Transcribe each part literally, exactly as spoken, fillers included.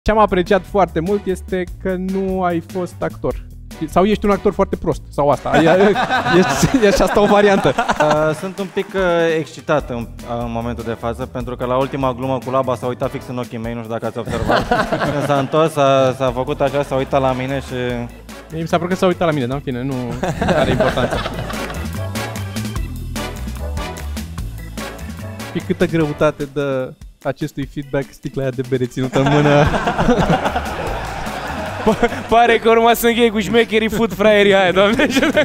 Ce am apreciat foarte mult este că nu ai fost actor. Sau ești un actor foarte prost, sau asta. E, e, e și asta o variantă. Uh, sunt un pic uh, excitat în, în momentul de față, pentru că la ultima glumă cu laba s-a uitat fix în ochii mei, nu știu dacă ați observat. Când s-a întors, s-a făcut așa, s-a uitat la mine și... Mi s-a părut că s-a uitat la mine, dar în fine, nu are importanță. Și câtă greutate dă acestui feedback sticla aia de bere ținută în mână. Pare că urma să închei cu șmecherii food fraierii aia, doamne.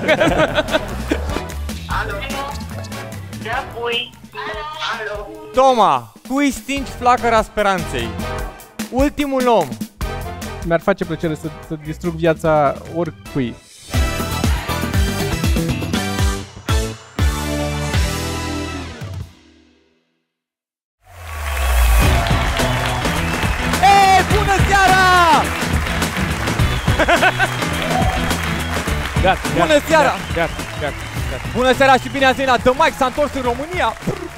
Alo? Da, pui. Alo? Toma, cui stingi flacăra speranței? Ultimul om. Mi-ar face plăcere să, să distrug viața oricui. Ei, bună seara! Gata, Bună gata, seara! Gata, gata, gata. Bună seara și bine ați venit la The Mike, s-a întors în România!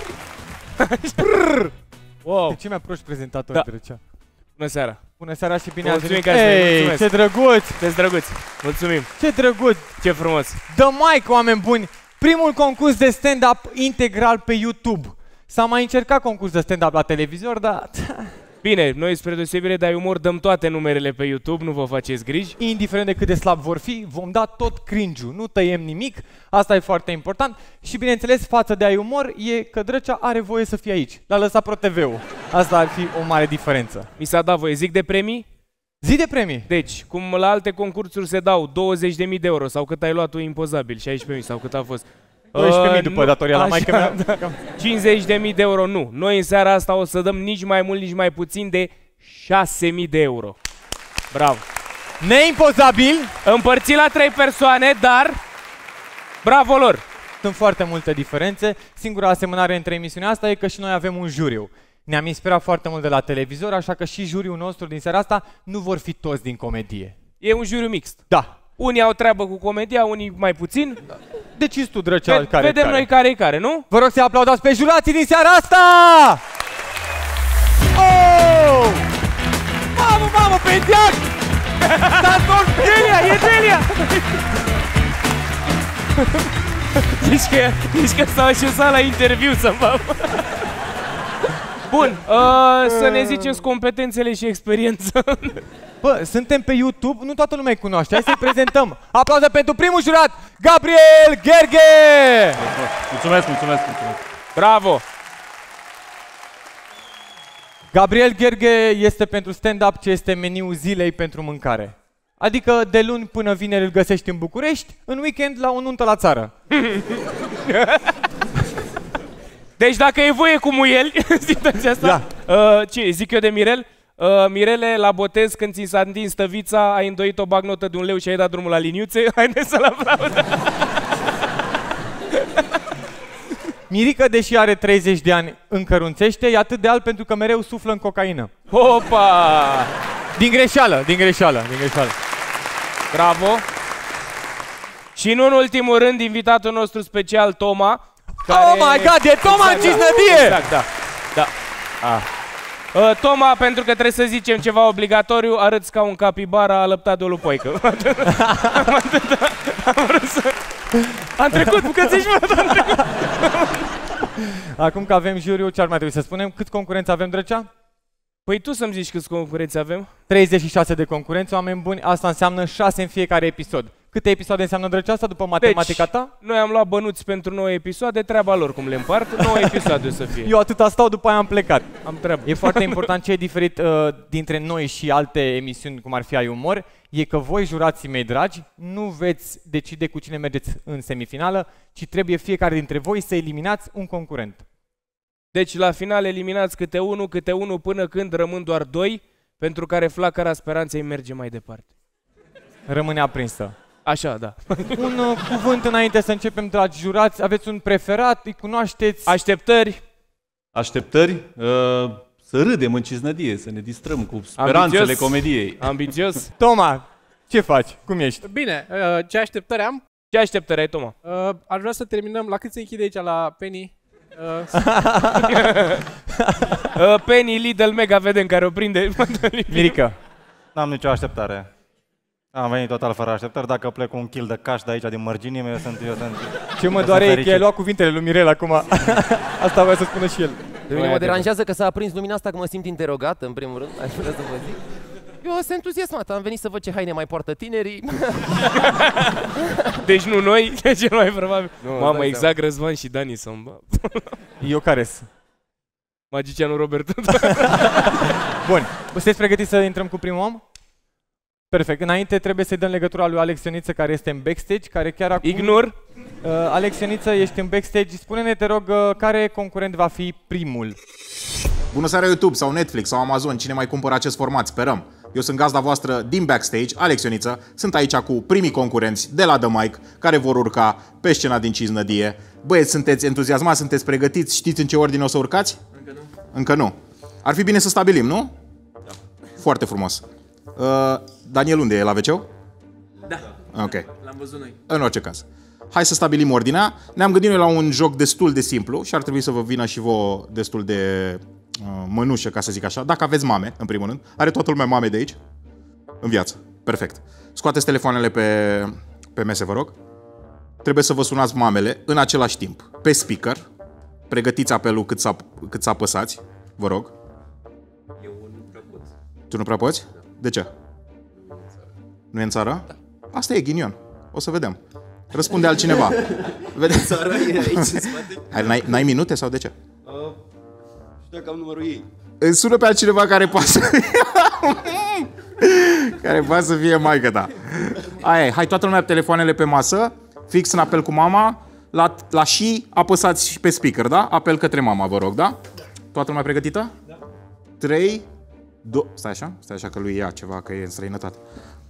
Wow. De ce mi-a proști prezentator, Da. Drăcea? Bună seara. Bună seara și bine ați Mulțumim venit! că ați venit, Ei, mulțumesc. ce drăguț! Sunteți drăguți. Mulțumim. Ce drăguț! Ce frumos. The Mike, oameni buni! Primul concurs de stand-up integral pe YouTube. S-a mai încercat concurs de stand-up la televizor, dar... Bine, noi spre deosebire de umor dăm toate numerele pe YouTube, nu vă faceți griji. Indiferent de cât de slab vor fi, vom da tot cringe-ul, nu tăiem nimic, asta e foarte important. Și bineînțeles, față de ai umor, e că Drăcea are voie să fie aici. L-a lăsat Pro T V-ul. Asta ar fi o mare diferență. Mi s-a dat voie, zic de premii? Zi de premii! Deci, cum la alte concursuri se dau douăzeci de mii de euro sau cât ai luat tu impozabil, șaisprezece mii sau cât a fost. doisprezece mii Uh, după nu, datoria la așa, maică mea. da. cincizeci de mii de euro, nu. Noi în seara asta o să dăm nici mai mult, nici mai puțin de șase mii de euro. Bravo. Neimpozabil! Împărțit la trei persoane, dar bravo lor. Sunt foarte multe diferențe. Singura asemănare între emisiunea asta e că și noi avem un juriu. Ne-am inspirat foarte mult de la televizor, așa că și juriul nostru din seara asta nu vor fi toți din comedie. E un juriu mixt. Da. Unii au treabă cu comedia, unii mai puțin. Decizi tu, Drăcea, Ve- care Vedem care. noi care e care, nu? Vă rog să aplaudați pe jurații din seara asta! Oh! Mamă, mamă, pe diac! S-a întors Delia, e Delia! Zici că, zici că s-au așezat la interviu să mă... Bun, uh, să ne ziceți competențele și experiența. Bă, suntem pe YouTube, nu toată lumea îi cunoaște, hai să-i prezentăm. Aplauze pentru primul jurat, Gabriel Gherghe! Mulțumesc, mulțumesc, mulțumesc. Bravo! Gabriel Gherghe este pentru stand-up ce este meniul zilei pentru mâncare. Adică de luni până vineri îl găsești în București, în weekend la o nuntă la țară. Deci dacă e voie cu muieli, situația asta, uh, ce, zic eu de Mirel? Uh, Mirele, la botez, când ți s-a întins tăvița, ai îndoit o bagnotă de un leu și ai dat drumul la liniuțe, haideți să-l aplaudăm. Mirica, deși are treizeci de ani, încărunțește, e atât de alt pentru că mereu suflă în cocaină. Opa! Din greșeală, din greșeală, din greșeală. Bravo! Și nu în ultimul rând, invitatul nostru special, Toma. Care... Oh my God, e Toma în Cisnădie! Exact, da. da. Ah. Uh, Toma, pentru că trebuie să zicem ceva obligatoriu, arăți ca un capibara alăptat de o lupoică. Am vrut să... Am trecut, bucățiși, mă, am trecut. Acum că avem juriu, ce ar mai trebui să spunem? Cât concurență avem, Drăcea? Păi tu să-mi zici câți concurenți avem? treizeci și șase de concurenți, oameni buni, asta înseamnă șase în fiecare episod. Câte episoade înseamnă, Drăcea, asta după matematica deci, ta? Noi am luat bănuți pentru nouă episoade, treaba lor cum le împart, nouă episoade o să fie. Eu atâta stau, după aia am plecat. Am treabă. E foarte important ce e diferit uh, dintre noi și alte emisiuni, cum ar fi Ai Umor, e că voi, jurații mei dragi, nu veți decide cu cine mergeți în semifinală, ci trebuie fiecare dintre voi să eliminați un concurent. Deci la final eliminați câte unul, câte unul până când rămân doar doi, pentru care flacăra speranței merge mai departe. Rămâne aprinsă. Așa, da. Un uh, cuvânt înainte să începem, dragi jurați, aveți un preferat, îi cunoașteți? Așteptări. Așteptări? Uh, să râdem în Cisnădie, să ne distrăm cu speranțele Ambițios. comediei. Ambițios. Toma, ce faci? Cum ești? Bine, uh, ce așteptări am? Ce așteptări ai, Toma? Uh, aș vrea să terminăm, la cât se închide aici la Penny? uh, Penny, Lidl, Mega, vedem care o prinde. Mirica. N-am nicio așteptare. Am venit total fără așteptări. Dacă plec cu un kill de cash de aici, din mărginii, eu sunt... Eu sunt Ce mă doare e că ai luat cuvintele lui Mirel acum. Asta voia să spună și el. Pe mine mă deranjează că s-a aprins lumina asta, că mă simt interogat, în primul rând. Aș vrea să vă zic. Eu sunt entuziasmat, am venit să văd ce haine mai poartă tinerii. Deci nu noi, cel mai probabil. Nu, Mamă, exact Răzvan și Dani sunt. Eu care sunt? Magicianul Robert. Bun, sunteți pregătiți să intrăm cu primul om? Perfect. Înainte trebuie să-i dăm legătura lui Alex Ioniță, care este în backstage, care chiar acum... Ignor. Uh, Alex Ioniță, ești în backstage. Spune-ne, te rog, uh, care concurent va fi primul? Bună seara YouTube sau Netflix sau Amazon, cine mai cumpără acest format, sperăm. Eu sunt gazda voastră din backstage, Alex Ioniță. Sunt aici cu primii concurenți de la The Mic, care vor urca pe scena din Ciznădie. Băieți, sunteți entuziasmați, sunteți pregătiți? Știți în ce ordine o să urcați? Încă nu. Încă nu. Ar fi bine să stabilim, nu? Da. Foarte frumos. Uh, Daniel, unde e? La ve ce? Da. Ok. L-am văzut noi. În orice caz. Hai să stabilim ordinea. Ne-am gândit noi la un joc destul de simplu și ar trebui să vă vină și vouă destul de uh, mănușă, ca să zic așa. Dacă aveți mame, în primul rând. Are toată lumea mame de aici? În viață. Perfect. Scoateți telefoanele pe, pe mese, vă rog. Trebuie să vă sunați mamele în același timp. Pe speaker. Pregătiți apelul cât să, cât să apăsați. Vă rog. Eu nu prea pot. Tu nu prea poți? De ce? Nu e în țară? Da. Asta e ghinion. O să vedem. Răspunde altcineva. Vede? Țara e aici în spate. N-ai, n-ai minute sau de ce? Uh, știu dacă am numărul ei. Îți sună pe altcineva care poate să care poate să fie maică ta. Aia e. Hai toată lumea telefoanele pe masă, fix în apel cu mama, la, la și apăsați și pe speaker, da? Apel către mama, vă rog, da? Da. Toată lumea pregătită? Da. trei, doi... Stai așa? Stai așa că lui ia ceva, că e în străinătate.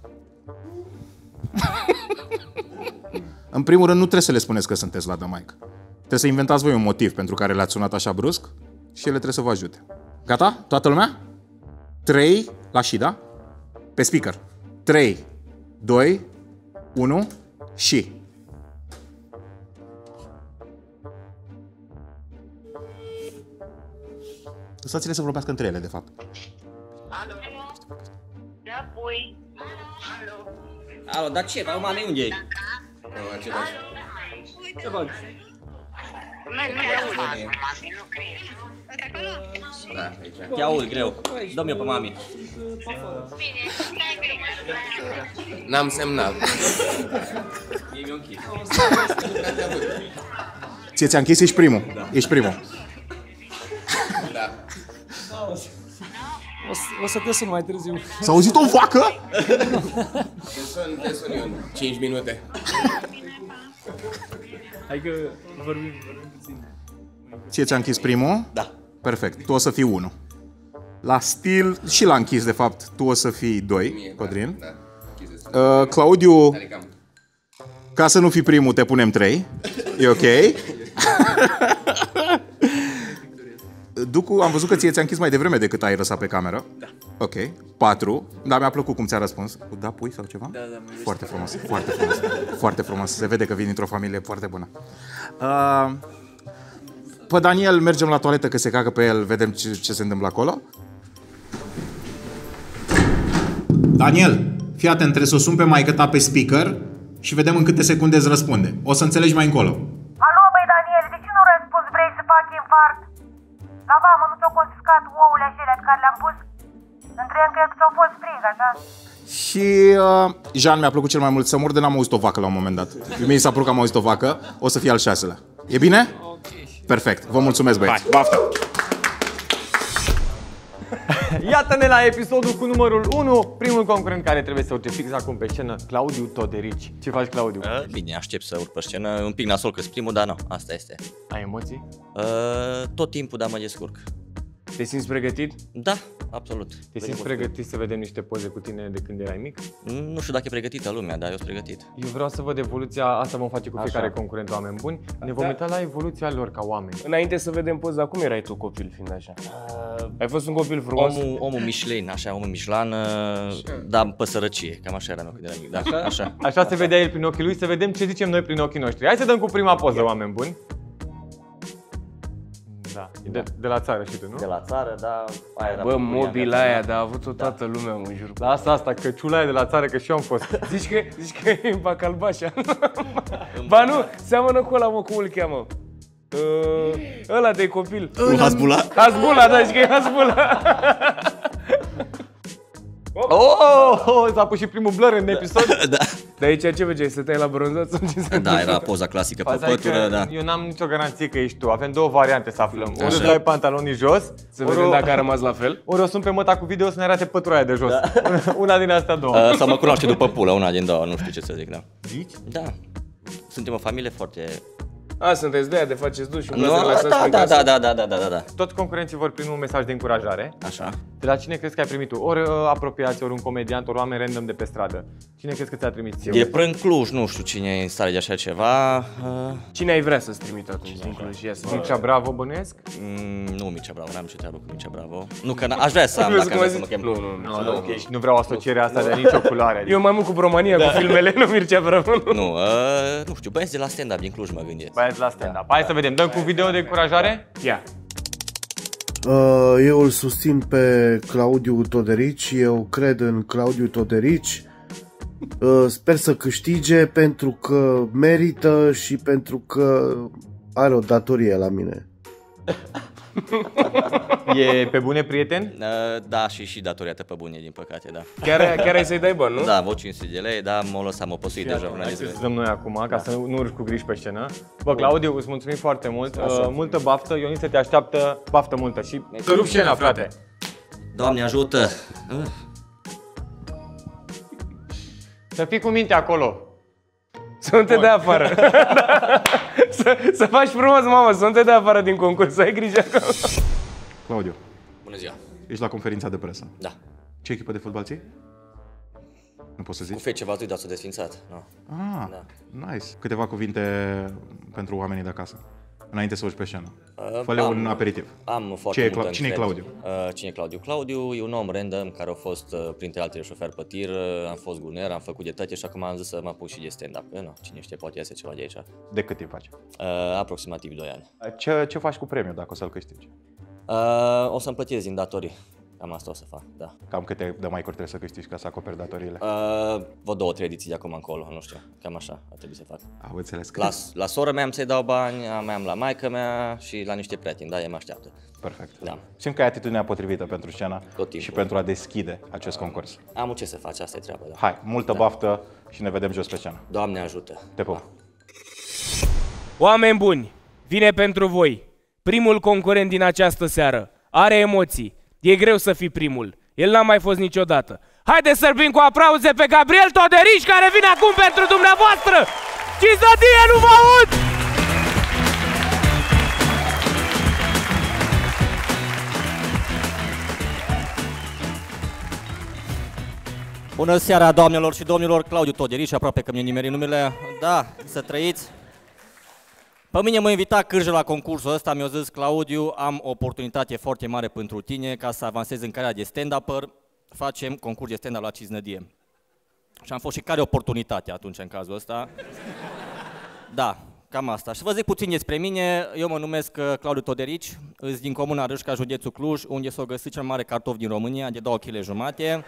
În primul rând, nu trebuie să le spuneți că sunteți la The Mic. Trebuie să inventați voi un motiv pentru care le-ați sunat așa brusc și ele trebuie să vă ajute. Gata? Toată lumea? trei, la și, da? Pe speaker. trei, doi, unu și... Lăsați-le să vorbească între ele, de fapt. Alo? Da, pui. Alo? Alo, dar ce? Dar mami, unde e? Același. Ce fac? Nu, nu te aud, mami, nu cred. Da, aici. Te aud greu. Dă-mi eu pe mami. Bine, stai greu. N-am semnat. Mie mi-o închis. Ție ți-a închis? Ești primul. Da. Ești primul. Da. O să, o să te sun mai târziu. S-a auzit o vacă? Te sun, te sun eu. cinci minute. Hai că vorbim, vorbim puțin. Ție ți-a închis primul? Da. Perfect. Tu o să fii unu. La stil și l-a închis, de fapt. Tu o să fii doi, Codrin. Da. Uh, Claudiu, ca să nu fii primul, te punem trei. E ok? Ducu, am văzut că ție ți-a închis mai devreme decât ai răsat pe cameră. Da. Ok. patru. Dar mi-a plăcut cum ți-a răspuns. Cu da, pui sau ceva? Da, da, foarte frumos, foarte frumos. Foarte frumos. Se vede că vin dintr-o familie foarte bună. Uh, pe Daniel, mergem la toaletă că se cacă pe el. Vedem ce, ce se întâmplă acolo. Daniel, fii atent, trebuie să o sun pe maică ta pe speaker și vedem în câte secunde îți răspunde. O să înțelegi mai încolo. Alo, băi, Daniel, de ce nu răspunzi? Vrei să fac infart? La vamă nu ți-au confiscat ouăle acelea pe care le-am pus? Întreb că ți-au fost prins, așa? Și uh, Jean mi-a plăcut cel mai mult să mor de n-am auzit o vacă la un moment dat. Mie s-a părut că am auzit o vacă, o să fie al șaselea. E bine? Ok. Perfect. Vă mulțumesc, băieți. Hai, baftă! Iată-ne la episodul cu numărul unu, primul concurent care trebuie să urce fix acum pe scenă, Claudiu Toderici. Ce faci, Claudiu? Uh, bine, aștept să urc pe scenă, un pic nasol că-s primul, dar nu, asta este. Ai emoții? Uh, tot timpul, dar mă descurc. Te simți pregătit? Da, absolut. Te simți pregătit să vedem niște poze cu tine de când erai mic? Nu știu dacă e pregătită lumea, dar eu sunt pregătit. Eu vreau să văd evoluția, asta vom face cu fiecare așa. Concurent, oameni buni. Ne vom uita la evoluția lor ca oameni. Înainte să vedem poza, cum erai tu copil fiind așa? Uh, Ai fost un copil frumos? Omul, omul Michelin, așa, omul Michelin, dar pe sărăcie, cam așa eram eu când eram mic, da, așa. Așa, așa se vedea el prin ochii lui, să vedem ce zicem noi prin ochii noștri. Hai să dăm cu prima poză, oameni buni. De, de la țară și tu, nu? De la țară, dar aia era Bă, bucuria mobila mea. aia, dar a avut-o toată lumea, mă jur. Lasă asta, căciula aia de la țară, că și eu am fost. Zici că, zici că e în Bacalbașa. Ba nu, seamănă cu ăla, mă, cum îl cheamă? Uh, ăla de copil. Cu Hasbula? Hasbula, da, zici că e Hasbula. Oh, oh, s-a pus și primul blur în episod. Da. Dar aici ce vezi? Stăteai la bronzat sau ce se Da, era poza clasică pe Faza e pătură, că da. Eu n-am nicio garanție că ești tu. Avem două variante să aflăm. Ori Așa. îți dai pantalonii jos, Să ori vedem o- dacă a rămas la fel. ori o sun pe măta cu video să ne arate pătura aia de jos. Una din astea două. Uh, sau mă cunoaște după pulă, una din două, nu știu ce să zic, da. Zici? Da. Suntem o familie foarte... A, sunteți de aia de faceți duș și Nu, nu da, da, da, da, da, da, da, da, da. Toți concurenții vor primi un mesaj de încurajare. Așa. De la cine crezi că ai primit tu? Ori uh, apropiați, ori un comediant, ori oameni random de pe stradă. Cine crezi că ți-a trimis ție? E prin Cluj, nu știu cine e în stare de așa ceva. Uh, Cine ai vrea să-ți trimit atunci din Cluj? Ia să vedem. Mircea Bravo, bănuiesc? mm, nu Mircea Bravo, n-am nicio treabă cu Mircea Bravo. Nu că n- aș vrea să am, Vezi dacă cum am a să mă zis? chem. Nu, nu, nu. Nu, nu, okay. Nu vreau asocierea asta de nicio culoare. Eu mai mult cu Bromania, cu filmele, nu Mircea Bravo. Nu, uh, nu știu, băieți de la stand-up din Cluj mă gândesc. Băieți la stand-up. Hai să vedem, dăm cu video de încurajare? Ia. Uh, eu îl susțin pe Claudiu Toderici, eu cred în Claudiu Toderici. Uh, sper să câștige pentru că merită și pentru că are o datorie la mine. E pe bune prieten? Uh, da, și și datoriată pe bune, din păcate, da. Chiar, chiar ai să-i dai bani, nu? Da, vă cinci sute de lei, dar m-a lăsat, m-a păsuit deja până Hai de să zile. dăm noi acum, ca să nu urci cu griji pe scenă. Bă, Claudiu, îți mulțumim foarte mult. Uh, multă baftă, Ioniță te așteaptă baftă multă și să rup scena, frate. Doamne ajută! Uh. Să fii cu minte acolo. Să nu te dea afară. Da. să, să faci frumos, mamă, să nu te dea afară din concurs, să ai grijă acolo. Claudiu, Bună ziua! ești la conferința de presă. Da. Ce echipă de fotbal ții? Nu poți să zici? Cu F C Vaslui, dar s-a desfințat. No. Ah, Da. nice. Câteva cuvinte pentru oamenii de acasă, înainte să urci pe scenă. Uh, Fă-le am- un aperitiv. Am foarte Ce e multă Cla- Cine e încredere. Claudiu? Uh, cine e Claudiu? Claudiu e un om random care a fost, uh, printre altele, șofer pe tir, uh, am fost guner, am făcut de toate și acum am zis să mă apuc și de stand-up. Că, nu, cine știe, poate iese ceva de aici. De cât timp faci? Uh, aproximativ doi ani. Ce, ce faci cu premiul dacă o să-l câștigi? Uh, o să-mi plătesc din datorii. Cam asta o să fac, da. Cam câte de mai trebuie să câștigi ca să acoperi datoriile? Uh, vă două, trei ediții de acum încolo, nu știu, cam așa ar trebui să fac. Am înțeles. La, la sora mea am să-i dau bani, mai am la maică mea și la niște prieteni, da, ei mă așteaptă. Perfect. Da. Simt că ai atitudinea potrivită pentru scena Tot timpul. și pentru a deschide acest concurs. Am ce să faci, asta e treaba, da. Hai, multă Da. baftă și ne vedem jos pe scenă. Doamne ajută! Te pup! Oameni buni, vine pentru voi primul concurent din această seară. Are emoții. E greu să fii primul. El n-a mai fost niciodată. Haideți să-l prind cu aplauze pe Gabriel Toderici, care vine acum pentru dumneavoastră! Cizătie, nu vă aud! Bună seara, doamnelor și domnilor, Claudiu Toderici, aproape că mi-e nimerit numele. Da, să trăiți. Pe mine m-a invitat Cârjă la concursul ăsta, mi-a zis Claudiu, am o oportunitate foarte mare pentru tine ca să avansezi în cariera de stand-upper, facem concurs de stand-up la Ciznădie. Și am fost și care oportunitate atunci în cazul ăsta. Da, cam asta. Și vă zic puțin despre mine, eu mă numesc uh, Claudiu Toderici, îs din comuna Râșca, județul Cluj, unde s-o găsit cel mai mare cartof din România, de două kilograme jumate.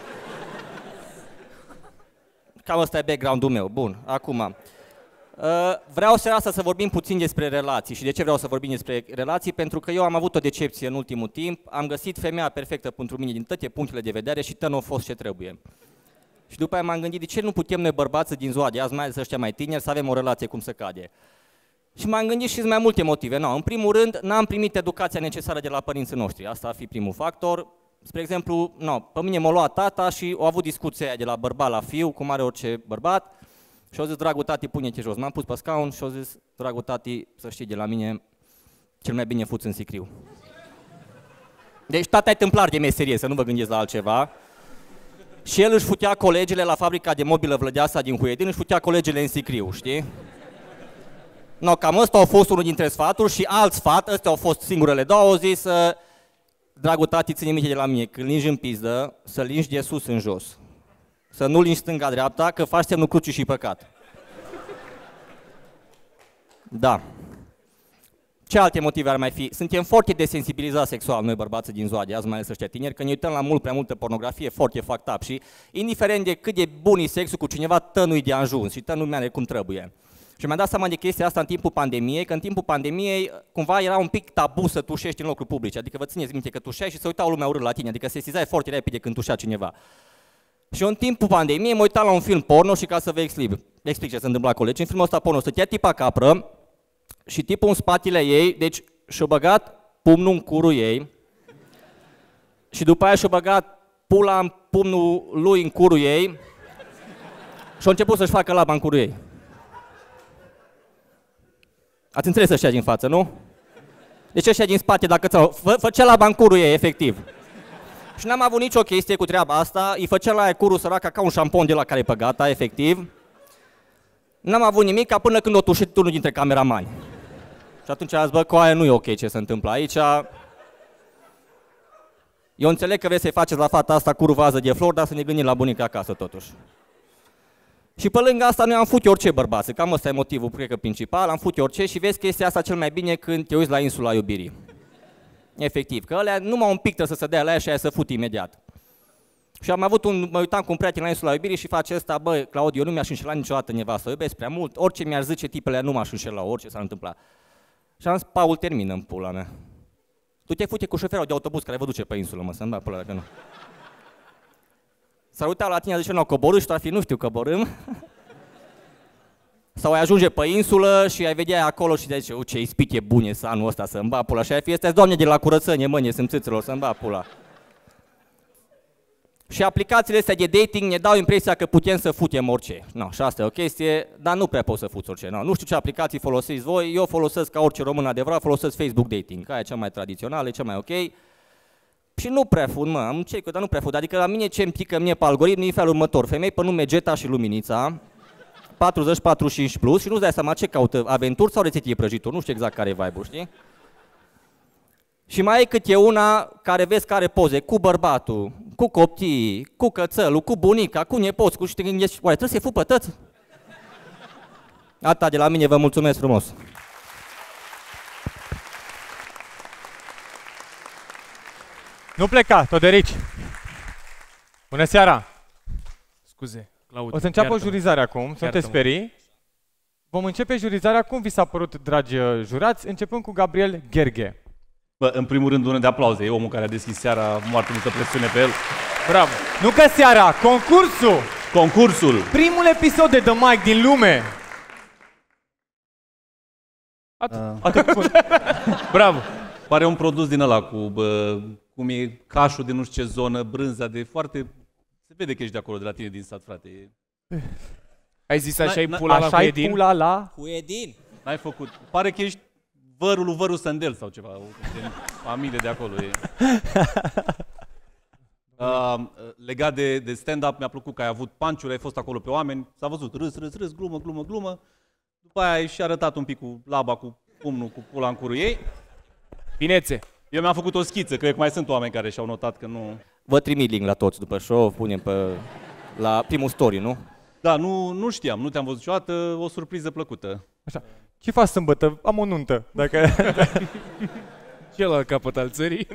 Cam ăsta e background-ul meu. Bun, acum. Uh, vreau seara asta să vorbim puțin despre relații. Și de ce vreau să vorbim despre relații? Pentru că eu am avut o decepție în ultimul timp, am găsit femeia perfectă pentru mine din toate punctele de vedere și tă nu a fost ce trebuie. Și după aia m-am gândit de ce nu putem noi bărbați din ziua de azi, mai ales ăștia mai tineri, să avem o relație cum se cade. Și m-am gândit și sunt mai multe motive. No, în primul rând, n-am primit educația necesară de la părinții noștri. Asta ar fi primul factor. Spre exemplu, no, pe mine m-a luat tata și a avut discuția aia de la bărbat la fiu, cum are orice bărbat. Și au zis, dragul tati, pune-te jos. M-am pus pe scaun și au zis, dragul tati, să știi de la mine, cel mai bine fuți în sicriu. Deci tata e tâmplar de meserie, să nu vă gândiți la altceva. Și el își futea colegele la fabrica de mobilă Vlădeasa din Huedin, își futea colegele în sicriu, știi? No, cam ăsta a fost unul dintre sfaturi și alt sfat, ăstea au fost singurele două, au zis, dragul tati, ține minte de la mine, când lingi în pizdă, să lingi de sus în jos. Să nu lingi stânga-dreapta, că faci semnul crucii și păcat. Da. Ce alte motive ar mai fi? Suntem foarte desensibilizați sexual noi bărbații din ziua de azi, mai ales ăștia tineri, că ne uităm la mult prea multă pornografie, foarte fucked up și indiferent de cât de bun e sexul cu cineva, tănui de ajuns și tănui mere cum trebuie. Și mi-am dat seama de chestia asta în timpul pandemiei, că în timpul pandemiei cumva era un pic tabu să tușești în locuri publice, adică vă țineți minte că tușeai și se uitau lumea urât la tine, adică se sesizai foarte repede când tușea cineva. Și eu în timpul pandemiei mă uitam la un film porno și ca să vă explic, explic ce se întâmplă acolo. Deci în filmul ăsta porno stătea tipa capră și tipul în spatele ei, deci și-a băgat pumnul în curul ei și după aia și-a băgat pula în pumnul lui în curul ei și a început să-și facă laba în curul ei. Ați înțeles ăștia din față, nu? Deci ăștia din spate, dacă ți-au... Fă, făcea laba în curul ei, efectiv. Și n-am avut nicio chestie cu treaba asta, îi făcea la aia curul săraca ca un șampon de la care e pe gata, efectiv. N-am avut nimic, ca până când o tușit unul dintre cameramani. Și atunci a zis, bă, cu aia nu e ok ce se întâmplă aici. Eu înțeleg că vreți să-i faceți la fata asta curul vază de flori, dar să ne gândim la bunica acasă, totuși. Și pe lângă asta noi am făcut orice bărbați, cam ăsta e motivul, cred că principal, am făcut orice și vezi chestia asta cel mai bine când te uiți la Insula Iubirii. Efectiv, că ălea numai un pic trebuie să se dea la ea și aia să fut imediat. Și am avut un, mă uitam cu un prieten la Insula Iubirii și face ăsta, bă, Claudiu, eu nu mi-aș înșela niciodată nevastă, o iubesc prea mult, orice mi-ar zice tipele, nu m-aș înșela, orice s-ar întâmpla. Și am zis, Paul, termină în pula mea. Tu te fute cu șoferul de autobuz care vă duce pe insulă, mă, să-mi bea pula dacă nu. S-ar uita la tine, zice, nu, coborâ și tu ar fi, nu știu, coborâm. Sau ai ajunge pe insulă și ai vedea acolo și zice, ce ispite bune să anul ăsta să-mi bea pula. Și ai fi, este doamne de la curățenie, mă, nesimțiților, să-mi bea pula. Și aplicațiile astea de dating ne dau impresia că putem să futem orice. No, și asta e o chestie, dar nu prea poți să fuți orice. No, nu știu ce aplicații folosiți voi, eu folosesc ca orice român adevărat, folosesc Facebook Dating, aia e cea mai tradițională, e cea mai ok. Și nu prea fut, mă, am ce, dar nu prea fut, adică la mine ce îmi pică mie pe algoritm e felul următor, femei pe nume Geta și Luminița, patruzeci patruzeci și cinci plus și nu-ți dai seama ce caută, aventuri sau rețetie prăjituri, nu știu exact care e vibe-ul, știi? Și mai e câte una care vezi care poze cu bărbatul, cu copiii, cu cățelul, cu bunica, cu nepoți, cu și te gândești, oare trebuie să-i fu pe tăți? Atâta de la mine, vă mulțumesc frumos! Nu pleca, Toderici! Bună seara! Scuze, Claudiu. O să înceapă o jurizare acum, să nu te sperii. Vom începe jurizarea, cum vi s-a părut, dragi jurați, începând cu Gabriel Gherghe. Bă, în primul rând, unul de aplauze. E omul care a deschis seara, foarte multă presiune pe el. Bravo! Nu că seara, concursul! Concursul! Primul episod de The Mic din lume! Atât. Uh. Atât. Bravo! Pare un produs din ăla cu, bă, cum e cașul de nu știu ce zonă, brânza de foarte... Se vede că ești de acolo, de la tine din sat, frate. E... Ai zis așa-i pula la Huedin? Pula la... Huedin? N-ai făcut. Pare că ești vărul lui Văru Sândel sau ceva, o familie de acolo. E. Uh, legat de, de stand-up, mi-a plăcut că ai avut panciuri, ai fost acolo pe oameni, s-a văzut râs, râs, râs, glumă, glumă, glumă. După aia ai și arătat un pic cu laba, cu pumnul, cu pula în curul ei. Finețe! Eu mi-am făcut o schiță, cred că mai sunt oameni care și-au notat că nu... Vă trimit link la toți după show, punem pe... la primul story, nu? Da, nu, nu știam, nu te-am văzut niciodată, o surpriză plăcută. Așa. Ce faci sâmbătă? Am o nuntă, dacă... Celălalt capăt al țării.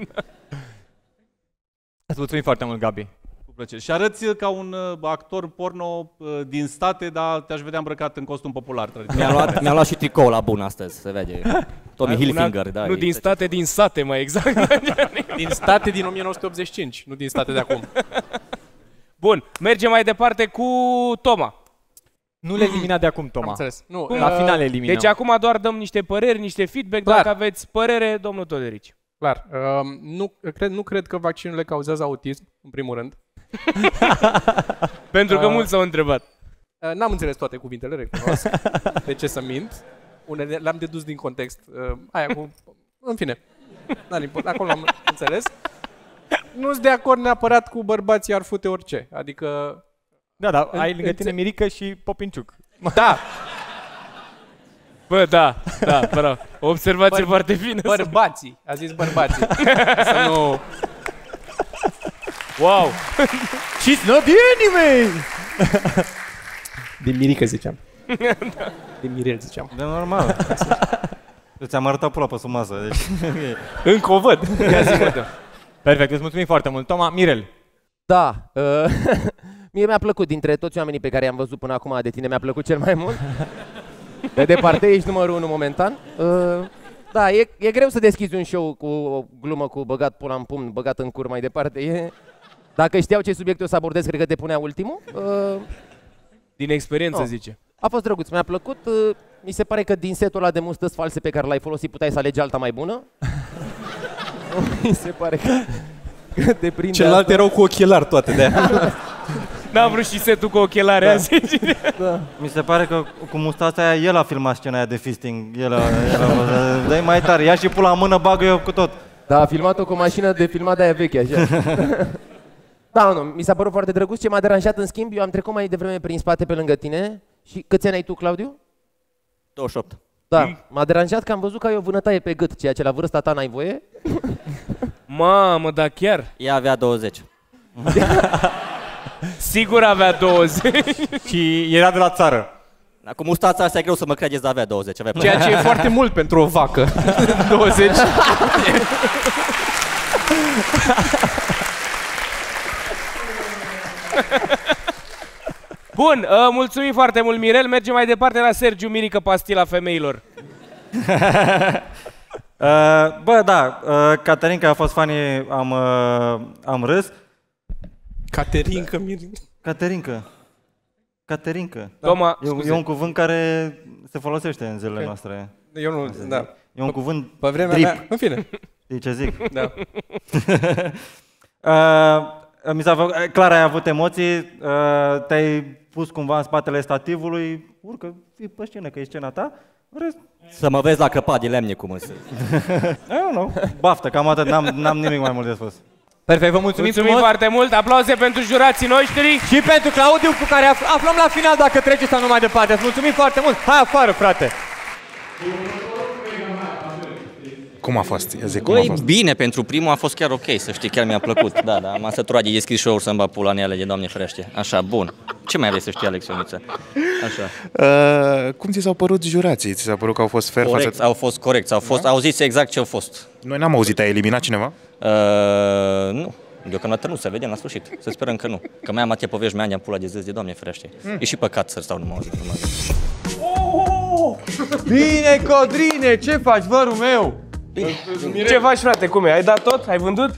Îți mulțumim foarte mult, Gabi. Cu plăcere. Și arăți ca un uh, actor porno uh, din state, dar te-aș vedea îmbrăcat în costum popular. Mi-a luat, mi-a luat și tricou la bun astăzi, se vede. Tommy Hilfiger, da. Nu, din state, din sate, mai exact. Din state din o mie nouă sute optzeci și cinci, nu din state de acum. Bun, mergem mai departe cu Toma. Nu le elimina de acum, Toma. Am înțeles. Nu, Cum? La final le eliminăm. Deci acum doar dăm niște păreri, niște feedback, Clar. dacă aveți părere, domnul Toderici. Clar. Uh, nu, cred, nu cred că vaccinurile cauzează autism, în primul rând. Pentru că uh, mulți s-au întrebat. Uh, N-am înțeles toate cuvintele, recunosc. De ce să mint? Unele le-am dedus din context. Uh, aia cu... În fine. Acolo am înțeles. Nu sunt de acord neapărat cu bărbații ar fute orice. Adică... Da, da, ai lângă tine Mirica și Popinciuc. Da! Bă, da, da, bravo. O observație Băr- foarte fină. Bărbații, a zis bărbații. Să nu... Wow! She's not the enemy! De Mirica ziceam. De Mirel ziceam. De normal. Ți-am arătat pula pe sub masă, deci... Încă o văd. Perfect, îți mulțumim foarte mult. Toma, Mirel. Da, uh, mie mi-a plăcut, dintre toți oamenii pe care i-am văzut până acum, de tine mi-a plăcut cel mai mult. De departe ești numărul unu momentan. Uh, da, e, e greu să deschizi un show cu o glumă cu băgat pula în pumn, băgat în cur mai departe. E... Dacă știau ce subiect o să abordez, cred că te punea ultimul. Uh, Din experiență, no. zice. A fost drăguț, mi-a plăcut. Uh, mi se pare că din setul ăla de mustăți false pe care l-ai folosit, puteai să alegi alta mai bună. Mi se pare că... Celelalte erau cu ochelari toate de aia. N-am vrut și setul cu ochelari da. azi. Da. Mi se pare că cu mustața aia el a filmat scena aia de fisting. El a, el a, dă-i mai tare, ia și pula în mână, bagă eu cu tot. Da, a filmat-o cu o mașină de filmat de aia veche, așa. Da, nu, mi s-a părut foarte drăguț. Ce m-a deranjat, în schimb, eu am trecut mai devreme prin spate pe lângă tine. Și câți ani ai tu, Claudiu? douăzeci și opt. Da, m-a deranjat că am văzut că ai o vânătaie pe gât, ceea ce la vârsta ta n-ai voie. Mamă, dar chiar? Ea avea douăzeci. Sigur avea douăzeci. Și era de la țară. Cu mustața asta e greu să mă credeți, dar avea douăzeci. Avea Ceea ce e foarte mult pentru o vacă. douăzeci. Bun, uh, mulțumim foarte mult, Mirel. Mergem mai departe la Sergiu Mirică, pastila femeilor. Uh, bă, da, uh, Caterinca a fost funny, am, uh, am râs. Caterinca, Mirel. Caterinca. Caterinca. Da. Toma, e, e un cuvânt care se folosește în zilele okay. noastre. Eu nu, da. E un P cuvânt pe vremea drip. Mea, în fine. E ce zic? Da. uh, mi s-a făcut, clar ai avut emoții, uh, te-ai pus cumva în spatele stativului, urcă, fii pe scenă, că e scena ta. Rest... Să mă vezi la crăpat de lemne cum însă. Nu, nu, baftă, cam atât, n-am, n-am nimic mai mult de spus. Perfect, vă mulțumim, mulțumim foarte mult, aplauze pentru jurații noștri. Și pentru Claudiu, cu care aflăm la final dacă trece sau nu mai departe. Îți mulțumim foarte mult, hai afară, frate. Cum a fost? Eu zic, cum Băi, a fost? bine, pentru primul a fost chiar ok, să știi, chiar mi-a plăcut. Da, da, m-am săturat de deschis show-uri să-mi bag pula în ele, de Doamne ferește. Așa, bun. Ce mai vrei să știi, Alex Ioniță? Așa. Uh, cum ți s-au părut jurații? Ți s-a părut că au fost fair Corect, față... au fost corecți, au fost, da? Au zis exact ce au fost. Noi n-am auzit, ai eliminat cineva? Uh, nu. Deocamdată nu, să vedem la sfârșit. Să sperăm că nu. Că mai am atâtea povești, mai am pula de zis de Doamne ferește. Mm. E și păcat să stau numai auzit. Oh! Bine, Codrine, ce faci, vărul meu? Bine. Ce faci, frate, cum e? Ai dat tot? Ai vândut?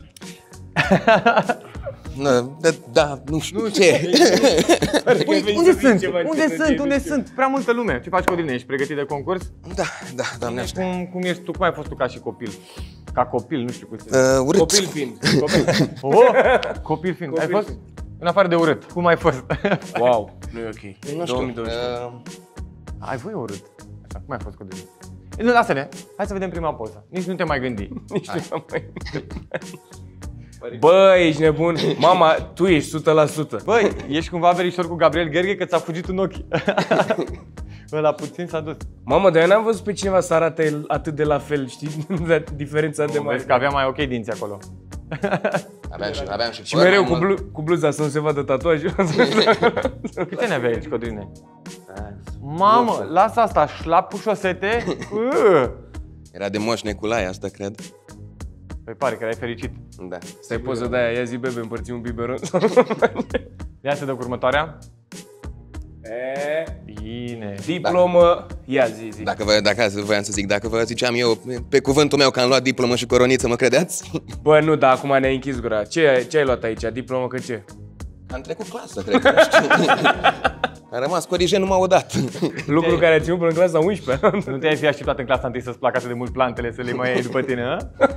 Da, da, nu știu nu ce. Ui, unde sunt? Unde sunt? Unde sunt? Prea multă lume. Ce faci, Codrine? Ești pregătit de concurs? Da, da, Doamne ajută. Cum, cum ești tu? Cum ai fost tu ca și copil? Ca copil, nu știu cum se uh, urât. Copil fiind. Copil. Oh, copil fiind. Copil ai fost? Fiind. În afară de urât. Cum ai fost? Wow, nu e ok. Nu știu. două mii doisprezece. Uh... Ai voi urât. Așa, cum ai fost, Codrine? Nu, lasă-ne. Hai să vedem prima poză. Nici nu te mai gândi. Nici nu te mai gândi. Bă, ești nebun. Mama, tu ești o sută la sută. Băi, ești cumva verișor cu Gabriel Gheorghe că ți-a fugit un ochi. Ăla puțin s-a dus. Mamă, dar eu n-am văzut pe cineva să arate atât de la fel, știi? Diferența de mare. Vezi că avea mai ok dinți acolo. Aveam și, aveam și, și mereu cu, blu cu bluza să nu se vadă tatuajul. Câte ne aveai aici, Codrine? Mamă, lasă asta, șlap cu șosete. Era de Moș Neculae asta, cred. Păi pare că erai fericit. Da. Stai poză de aia, ia zi bebe, împărțim un biberon. Ia să dă cu următoarea. E, bine. Diplomă, da. Ia zi, zi. Dacă, vă, dacă voiam să zic, dacă vă ziceam eu pe cuvântul meu că am luat diplomă și coroniță, mă credeați? Bă, nu, dar acum ne-ai închis gura. Ce, ce ai luat aici? Diplomă că ce? Am trecut clasă, cred că, nu știu. Am rămas corige numai o dată. Lucru care a ținut până în clasa a unsprezecea. Nu te-ai fi așteptat în clasa întâi să-ți placă atât de mult plantele, să le mai iei după tine, hă?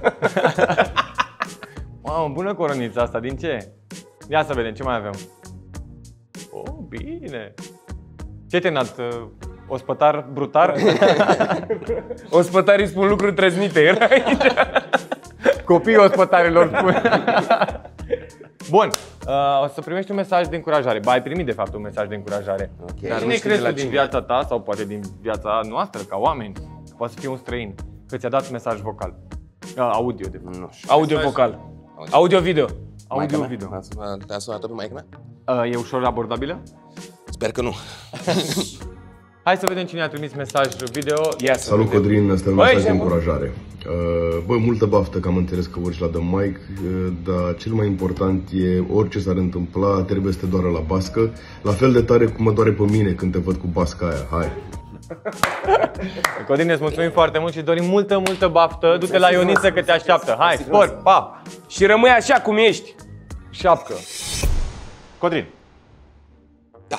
Mamă, bună coronița asta, din ce? Ia să vedem, ce mai avem? Oh, bine! Ce te înalt? Ospătar brutar? Ospătarii spun lucruri trăznite, era aici. Copiii ospătarilor spun. Bun, uh, o să primești un mesaj de încurajare. Ba, ai primit de fapt un mesaj de încurajare. Okay. Dar cine crezi tu din viața ta sau poate din viața noastră ca oameni, poate să fie un străin, că ți-a dat mesaj vocal? Uh, audio, de fapt. Nu știu. Audio vocal. Audio-video. Audio-video. Te-a sunat-o pe maică mea? Uh, e ușor abordabilă? Sper că nu. Hai să vedem cine a trimis mesaj video. Yes, Salut Codrin, ăsta e un Băi, mesaj de ce încurajare. Uh, Bă, multă baftă că am înțeles că urci la The Mic, uh, dar cel mai important e orice s-ar întâmpla, trebuie să te doară la bască, la fel de tare cum mă doare pe mine când te văd cu basca aia. Hai! Codin, îți mulțumim foarte mult și dorim multă, multă baftă. Du-te la Ioniță că te așteaptă. Hai, spor, pa! Și rămâi așa cum ești. Șapcă. Codrin. Da.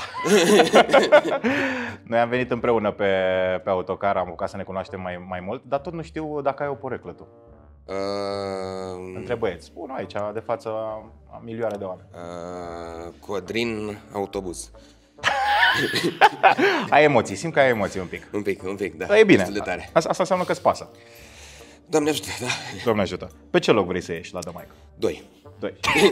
Noi am venit împreună pe, pe autocar, am apucat să ne cunoaștem mai, mai mult, dar tot nu știu dacă ai o poreclă tu. Uh, Între băieți. Spun aici, de față, a, a milioane de oameni. Uh, Codrin Autobuz. Ai emoții, simt că ai emoții un pic. Un pic, un pic, da. Dar e bine. De tare. Asta, asta înseamnă că-ți pasă. Doamne ajută, da. Doamne ajută. Pe ce loc vrei să ieși la The Mic? Doi. Doi.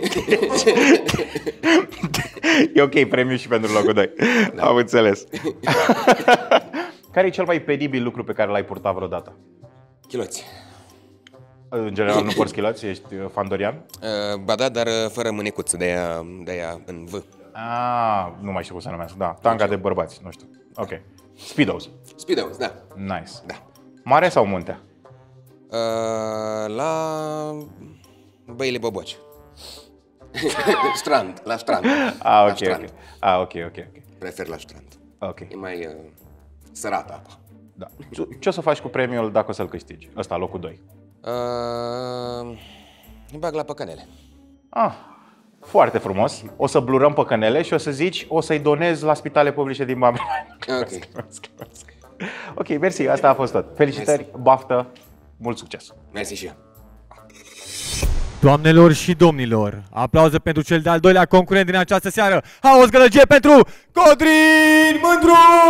E ok, premiu și pentru locul doi. Da. Am înțeles. Care e cel mai penibil lucru pe care l-ai purtat vreodată? Chiloți. În general nu porți chiloți? Ești fandorian? Uh, ba da, dar fără mânecuță, de-aia, de-aia în V. Ah, nu mai știu cum se numește. Da, tanga de bărbați, nu știu. Ok. Speedos. Speedos, da. Nice. Da. Mare sau munte? Uh, la Băile Boboci. Strand, la strand. Ah, ok, la strand. ok. Ah, ok, ok, ok. Prefer la strand. Ok. E mai uh, sărată apa. Da. Ce o să faci cu premiul dacă o să-l câștigi? Ăsta, locul doi. Uh, îmi bag la păcănele. Ah, foarte frumos. O să blurăm păcănele și o să zici, o să-i donezi la spitale publice din Bambi. Ok. Ok, mersi, asta a fost tot. Felicitări, mersi. Baftă, mult succes. Mersi și eu. Doamnelor și domnilor, aplauze pentru cel de-al doilea concurent din această seară. Haos, gălăgie pentru Codrin Mândru!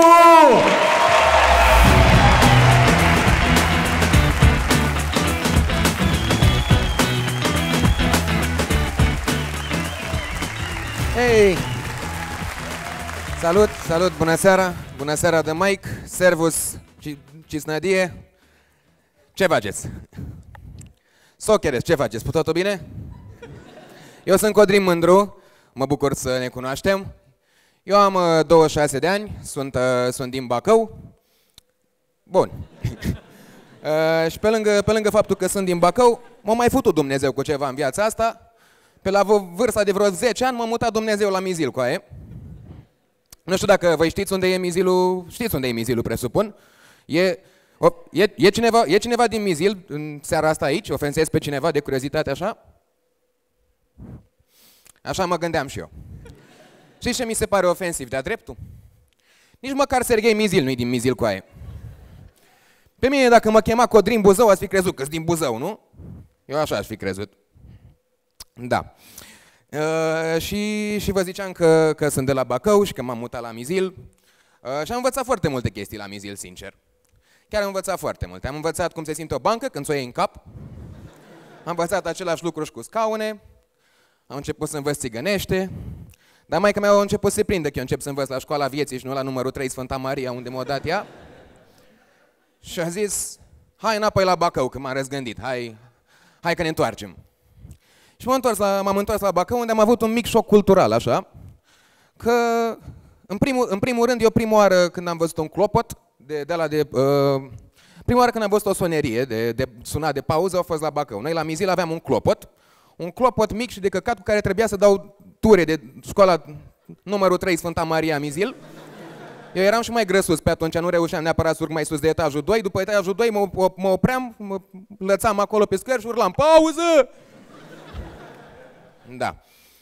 Hei! Salut, salut, bună seara! Bună seara de Mike, servus și cisnădie. Ce faceți? Socheres, ce faceți? Totul bine? Eu sunt Codrin Mândru, mă bucur să ne cunoaștem. Eu am uh, douăzeci și șase de ani, sunt, uh, sunt din Bacău. Bun. uh, și pe lângă, pe lângă faptul că sunt din Bacău, m-a mai futut Dumnezeu cu ceva în viața asta. Pe la vârsta de vreo zece ani m-a mutat Dumnezeu la Mizil, coaie. Nu știu dacă voi știți unde e Mizilul, știți unde e Mizilul, presupun. E, o, e, e, cineva, e cineva din Mizil în seara asta aici? Ofensez pe cineva de curiozitate așa? Așa mă gândeam și eu. Știți ce mi se pare ofensiv de-a dreptul? Nici măcar Serghei Mizil nu-i din Mizil, coaie. Pe mine dacă mă chema Codrin Buzău ați fi crezut că-s din Buzău, nu? Eu așa aș fi crezut. Da. Uh, și, și vă ziceam că, că sunt de la Bacău și că m-am mutat la Mizil. Uh, și am învățat foarte multe chestii la Mizil, sincer. Chiar am învățat foarte multe. Am învățat cum se simte o bancă când ți-o iei în cap. Am învățat același lucru și cu scaune. Am început să învăț țigănește. Dar maica mea a început să se prindă că eu încep să învăț la școala vieții și nu la numărul trei Sfânta Maria, unde m-a dat ea. Și a zis, hai înapoi la Bacău, că m-am răzgândit. Hai, hai că ne întoarcem. Și m-am întors, la, m-am întors la Bacău, unde am avut un mic șoc cultural, așa, că, în primul, în primul rând, eu prima oară când am văzut un clopot, de, de la de, uh, prima oară când am văzut o sonerie de, de sunat de pauză, a fost la Bacău. Noi la Mizil aveam un clopot, un clopot mic și de căcat cu care trebuia să dau ture de școala numărul trei Sfânta Maria Mizil. Eu eram și mai grăsus pe atunci, nu reușeam neapărat să urc mai sus de etajul doi, după etajul doi mă, mă opream, mă lățam acolo pe scări și urlam, pauză! Da.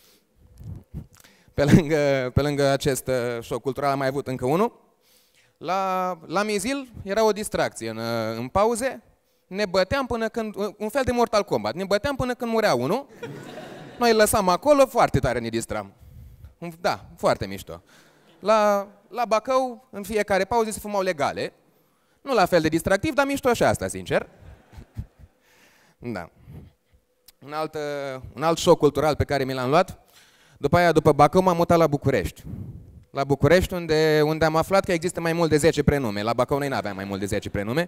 Pe lângă, pe lângă acest șoc cultural am mai avut încă unul. La, la Mizil era o distracție în, în pauze. Ne băteam până când, un fel de Mortal Kombat, ne băteam până când murea unul. Noi îl lăsam acolo, foarte tare ne distram. Da, foarte mișto. La, la Bacău, în fiecare pauze se fumau legale. Nu la fel de distractiv, dar mișto și asta, sincer. Da. Un alt, un alt șoc cultural pe care mi l-am luat, după aia, după Bacău, m-am mutat la București. La București, unde, unde am aflat că există mai mult de zece prenume. La Bacău noi n-aveam mai mult de zece prenume.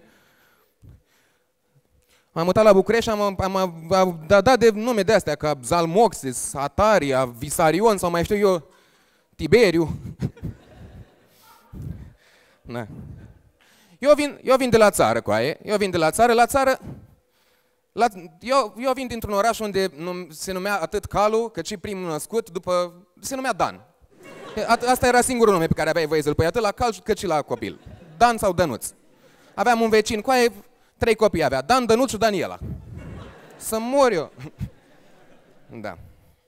M-am mutat la București și am, am, am, am dat de nume de astea, ca Zalmoxis, Ataria, Visarion sau mai știu eu, Tiberiu. Na. Eu vin, eu vin de la țară, coaie. Eu vin de la țară, la țară... La, eu, eu vin dintr-un oraș unde num, se numea atât Calu, cât și primul născut, după... se numea Dan. A, asta era singurul nume pe care aveai voie să-l pui, atât la Cal cât și la copil. Dan sau Dănuț. Aveam un vecin, coaie, trei copii avea, Dan, Dănuț și Daniela. Să mor eu. Da.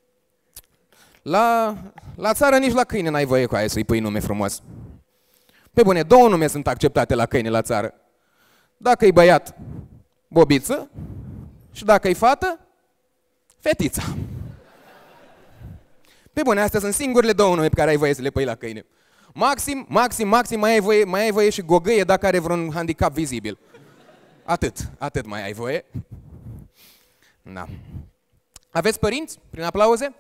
La, la țară nici la câine n-ai voie, coaie, să-i pui nume frumos. Pe bune, două nume sunt acceptate la câine la țară. Dacă-i băiat, Bobiță, și dacă-i fată, Fetița. Pe bune, astea sunt singurele două nume pe care ai voie să le pui la câine. Maxim, maxim, maxim, mai ai voie, mai ai voie și gogăie dacă are vreun handicap vizibil. Atât, atât mai ai voie. Da. Aveți părinți? Prin aplauze?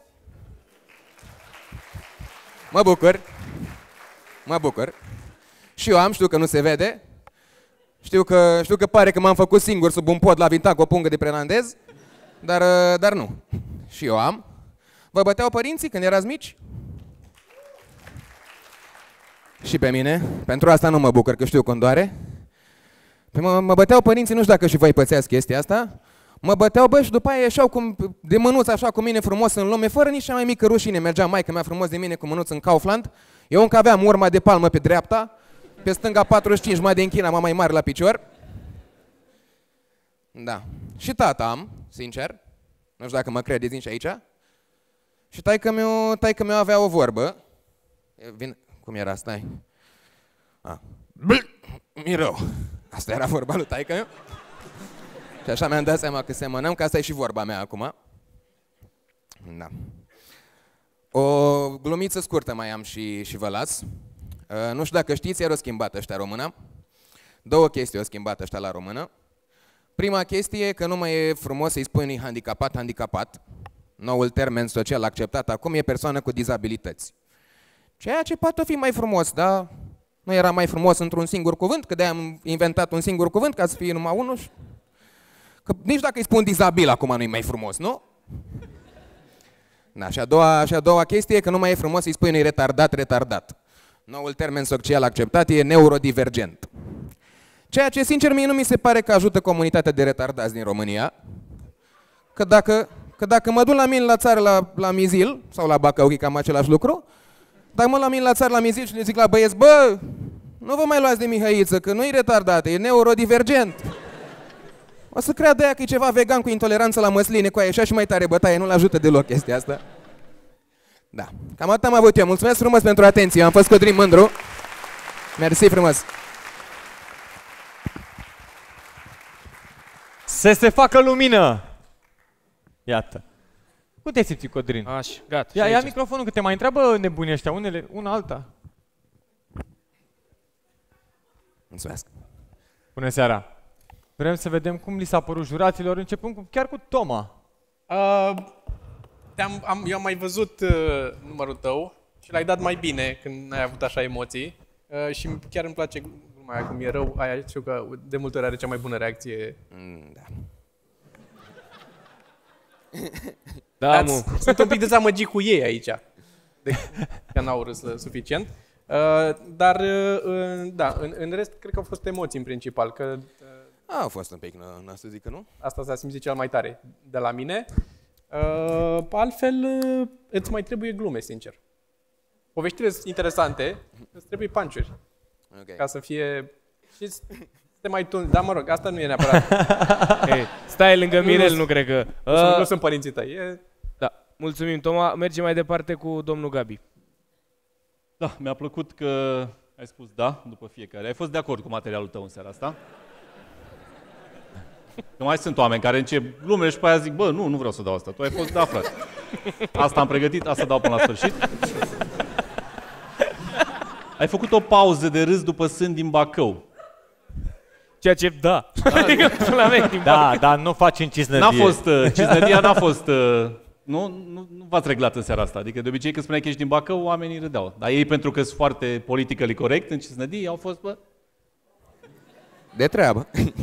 Mă bucur. Mă bucur. Și eu am, știu că nu se vede. Știu că, știu că pare că m-am făcut singur sub un pod la Vintan cu o pungă de prelandez, dar, dar nu. Și eu am. Vă băteau părinții când erați mici? Și pe mine. Pentru asta nu mă bucur, că știu cum doare. Mă, mă băteau părinții, nu știu dacă și voi pățeați chestia asta. Mă băteau, bă, și după aia ieșeau cum, de mânuț așa cu mine frumos în lume, fără nici cea mai mică rușine. Mergea maică mea frumos de mine cu mânuț în Kaufland. Eu încă aveam urma de palmă pe dreapta. Pe stânga patruzeci și cinci, mai de închina, mă mai mare la picior. Da. Și tata am, sincer. Nu știu dacă mă credeți nici aici. Și taică-miu, taică-miu avea o vorbă. Vin... Cum era? Stai. A. Mi rău. Asta era vorba lui taică-miu. Și așa mi-am dat seama că semănăm, că asta e și vorba mea acum. Da. O glumiță scurtă mai am și, și vă las. Uh, nu știu dacă știți, iar o schimbat ăștia română. Două chestii o schimbat ăștia la română. Prima chestie e că nu mai e frumos să-i spui unui handicapat, handicapat. Noul termen social acceptat acum e persoană cu dizabilități. Ceea ce poate fi mai frumos, dar nu era mai frumos într-un singur cuvânt, că de-aia am inventat un singur cuvânt ca să fie numai unul. Că nici dacă îi spun dizabil acum nu e mai frumos, nu? Da, și a doua, și a doua chestie e că nu mai e frumos să-i spui unui retardat, retardat. Noul termen social acceptat e neurodivergent. Ceea ce, sincer, mie nu mi se pare că ajută comunitatea de retardați din România. Că dacă, că dacă mă duc la mine la țară la, la Mizil, sau la Bacău, e cam același lucru, dacă mă la mine la țară la Mizil și le zic la băieți, bă, nu vă mai luați de Mihăiță, că nu e retardată, e neurodivergent. O să creadă ea că e ceva vegan cu intoleranță la măsline, cu aia așa și mai tare bătaie, nu-l ajută deloc chestia asta. Da, cam atât am avut eu. Mulțumesc frumos pentru atenție, am fost Codrin Mândru. Mersi frumos. Să se facă lumină! Iată. Cum te simți, Codrin? Așa, gata. Ia, ia microfonul, că te mai întreabă nebunii ăștia, unele, una alta. Mulțumesc. Bună seara. Vrem să vedem cum li s-a părut juraților, începând cu, chiar cu Toma. Uh, am, am, eu am mai văzut uh, numărul tău și l-ai dat mai bine când ai avut așa emoții. Uh, și chiar îmi place gluma aia, cum e rău, aia știu că de multe ori are cea mai bună reacție. Mm, da. Da, mă. Sunt un pic dezamăgit cu ei aici. De că n-au râs suficient. Uh, dar, uh, da, în, în rest, cred că au fost emoții în principal. Că, uh, a, a fost un pic, n-a să zic că nu. Asta s-a simțit cel mai tare de la mine. Uh, altfel, uh, îți mai trebuie glume, sincer. Poveștile sunt interesante, îți trebuie panciuri. Okay. Ca să fie... Și să te mai tun... Dar mă rog, asta nu e neapărat. Hey, stai lângă Mirel, nu cred că... Nu, uh, nu sunt părinții tăi. E... Da, mulțumim, Toma. Mergem mai departe cu domnul Gabi. Da, mi-a plăcut că ai spus da după fiecare. Ai fost de acord cu materialul tău în seara asta? Că mai sunt oameni care încep glumele și pe aia zic, bă, nu, nu vreau să dau asta. Tu ai fost da, frate. Asta am pregătit, asta dau până la sfârșit. Ai făcut o pauză de râs după Sunt din Bacău. Ceea ce, da. Adică, la mine, din da, Bacău. dar nu faci în ciznădie. N-a fost, uh, ciznădia n-a fost... Uh, nu, nu, nu v-ați reglat în seara asta. Adică de obicei când spuneai că ești din Bacău, oamenii râdeau. Dar ei, pentru că sunt foarte politically corect în ciznădie, au fost, bă... De treabă.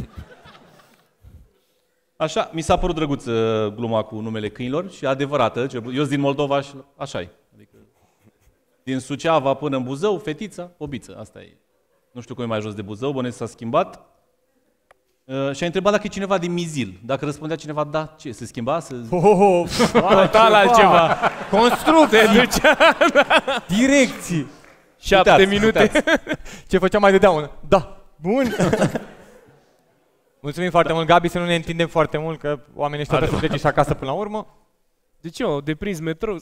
Așa, mi s-a părut drăguț uh, gluma cu numele câinilor și adevărată. Eu sunt din Moldova și așa e. Adică, din Suceava până în Buzău, fetița, Bobiță, asta e. nu știu cum e mai jos de Buzău, bănuiesc s-a schimbat. Uh, și a întrebat dacă e cineva din Mizil. Dacă răspundea cineva da, ce, se schimba? Se... Oh, oh, total altceva. Construcții. Direcții. Șapte Uitați, minute. Uitați. Ce făceam mai dădea un da. Bun. Mulțumim foarte mult, Gabi, să nu ne întindem foarte mult, că oamenii ăștia trebuie să plece și acasă până la urmă. De ce, o deprins metrou?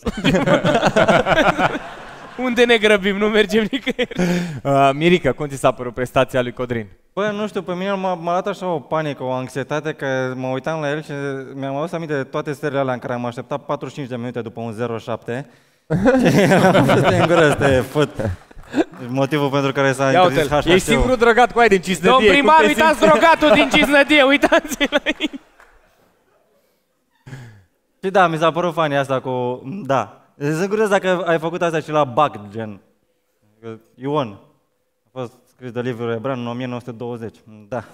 Unde ne grăbim? Nu mergem nicăieri. Uh, Mirica, cum ți s-a părut prestația lui Codrin? Bă, nu știu, pe mine m-a, m-a dat așa o panică, o anxietate, că mă uitam la el și mi-am adus aminte de toate seriile alea în care am așteptat patruzeci și cinci de minute după un zero șapte. Am fost în gură să te fut. Motivul pentru care s-a interzis H H C-ul. E singurul drogat cu aia din Cisnădie. Domn primar, uitați drogatul din Cisnădie, uitați-l aici. Și da, mi s-a părut funny asta cu... Da. Sunt curios dacă ai făcut asta și la B A C, gen. Ion. A fost scris de Liviu Rebran în o mie nouă sute douăzeci. Da.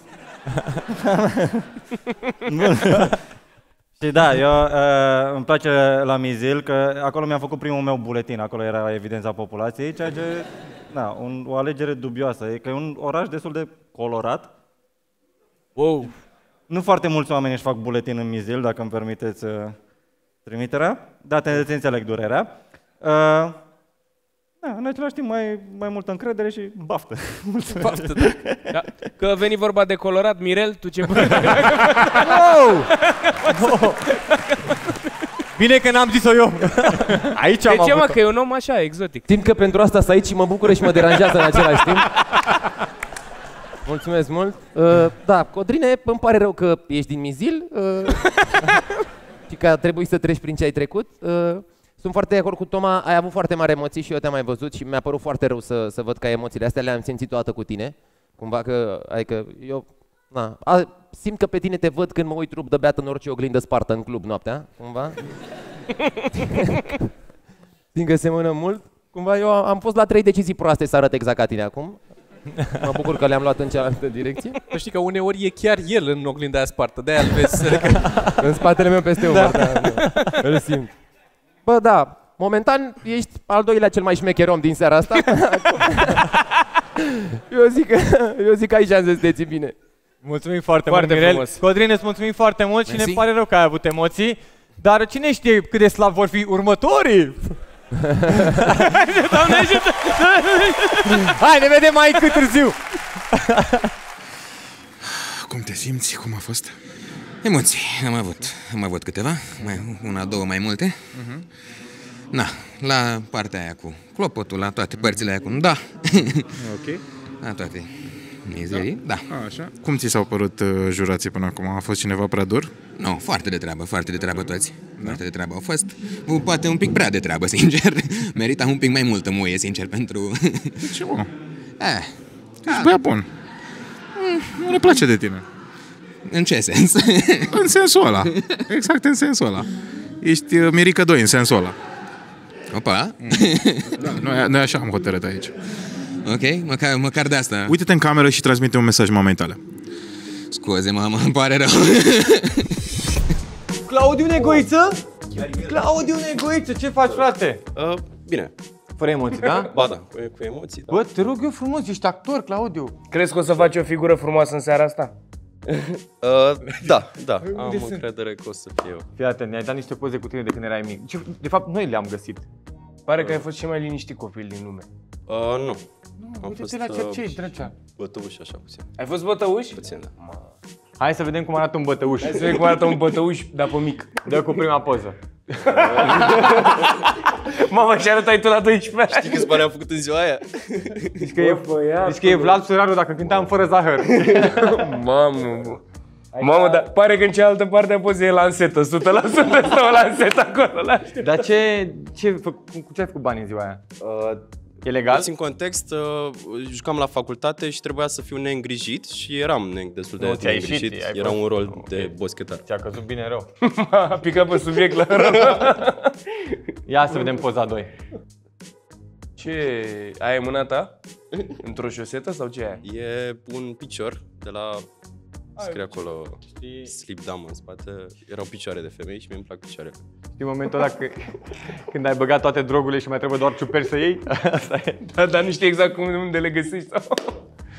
Și da, eu uh, îmi place la Mizil, că acolo mi-am făcut primul meu buletin, acolo era evidența populației, ceea ce, da, un, o alegere dubioasă, e că e un oraș destul de colorat. Wow. Nu foarte mulți oameni își fac buletin în Mizil, dacă îmi permiteți uh, trimiterea, dar te înțeleg durerea. Uh, Da, în același timp mai, mai multă încredere și baftă. Baftă, da. Da. Că veni vorba de colorat, Mirel, tu ce părere? Wow! Oh! Bine că n-am zis-o eu. Aici am de ce, mă, avut-o. că e un om așa, exotic. Simt că pentru asta sunt aici și mă bucură și mă deranjează în același timp. Mulțumesc mult. Uh, da, Codrine, îmi pare rău că ești din Mizil uh, și că a trebuit să treci prin ce ai trecut. Uh, Sunt foarte de acord cu Toma, ai avut foarte mari emoții și eu te-am mai văzut și mi-a părut foarte rău să, să văd că ai emoțiile astea, le-am simțit toată cu tine. Cumva că, adică eu, na, a, simt că pe tine te văd când mă uit trup de beat în orice oglindă spartă în club noaptea, cumva. Simt că semănă mult. Cumva eu am fost la trei decizii proaste să arăt exact ca tine acum. Mă bucur că le-am luat în cealaltă direcție. Știi că uneori e chiar el în oglinda aia spartă, de-aia îl vezi. În spatele meu peste umăr, da. Da, îl simt. Bă, da, momentan ești al doilea cel mai șmecher om din seara asta. eu, zic că, eu zic că aici am să te ții bine. Mulțumim foarte, foarte mult, Mirel. Frumos. Codrin, îți mulțumim foarte mult. Mersi. Și ne pare rău că ai avut emoții. Dar cine știe cât de slab vor fi următorii? Doamne ajută! Hai, ne vedem mai cât târziu! Cum te simți? Cum a fost? Emoții. Am avut. Am avut câteva. Mai, una, două, mai multe. Uh-huh. Na, la partea aia cu clopotul, la toate părțile aia cu da. Ok. La toate mizerii, da. da. A, așa. Cum ți s-au părut uh, jurații până acum? A fost cineva prea dur? Nu, no, foarte de treabă, foarte de treabă toți. Da? Foarte de treabă au fost. Poate un pic prea de treabă, sincer. Merita un pic mai multă muie, sincer, pentru... De ce, mă? Eh. Ești băiat bun. Mm, nu ne place de tine. În ce sens? În sensul ăla. Exact în sensul ăla. Ești uh, Mirica doi în sensul ăla. Opa. Mm. Da, noi, noi așa am hotărât aici. Ok, măcar, măcar de asta. Uite-te în cameră și transmite un mesaj mamei tale. Scuze, mama, îmi pare rău. Claudiu Negoiță? Claudiu Negoiță, ce faci, frate? Uh, bine. Fără emoții, da? Ba da, cu, cu emoții, da. Bă, te rog eu frumos, ești actor, Claudiu. Crezi că o să faci o figură frumoasă în seara asta? Uh, da, da, Unde am sunt? încredere că o să fiu. Fii atent, ne-ai dat niște poze cu tine de când erai mic. Ce, de fapt, noi le-am găsit. Pare că ai fost cel mai liniștit copil din lume. Uh, nu. Nu, Am uite-te fost, la uh, cercei, drăcea. bătăuș așa puțin. Ai fost bătăuș? Puțin, da. Hai să vedem cum arată un bătăuș. Hai să vedem cum arată un bătăuș, dar pe mic. Dă cu prima poză. Mamă, și arătai tu la doisprezece ani. Știi câți bani am făcut în ziua aia? Zici că, e, zici că e Vlad Suraru dacă cântam fără zahăr. Mamă, bă. Mamă, dar pare că în cealaltă parte a pozei e lansetă, o sută la sută stau lansetă acolo, la știu. Dar ce, ce, cu ce ai făcut bani în ziua aia? Uh, E legal? În context, uh, jucam la facultate și trebuia să fiu neîngrijit și eram ne- destul de Nu, ți-a ieșit, neîngrijit. ai Era fost- un rol ok. de boschetar. Ți-a căzut bine rău. A picat pe subiect la rău. Ia să vedem poza doi. Ce, aia e mâna ta? Într-o șosetă sau ce e aia? E un picior de la... Scrie acolo Sleep Dam în spate. Erau picioare de femei și mie îmi plac picioarele. Știi momentul ăla că, când ai băgat toate drogurile și mai trebuie doar ciuperci să iei? Asta e. Da, dar nu știi exact cum, unde le găsești sau...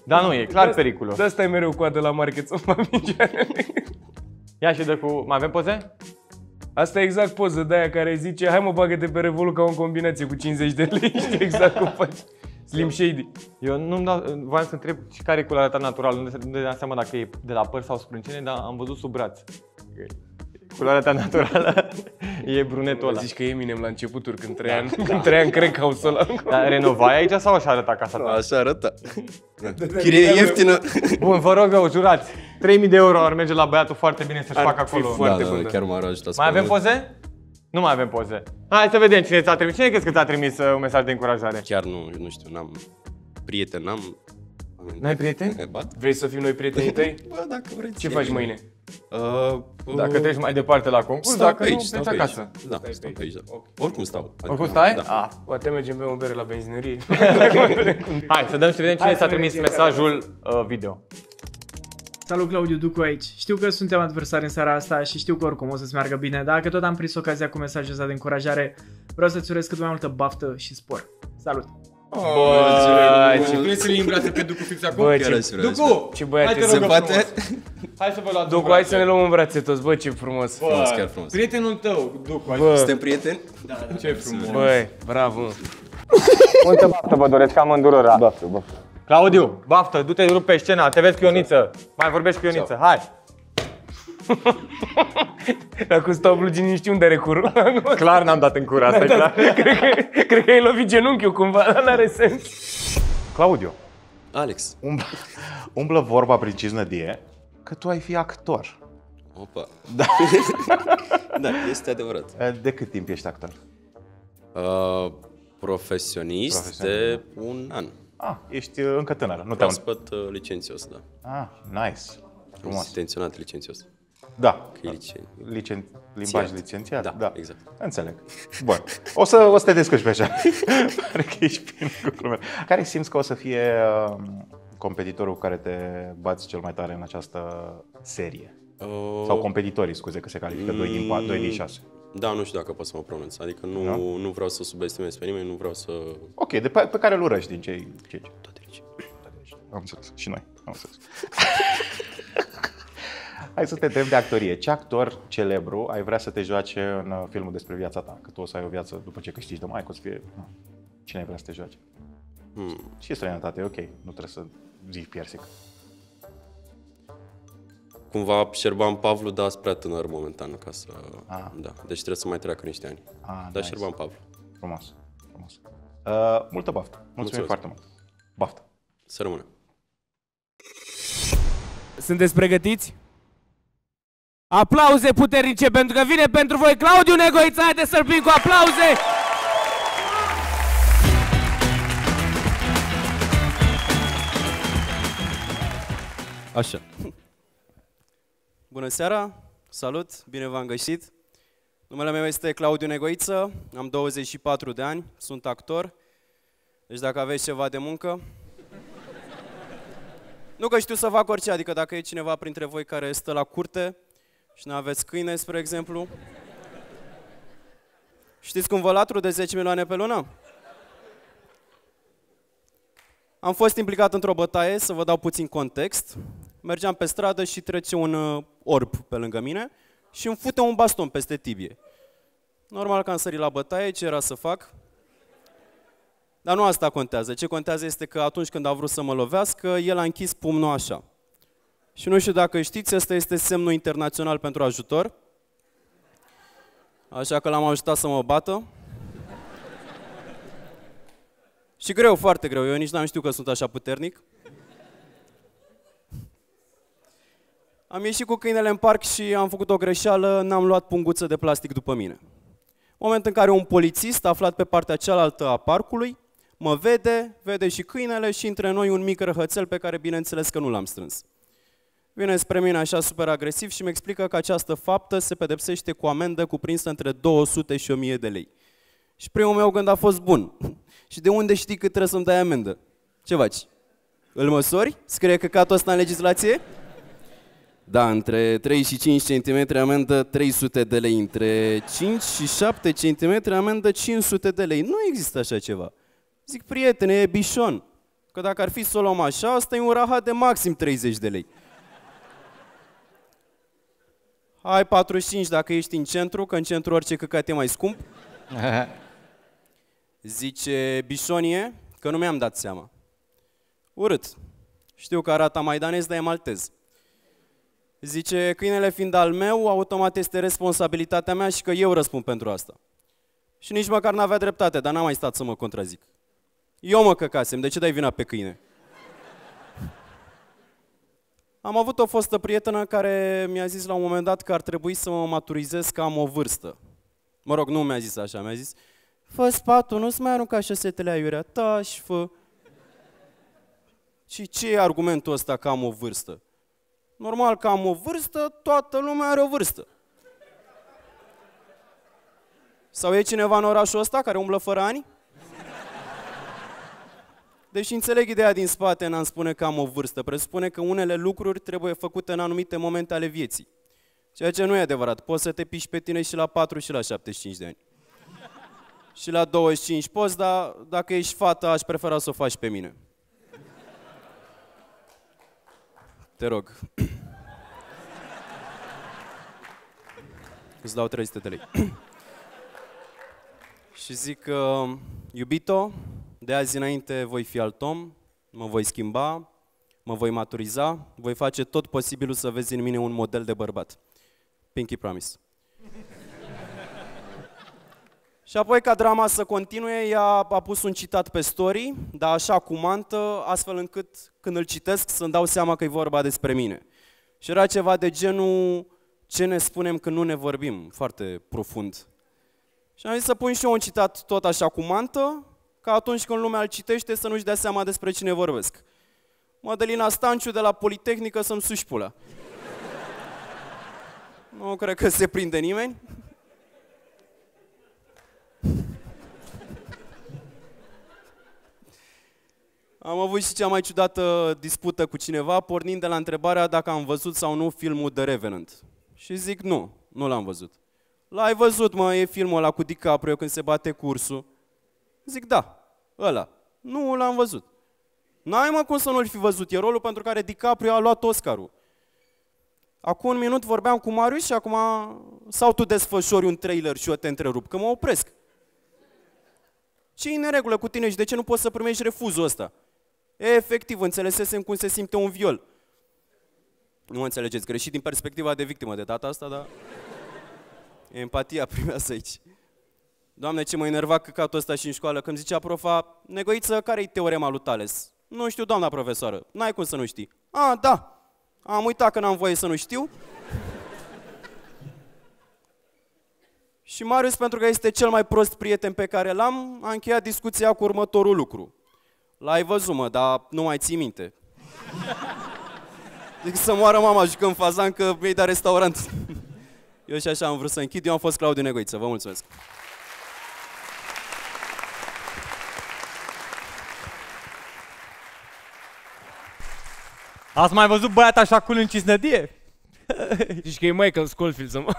Da, nu, e clar periculos. De asta e mereu coadă la market să mă picioare. Ia și dă cu... Mai avem poze? Asta e exact poză de aia care zice hai mă bagă-te pe Revolut ca o combinație cu cincizeci de lei. Știi exact cum faci. Slim Shady. Eu nu-mi dau... Voiam să întreb și care e culoarea ta naturală. Nu ne dăm seama dacă e de la păr sau sprâncene, dar am văzut sub braț. Culoarea ta naturală e brunetul ăla. Zici că Eminem la începuturi când trăia în, când trăia în crack house ăla. Dar renovai aici sau așa arăta casa ta? Așa arăta. Chirie ieftină. Bun, vă rog eu, jurați. trei mii de euro ar merge la băiatul foarte bine să-și facă acolo. Da, da, chiar m-ar ajuta. Mai avem poze? Nu mai avem poze. Hai să vedem cine ți-a trimis. Cine crezi că ți-a trimis uh, un mesaj de încurajare? Chiar nu, nu știu, n-am prieten, n-am... N-ai prieteni? Vrei să fim noi prietenii tăi? Bă, dacă vrei. Ce faci mâine? Uh, Dacă treci mai departe la concurs, stau dacă pe aici, nu, stau pleci pe aici. acasă. Da, stau pe aici, da. Oricum stau. Oricum stai? Da. Ah. Poate mergem pe o bere la benzinărie. Hai să dăm și vedem cine Hai ți-a să trimis vedem mesajul uh, video. Salut, Claudiu, Ducu aici. Știu că suntem adversari în seara asta și știu că oricum o să-ți meargă bine, dar că tot am prins ocazia cu mesajul ăsta de încurajare, vreau să-ți urez cât mai multă baftă și spor. Salut! Băi, ce vrei să-l imbrați pe Ducu fix acum? Bă, ce, Ducu! ce băiat hai te se rugăm poate. frumos. Hai să vă luați Ducu, hai să ne luăm în brațe toți, bă, ce frumos. Bă, chiar frumos. prietenul tău, Ducu. Bă. Suntem prieteni? Da, da, ce frumos. Băi, bravo. Multă baftă vă doresc amândurora. Baftă, baftă. Claudiu, baftă, du-te rup pe scena, te vezi cu Ioniță. Mai vorbești cu Ioniță, hai. Dacă stau bluginii, știu unde are curul. Clar n-am dat în cur, asta e clar. cred, că, cred că ai lovit genunchiul cumva, dar n-are sens. Claudiu, Alex. umblă, umblă vorba prin Cisnădie că tu ai fi actor. Opa. Da. Da, este adevărat. De cât timp ești actor? Uh, profesionist, profesionist de un an. Ah, ești încă tânăr, nu te-am... Proaspăt uh, licențios, da. Ah, nice. Frumos. Am intenționat licențios. Da. Că e licen... Licen... Limbaj licențiat? Da, da, exact. Înțeleg. Bun. O să, o să te descurci pe așa. Pare că ești plin cu probleme. Care simți că o să fie uh, competitorul cu care te bați cel mai tare în această serie? Uh... Sau competitorii, scuze, că se califică doi din patru, doi din șase. Da, nu știu dacă pot să mă pronunț. Adică nu, da? nu vreau să subestimez pe nimeni, nu vreau să... Ok, de pe, pe care îl urăști din cei cinci. Toate aici. Am înțeles. Și noi. Am înțeles. Hai să te întreb de actorie. Ce actor celebru ai vrea să te joace în filmul despre viața ta? Că tu o să ai o viață după ce câștigi de mai, că o să fie... Cine ai vrea să te joace? Hmm. Și străinătate, ok. Nu trebuie să zici piersic. Cumva Șerban Pavlu, dar sunt prea tânăr momentan ca să... Ah. Da, deci trebuie să mai treacă niște ani. Ah, dar nice. Șerban Pavlu. Frumos. Frumos. Uh, multă baftă. Mulțumim Mulțumesc. foarte mult. Baftă. Să rămână. Sunteți pregătiți? Aplauze puternice pentru că vine pentru voi Claudiu Negoiță. Haideți să-l primim cu aplauze! Așa. Bună seara, salut, bine v-am găsit. Numele meu este Claudiu Negoiță, am douăzeci și patru de ani, sunt actor. Deci dacă aveți ceva de muncă... Nu că știu să fac orice, adică dacă e cineva printre voi care stă la curte și nu aveți câine, spre exemplu. Știți cum vă latru de zece milioane pe lună? Am fost implicat într-o bătaie, să vă dau puțin context. Mergeam pe stradă și trece un uh, orb pe lângă mine și îmi fute un baston peste tibie. Normal că am sărit la bătaie, ce era să fac? Dar nu asta contează. Ce contează este că atunci când a vrut să mă lovească, el a închis pumnul așa. Și nu știu dacă știți, ăsta este semnul internațional pentru ajutor. Așa că l-am ajutat să mă bată. Și greu, foarte greu. Eu nici n-am știut că sunt așa puternic. Am ieșit cu câinele în parc și am făcut o greșeală, n-am luat punguță de plastic după mine. Moment în care un polițist aflat pe partea cealaltă a parcului mă vede, vede și câinele și între noi un mic răhățel pe care bineînțeles că nu l-am strâns. Vine spre mine așa super agresiv și mi explică că această faptă se pedepsește cu amendă cuprinsă între două sute și o mie de lei. Și primul meu gând a fost bun. Și de unde știi cât trebuie să-mi dai amendă? Ce faci? Îl măsori? Scrie căcatul ăsta în legislație? Da, între trei și cinci centimetri amendă trei sute de lei, între cinci și șapte centimetri amendă cinci sute de lei. Nu există așa ceva. Zic, prietene, e bișon. Că dacă ar fi să o luăm așa, asta e un rahat de maxim treizeci de lei. Hai patruzeci și cinci dacă ești în centru, că în centru orice căcat e mai scump. Zice Bișonie, că nu mi-am dat seama. Urât. Știu că arată maidanez, dar e maltez. Zice, câinele fiind al meu, automat este responsabilitatea mea și că eu răspund pentru asta. Și nici măcar n-avea dreptate, dar n-am mai stat să mă contrazic. Eu mă căcasem, de ce dai vina pe câine? Am avut o fostă prietenă care mi-a zis la un moment dat că ar trebui să mă maturizez că am o vârstă. Mă rog, nu mi-a zis așa, mi-a zis, fă spatul, nu-ți mai arunca șosetele aiurea, tași, fă. Și ce e argumentul ăsta că am o vârstă? Normal că am o vârstă, toată lumea are o vârstă. Sau e cineva în orașul ăsta care umblă fără ani? Deși înțeleg ideea din spate în a-mi spune că am o vârstă, presupune că unele lucruri trebuie făcute în anumite momente ale vieții. Ceea ce nu e adevărat. Poți să te piși pe tine și la patru și la șaptezeci și cinci de ani. Și la douăzeci și cinci poți, dar dacă ești fată, aș prefera să o faci pe mine. Te rog. Îți dau trei sute de lei. Și zic, uh, iubito, de azi înainte voi fi alt om, mă voi schimba, mă voi maturiza, voi face tot posibilul să vezi în mine un model de bărbat. Pinky promise. Și apoi, ca drama să continue, ea a pus un citat pe story, dar așa cu mantă, astfel încât când îl citesc să-mi dau seama că e vorba despre mine. Și era ceva de genul, ce ne spunem când nu ne vorbim, foarte profund. Și am zis să pun și eu un citat tot așa cu mantă, ca atunci când lumea îl citește să nu-și dea seama despre cine vorbesc. Mădălina Stanciu de la Politehnică să-mi suși pula. Nu cred că se prinde nimeni. Am avut și cea mai ciudată dispută cu cineva, pornind de la întrebarea dacă am văzut sau nu filmul The Revenant. Și zic nu, nu l-am văzut. L-ai văzut, mă, e filmul ăla cu DiCaprio când se bate cu ursul. Zic da, ăla. Nu l-am văzut. N-ai, mă, cum să nu-l fi văzut, e rolul pentru care DiCaprio a luat Oscarul. Acum un minut vorbeam cu Marius și acum sau tu desfășori un trailer și eu te întrerup, că mă opresc. Ce-i în neregulă cu tine și de ce nu poți să primești refuzul ăsta? E, efectiv, înțelesesem cum se simte un viol. Nu mă înțelegeți, greșit din perspectiva de victimă de data asta, dar empatia primează aici. Doamne, ce mă enerva căcatul ăsta și în școală, când zicea profa, Negoiță, care-i teorema lui Tales? Nu știu, doamna profesoară, n-ai cum să nu știi. A, da, am uitat că n-am voie să nu știu. Și Marius, pentru că este cel mai prost prieten pe care l-am, a încheiat discuția cu următorul lucru. L-ai văzut, mă, dar nu mai ții minte. Zic să moară mama, jucăm fazan că mi-ai dat restaurant. Eu și așa am vrut să închid, eu am fost Claudiu Negoiță, vă mulțumesc. Ați mai văzut băiat așa cool în Cisnădie? Zici că e Michael Scofield să mă...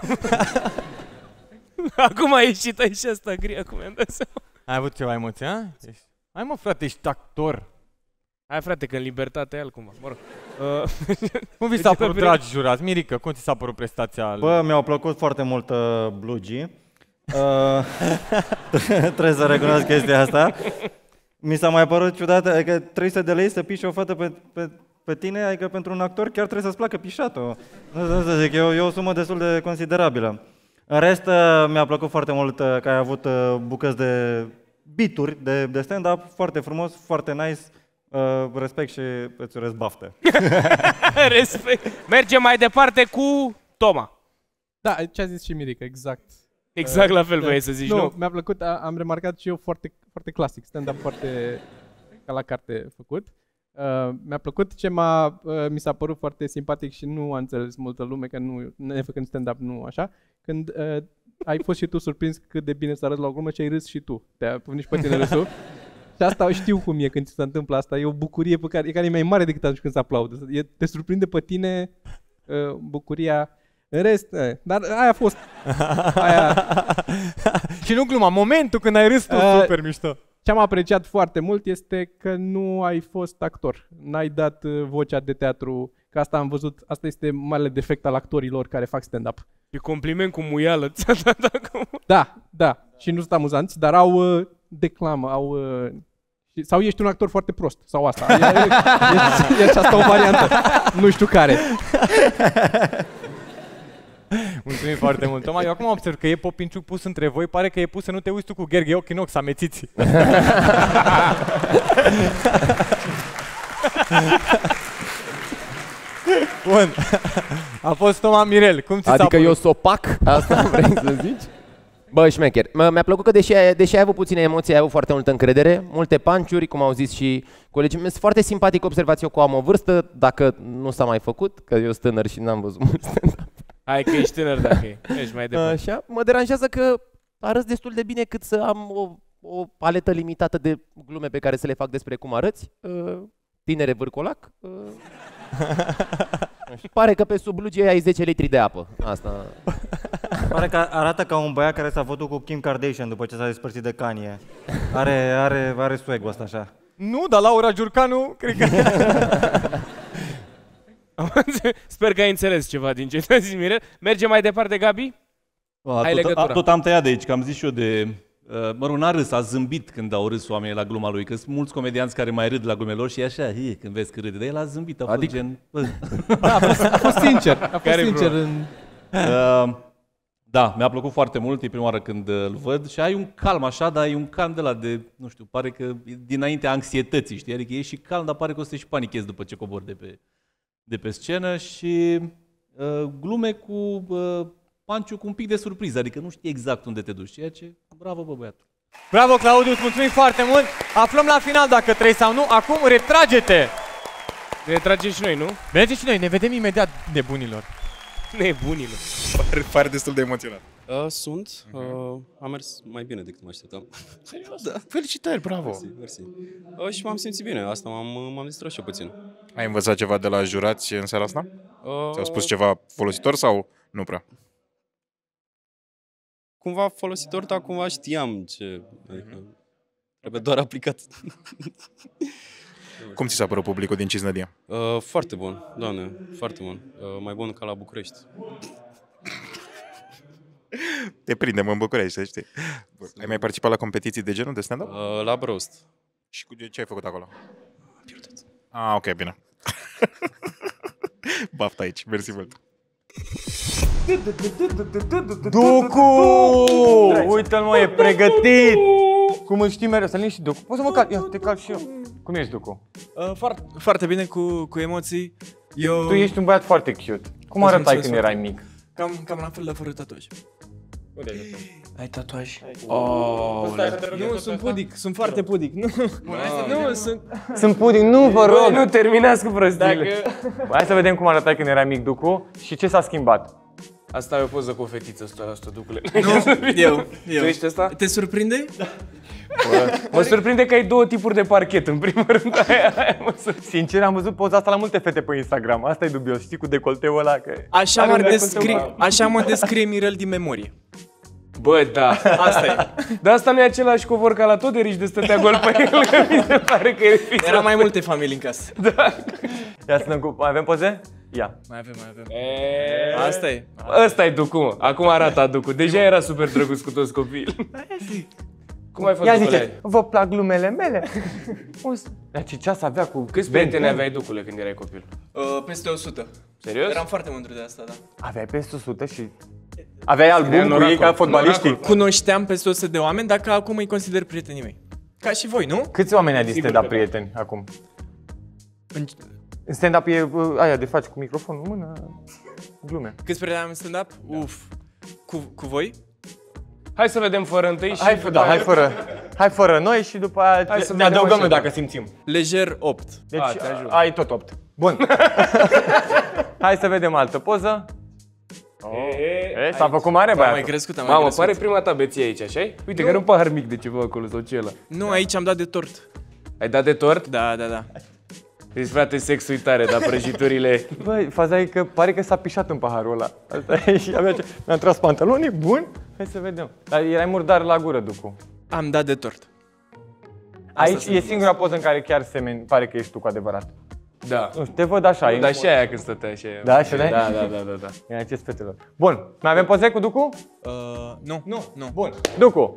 Acum a ieșit aici asta gri, acum mi-am dat seama. Ai avut ceva emoție, a? Hai mă frate, ești actor. Hai frate, că în libertate e altcumva, mă rog. Uh, cum vi s-a părut, dragi jurați? Mirica, cum ți s-a părut prestația? Bă, mi-au plăcut foarte mult uh, blugii. Uh, trebuie să recunosc chestia asta. Mi s-a mai părut ciudat, adică trei sute de lei să piși o fată pe, pe, pe tine, adică pentru un actor chiar trebuie să-ți placă pișatul. Nu știu să zic, e o, e o sumă destul de considerabilă. În rest, uh, mi-a plăcut foarte mult uh, că ai avut uh, bucăți de beat-uri, de, de stand-up, foarte frumos, foarte nice. Uh, respect și îți urez baftă. Respect. Mergem mai departe cu Toma. Da, ce a zis și Mirica, exact. Exact la fel voiai să zici, nu? Nu, mi-a plăcut, a, am remarcat și eu foarte, foarte clasic, stand-up foarte ca la carte făcut. Uh, mi-a plăcut ce m-a, uh, mi s-a părut foarte simpatic și nu a înțeles multă lume, că nu, nefăcând stand-up nu așa, când uh, ai fost și tu surprins cât de bine s-a râs la o glumă și ai râs și tu. Te-a pus nici pe tine râsul. Și asta știu cum e când ți se întâmplă asta, e o bucurie pe care, e care e mai mare decât atunci când se aplaudă. E, te surprinde pe tine uh, bucuria. În rest, eh, dar aia a fost. Aia... Și nu gluma, momentul când ai râs tu, uh, super mișto. ce am apreciat foarte mult este că nu ai fost actor. N-ai dat uh, vocea de teatru, că asta am văzut, asta este marele defect al actorilor care fac stand-up. E compliment cu muială, ți-a dat acum. Da, da, și nu sunt amuzanți, dar au uh, declamă, au... Uh, sau ești un actor foarte prost, sau asta. E, e, e, e aceasta o variantă. Nu știu care. Mulțumim foarte mult, Toma. Eu acum observ că e Popinciuc pus între voi, pare că e pus să nu te uiți tu cu Gherghe ochi în ochi, să amețiți. Bun. A fost Toma Mirel. Cum ți s-a Adică părut? eu sopac? Asta vrei să zici? Bă, șmecher. Mi-a plăcut că deși ai, deși ai avut puține emoții, ai avut foarte multă încredere, multe panciuri, cum au zis și colegii mei. Sunt foarte simpatic observați eu că am o vârstă, dacă nu s-a mai făcut, că eu sunt tânăr și n-am văzut mult stand-up. Hai că ești tânăr dacă e. Ești mai departe. Așa, mă deranjează că arăți destul de bine cât să am o, o paletă limitată de glume pe care să le fac despre cum arăți. Uh, tinere vârcolac. Uh, și pare că pe sub blugie ai zece litri de apă. Asta... Pare că arată ca un băiat care s-a făcut cu Kim Kardashian după ce s-a despărțit de Kanye. Are, are, are swag-ul ăsta așa. Nu, dar Laura Giurcanu, cred că... Sper că ai înțeles ceva din ce te-a zis Mirel. Mergem mai departe, Gabi? A, ai tot, legătura. a, tot am tăiat de aici, că am zis și eu de... Uh, mă rog, n-a râs, a zâmbit când au râs oamenii la gluma lui, că sunt mulți comedianți care mai râd la glumele lor și e așa, he, când vezi că râde, dar el a zâmbit, a fost Adică- gen... Da, a fost, a fost sincer, a fost Care-i sincer problema? în... Uh, da, mi-a plăcut foarte mult, e prima oară când îl văd și ai un calm așa, dar e un calm de la de, nu știu, pare că e dinaintea anxietății, știi? Adică e și calm, dar pare că o să te și panichezi după ce cobori de pe, de pe scenă și uh, glume cu uh, Panciu cu un pic de surpriză, adică nu știi exact unde te duci, ceea ce, bravo bă băiatul. Bravo, Claudiu, îți mulțumim foarte mult. Aflăm la final dacă trei sau nu. Acum retrage-te. Ne retragem și noi, nu? Mergem și noi, ne vedem imediat, nebunilor. Nebunilor. Pare, pare destul de emoționat. Uh, sunt. Uh, a mers mai bine decât mă așteptam. Serios? Da. Felicitări, bravo! Mersi, mersi. Uh, și m-am simțit bine, asta m-am, m-am distrat și eu puțin. Ai învățat ceva de la jurați în seara asta? Uh, Ți-au spus ceva folositor sau nu prea? Cumva folositor, dar cumva știam ce... Adică, trebuie doar aplicat. Cum ți s-a părut publicul din Cisnădia? Uh, foarte bun, doamne, foarte bun. Uh, mai bun ca la București. Te prindem în București, să știi. Ai mai participat la competiții de genul de stand-up? Uh, la Broast. Și cu ce ai făcut acolo? Pierdut. Ah, ok, bine. Baftă aici, mersi mult. Ducu! Uite-l, mă, e pregătit! Cum îl știi mereu, să liniști, Ducu. Poți să mă calc? Ia, te calc și eu. Cum ești, Ducu? Uh, foarte, foarte bine, cu, cu emoții. Eu... Tu ești un băiat foarte cute. Cum Îți arătai mulțumesc când erai foarte mic? Cam, cam la fel, dar fără tatuaj. Unde ai Ai tatuaj? Oh, nu, sunt pudic, sunt foarte pudic. Nu, nu, sunt... Sunt pudic, nu vă rog! Băi, nu terminați cu prostiile. Dacă... Hai să vedem cum arătai când erai mic, Ducu, și ce s-a schimbat. Asta e o poză cu o fetiță, o sută la sută, Ducule. Nu, eu, eu. Tu ești ăsta? Te surprinde? Da. Mă surprinde că ai două tipuri de parchet, în primul rând. Aia, aia mă Sincer, am văzut poza asta la multe fete pe Instagram. Asta e dubios, știi, cu decolteul ăla. Că... Așa, mă descrie, așa mă descrie Mirel din memorie. Bă, da, asta e. Dar asta nu e același covor ca la Toderici de stătea gol pe el, că mi se pare că e fix. Era mai multe familii în casă. Da. Ia să ne... Mai avem poze? Ia. Mai avem, mai avem. E... Asta e. Asta e Ducu, mă. Acum arată Ducu. Deja era super drăguț cu toți copiii. Cum ai făcut? Ia zice, vă plac glumele mele? Dar ce ceas avea cu... Câți prieteni aveai, Ducule, când erai copil? Uh, peste o sută. Serios? Eram foarte mândru de asta, da. Aveai peste o sută și... Aveai album cu ei ca fotbaliștii? Cunoșteam peste o sută de oameni, dacă acum îi consider prietenii mei. Ca și voi, nu? Câți oameni ai de stand-up prieteni acum? În stand-up e uh, aia de faci cu microfonul în mână, glume. Câți prieteni am în stand-up? Uf. Cu, cu voi? Hai să vedem fără întâi și... Hai, da, hai fără, hai fără noi și după aia hai să ne adăugăm noi dacă simțim. Lejer opt. Deci A, te ajut. ai tot opt. Bun. Hai să vedem altă poză. Oh. E, s-a făcut mare, băiatul. Am mai crescut, am mai Mamă, crescut. pare prima ta beție aici, așa-i? Uite, că are un pahar mic de ceva acolo sau ce ăla. Nu, aici am dat de tort. Ai dat de tort? Da, da, da. Deci, frate, sex uitare, dar prăjiturile... Băi, faza e că pare că s-a pișat în paharul ăla. Asta e și abia ce... Mi-am tras pantalonii, bun? Hai să vedem. Dar erai murdar la gură, Ducu. Am dat de tort. Aici e singura poză în care chiar semeni, pare că ești tu cu adevărat. Da. Nu știu, te văd așa. Dar și aia când stătea și aia. Da, așa da, da, da, da, da. E acest fetelor. Bun, mai avem poze cu Ducu? Uh, nu, nu, nu. Bun. Ducu,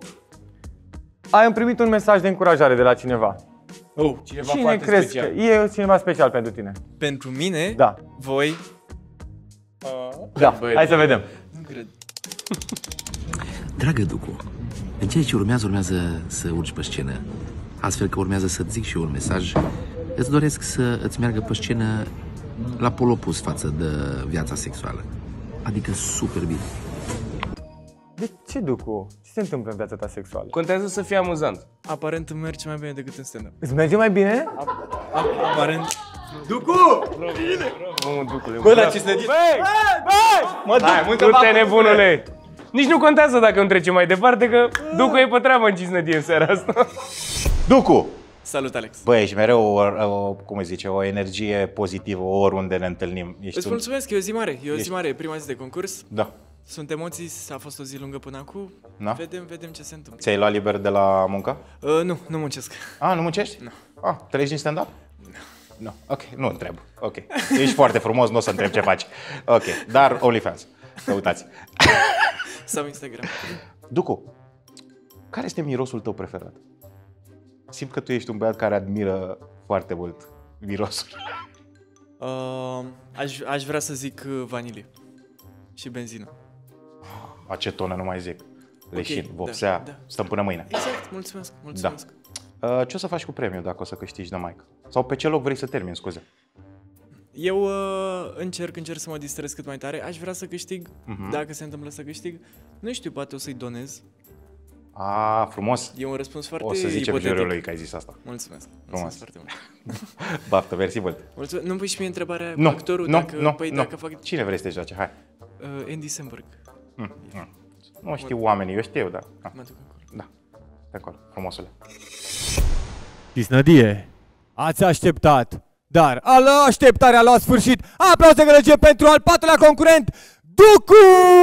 ai primit un mesaj de încurajare de la cineva. Oh, cineva Cine foarte crezi special. că e cineva special pentru tine? Pentru mine? Da. Voi? Uh, Da, hai să vedem. Nu cred. Dragă Ducu, în ceea ce urmează, urmează să urci pe scenă. Astfel că urmează să-ți zic și eu un mesaj. Îți doresc să îți meargă pe scenă la pol opus față de viața sexuală. Adică super bine. De ce, Ducu? Ce se întâmplă în viața ta sexuală? Contează să fie amuzant. Aparent îmi merge mai bine decât în stand-up. Îți merge mai bine? Aparent... Ducu! Bine! Bă, Ducule, Bă, dar ce să zici? Băi! Băi! Mă duc! Du-te, nebunule! Nici nu contează dacă îmi trece mai departe, că Ducu e pe treabă în Cisnădie în seara asta. Ducu! Salut, Alex! Bă, ești mereu, o, o, cum îi zice, o energie pozitivă oriunde ne întâlnim. Ești Îți un... mulțumesc, e o zi mare, e o zi Ești- mare, e prima zi de concurs. Da. Sunt emoții, a fost o zi lungă până acum. Da? Vedem, vedem ce se întâmplă. Ți-ai luat liber de la muncă? Uh, nu, nu muncesc. A, nu muncești? Nu. Ah, treci din stand-up? Nu. Nu, ok, nu întreb. Ok. Ești foarte frumos, nu o să întreb ce faci. Ok, dar OnlyFans. Căutați. Sau Instagram. Ducu, care este mirosul tău preferat? Simt că tu ești un băiat care admiră foarte mult mirosul. Uh, aș, aș vrea să zic uh, vanilie și benzină. Acetonă, nu mai zic. Leșin, Ok, vopsea, da, da. stăm până mâine. Exact, mulțumesc, mulțumesc. Da. Uh, ce o să faci cu premiul dacă o să câștigi de Mike? Sau pe ce loc vrei să termini, scuze? Eu uh, încerc, încerc să mă distrez cât mai tare. Aș vrea să câștig, Mhm. dacă se întâmplă să câștig. Nu știu, poate o să-i donez. A, frumos. E un răspuns foarte O să zicem ipotetic. jurului că ai zis asta. Mulțumesc. Frumos. Mulțumesc foarte mult. Baftă, mersi mult. Mulțumesc. Nu-mi pui și mie întrebarea Nu, cu actorul nu, dacă, nu, păi, nu. dacă fac... Cine vrei să te joace? Hai. Uh, Andy Samberg. Mm, mm. Nu știu oamenii, eu știu, da. Ah. Mă duc acolo. Da. De acolo, frumosule. Cisnădie, ați așteptat, dar al așteptarea a luat sfârșit. Aplauze gălăgie pentru al patrulea concurent, Ducu!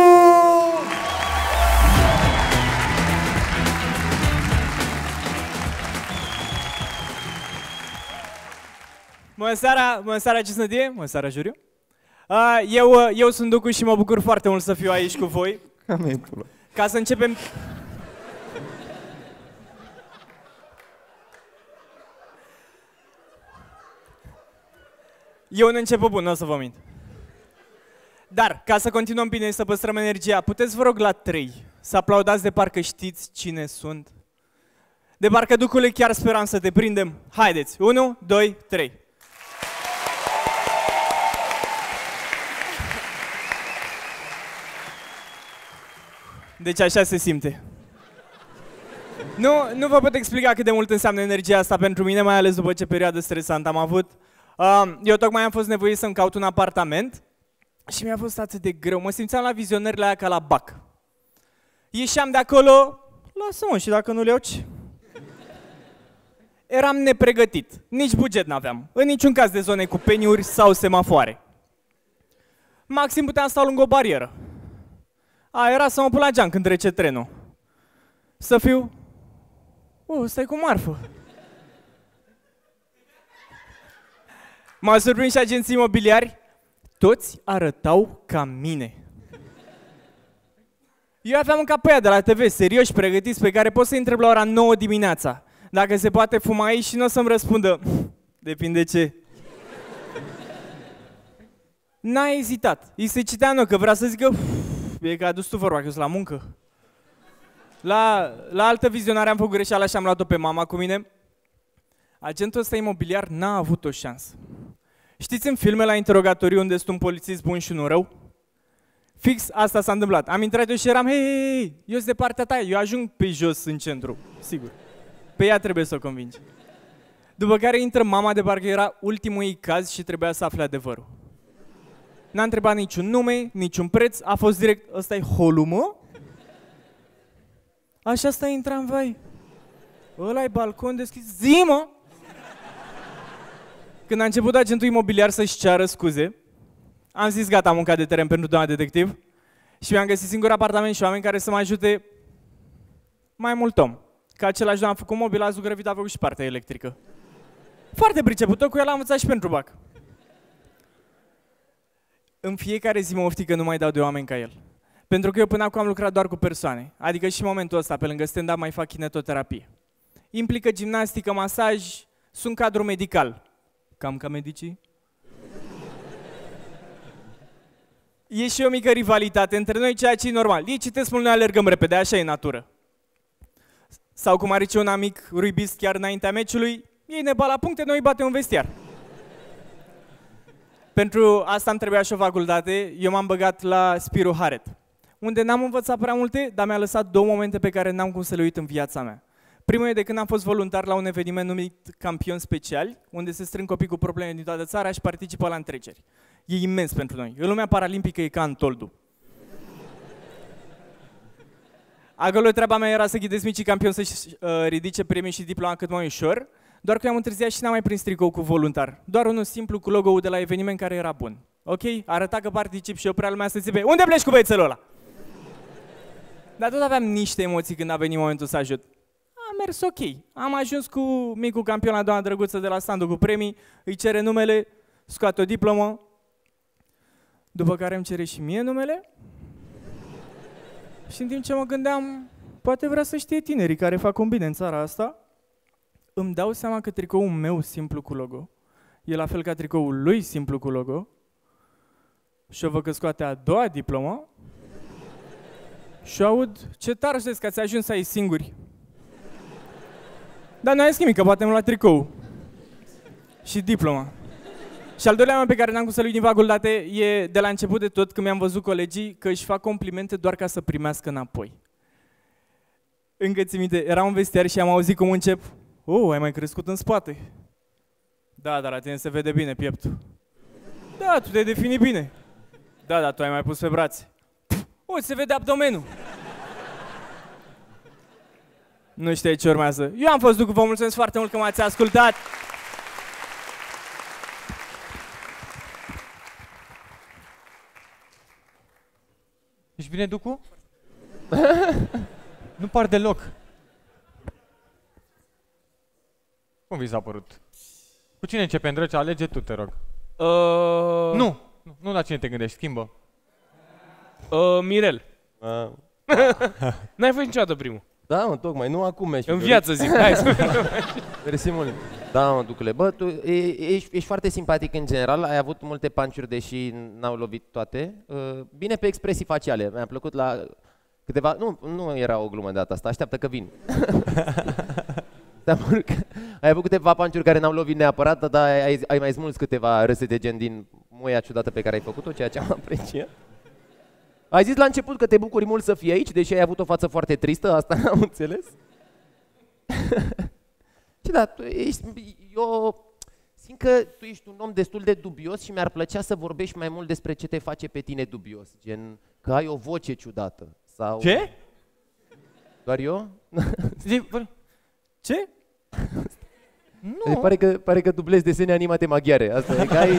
Bună seara, bună seara Cisnădie, bună seara Juriu. Uh, eu, uh, eu sunt Ducu și mă bucur foarte mult să fiu aici cu voi. Ca să începem... E un început bun, nu o să vă mint. Dar, ca să continuăm bine și să păstrăm energia, puteți vă rog la trei să aplaudați de parcă știți cine sunt? De parcă, Ducule, chiar speram să te prindem. Haideți, unu, doi, trei. Deci așa se simte. Nu, nu vă pot explica cât de mult înseamnă energia asta pentru mine, mai ales după ce perioadă stresantă am avut. Uh, eu tocmai am fost nevoit să-mi caut un apartament și mi-a fost atât de greu. Mă simțeam la vizionările aia ca la B A C. Ieșeam de acolo, lasă-mă, și dacă nu le iau ce? Eram nepregătit, nici buget n-aveam, în niciun caz de zone cu peniuri sau semafoare. Maxim puteam sta lângă o barieră. A, era să mă pun la geam când trece trenul. Să fiu... Uh, stai cu marfă. M-au surprins și agenții imobiliari. Toți arătau ca mine. Eu aveam un cap pe aia de la T V, serioși, pregătiți, pe care pot să întreb la ora nouă dimineața. Dacă se poate fuma aici și nu o să-mi răspundă. Depinde ce. N-a ezitat. Îi se citea în ochi că vrea să zică... E că a dus tu vorba, că eu sunt la muncă. La, la altă vizionare am făcut greșeala și am luat-o pe mama cu mine. Agentul ăsta imobiliar n-a avut o șansă. Știți în filme la interogatoriu unde sunt un polițist bun și unul rău? Fix asta s-a întâmplat. Am intrat eu și eram, hei, hei, hei, eu sunt de partea ta, eu ajung pe jos în centru, sigur. Pe ea trebuie să o convingi. După care intră mama, de parcă era ultimul ei caz și trebuia să afle adevărul. N-a întrebat niciun nume, niciun preț, a fost direct, ăsta-i holul, mă? Așa stai, intra în vai. Ăla-i balcon deschis, zi, mă! Când a început agentul imobiliar să-și ceară scuze, am zis gata, am muncat de teren pentru doamna detectiv și mi-am găsit singur apartament și oameni care să mă ajute mai mult om. că același domn a făcut mobil, a zugrăvit, a făcut și partea electrică. Foarte priceput, tot cu el am învățat și pentru bac. În fiecare zi mă oftic că nu mai dau de oameni ca el. Pentru că eu până acum am lucrat doar cu persoane. Adică și în momentul ăsta, pe lângă stand-up, mai fac kinetoterapie. Implică gimnastică, masaj, sunt cadru medical. Cam ca medicii. E și o mică rivalitate între noi, ceea ce e normal. Ei citesc mult, noi alergăm repede, așa e natură. Sau cum are un amic ruibist chiar înaintea meciului, ei ne bat la puncte, noi batem un vestiar. Pentru asta îmi trebuia și o facultate, eu m-am băgat la Spiru Haret, unde n-am învățat prea multe, dar mi-a lăsat două momente pe care n-am cum să le uit în viața mea. Primul e de când am fost voluntar la un eveniment numit Campioni Speciali, unde se strâng copii cu probleme din toată țara și participă la întreceri. E imens pentru noi. În lumea paralimpică e ca în Toldu. Acolo treaba mea era să ghidez micii campioni să-și uh, ridice premii și diploma cât mai ușor, doar că am întârziat și n-am mai prins tricou cu voluntar. Doar unul simplu cu logo-ul de la eveniment care era bun. Ok? Arăta că particip și eu prea lumea să zice, unde pleci cu băiețelul ăla? Dar tot aveam niște emoții când a venit momentul să ajut. A mers ok. Am ajuns cu micul campion la doamna drăguță de la standul cu premii, îi cere numele, scoate o diplomă, după care îmi cere și mie numele. Și în timp ce mă gândeam, poate vrea să știe tinerii care fac un bine în țara asta, îmi dau seama că tricoul meu simplu cu logo e la fel ca tricoul lui simplu cu logo și o văd că scoate a doua diplomă și aud, ce tare știți că ați ajuns aici singuri. Dar nu ai nimic, că poate îmi lua tricou și diploma. Și al doilea moment pe care n-am cum să-l uit din facultate e de la început de tot, când mi-am văzut colegii că își fac complimente doar ca să primească înapoi. Încă ți minte, era un vestiar și am auzit cum încep. Oh, ai mai crescut în spate. Da, dar la tine se vede bine pieptul. Da, tu te defini bine. Da, dar tu ai mai pus pe brațe. Uite, se vede abdomenul. Nu știu ce urmează. Eu am fost Ducu, vă mulțumesc foarte mult că m-ați ascultat. Ești bine, Ducu? Nu par deloc. Cum vi s-a părut? Cu cine începem, Drăcea? Alege tu, te rog. Uh... Nu, nu, nu la cine te gândești, schimbă. Uh, Mirel. Uh. N-ai fost niciodată primul. Da, mă, tocmai, nu acum ești. În viață zic, hai să Mersi mult. Da, mă, Ducule, bă, tu ești, ești foarte simpatic în general, ai avut multe punch-uri, deși n-au lovit toate. Bine pe expresii faciale, mi-a plăcut la câteva... Nu, nu era o glumă de data asta, așteaptă că vin. Ai avut câteva punch-uri care n-au lovit neapărat, dar ai, ai mai smuls câteva râsete gen din moia ciudată pe care ai făcut-o, ceea ce am apreciat. Ai zis la început că te bucuri mult să fii aici, deși ai avut o față foarte tristă, asta am înțeles. Și da, tu ești, eu simt că tu ești un om destul de dubios și mi-ar plăcea să vorbești mai mult despre ce te face pe tine dubios, gen că ai o voce ciudată sau... Ce? Doar eu? Ce? Nu. Pare că, pare că dublezi desene animate maghiare, asta e că ai...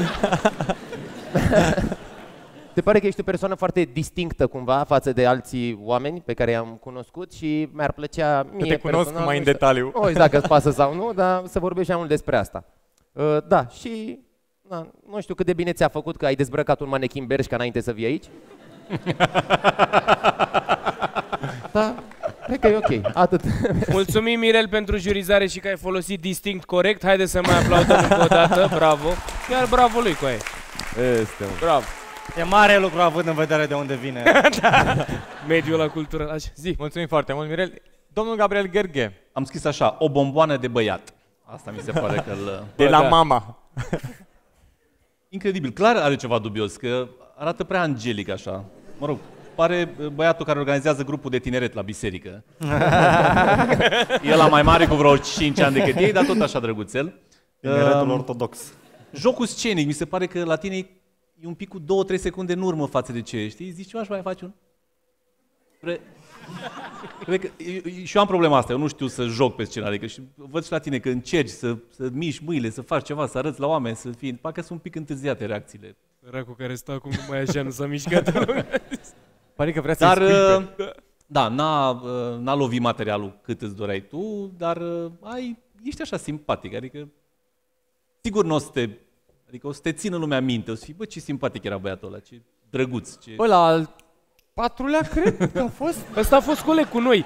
Se pare că ești o persoană foarte distinctă cumva față de alții oameni pe care i-am cunoscut și mi-ar plăcea mie te cunosc personal, mai în detaliu. Nu știu dacă îți pasă sau nu, dar să vorbești mai mult despre asta. Uh, da, și na, nu știu cât de bine ți-a făcut că ai dezbrăcat un manechin Bershka înainte să vii aici. Da, cred că e ok, atât. Mulțumim, Mirel, pentru jurizare și că ai folosit distinct corect. Haideți să mai aplaudăm încă o dată, bravo. Chiar bravo lui, coaie. Este, bravo. E mare lucru având în vedere de unde vine. Da. Mediul la cultură. Zi. Mulțumim foarte mult, Mirel. Domnul Gabriel Gherghe. Am scris așa, o bomboană de băiat. Asta mi se pare că îl... De la mama. Incredibil. Clar are ceva dubios, că arată prea angelic așa. Mă rog, pare băiatul care organizează grupul de tineret la biserică. E la mai mare cu vreo cinci ani decât ei, dar tot așa drăguțel. Tineretul Um, ortodox. Jocul scenic, mi se pare că la tine e un pic cu două trei secunde în urmă față de ce, știi? Zici ceva și mai faci un... Pre... Cred că, eu, și eu am problema asta, eu nu știu să joc pe scenă, adică și văd și la tine că încerci să, să miști mâinile, să faci ceva, să arăți la oameni, să fii... Parcă sunt un pic întârziate reacțiile. Săracul care stă acum numai așa, nu s-a mișcat. Pare că vrea să-i Dar scuipe. uh, da, n-a, uh, n-a lovit materialul cât îți doreai tu, dar uh, ai, ești așa simpatic, adică sigur nu o să te, adică o să te țină lumea minte, o să fii, bă, ce simpatic era băiatul ăla, ce drăguț. Ce... Bă, la al patrulea, cred că a fost. Ăsta a fost coleg cu noi.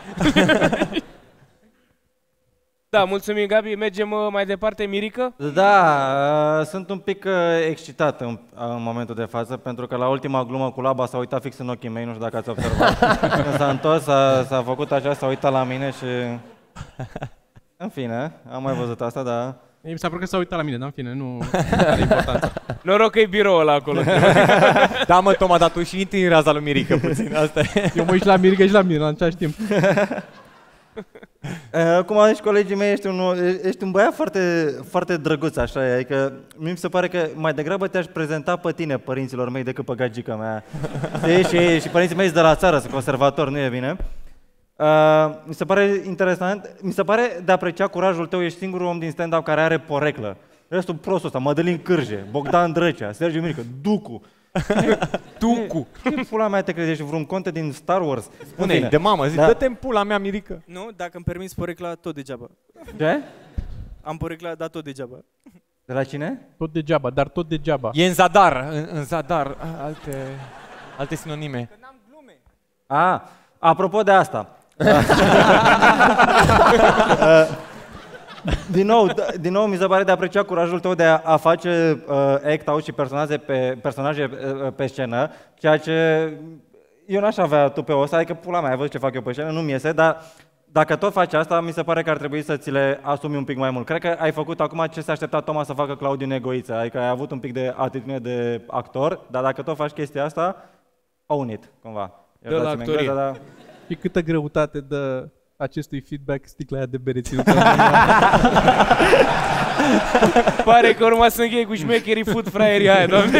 Da, mulțumim, Gabi. Mergem uh, mai departe, Mirica? Da, uh, sunt un pic uh, excitat în, în momentul de față, pentru că la ultima glumă cu laba s-a uitat fix în ochii mei, nu știu dacă ați observat. Când s-a întors, s-a, s-a făcut așa, s-a uitat la mine și... În fine, am mai văzut asta, dar... Mi s-a părut că s-a uitat la mine, dar în fine, nu are importanță. Noroc că e biroul ăla acolo. Da, mă, Toma, dar tu și intri în raza lui Mirica puțin, asta e. Eu mă uit și la Mirica și la mine, la același timp. Uh, cum au zis colegii mei, ești un, ești un băiat foarte, foarte drăguț, așa e, adică mi se pare că mai degrabă te-aș prezenta pe tine, părinților mei, decât pe gagica mea. și, și părinții mei sunt de la țară, sunt conservatori, nu e bine. Uh, mi se pare interesant, mi se pare de apreciat curajul tău, ești singurul om din stand-up care are poreclă. Restul prostul ăsta, Mădălin Cârje, Bogdan Drăcea, Sergiu Mirică, Ducu. Ducu. Ce pula mea te crezi? Ești vreun conte din Star Wars? Spune-i de mamă, zic, da. Dă-te în pula mea, Mirica. Nu, dacă îmi permiți porecla, tot degeaba. Ce? Am porecla, dar tot degeaba. De la cine? Tot degeaba, dar tot degeaba. E în zadar, în, în zadar, alte, alte sinonime. Că n-am glume. A, apropo de asta. Din nou, din nou, mi se pare de apreciat curajul tău de a, a face uh, act-out și personaje pe, personaje uh, pe scenă, ceea ce eu n-aș avea tu pe o ăsta, adică pula mea, ai văzut ce fac eu pe scenă, nu-mi iese, dar dacă tot faci asta, mi se pare că ar trebui să ți le asumi un pic mai mult. Cred că ai făcut acum ce s-a așteptat Toma să facă Claudiu Negoiță, adică ai avut un pic de atitudine de actor, dar dacă tot faci chestia asta, own it, cumva. De la actorie. Engleză, dar... Și câtă greutate dă acestui feedback sticla aia de bere ținută. Pare că urma să încheie cu șmecherii food fraierii aia, doamne.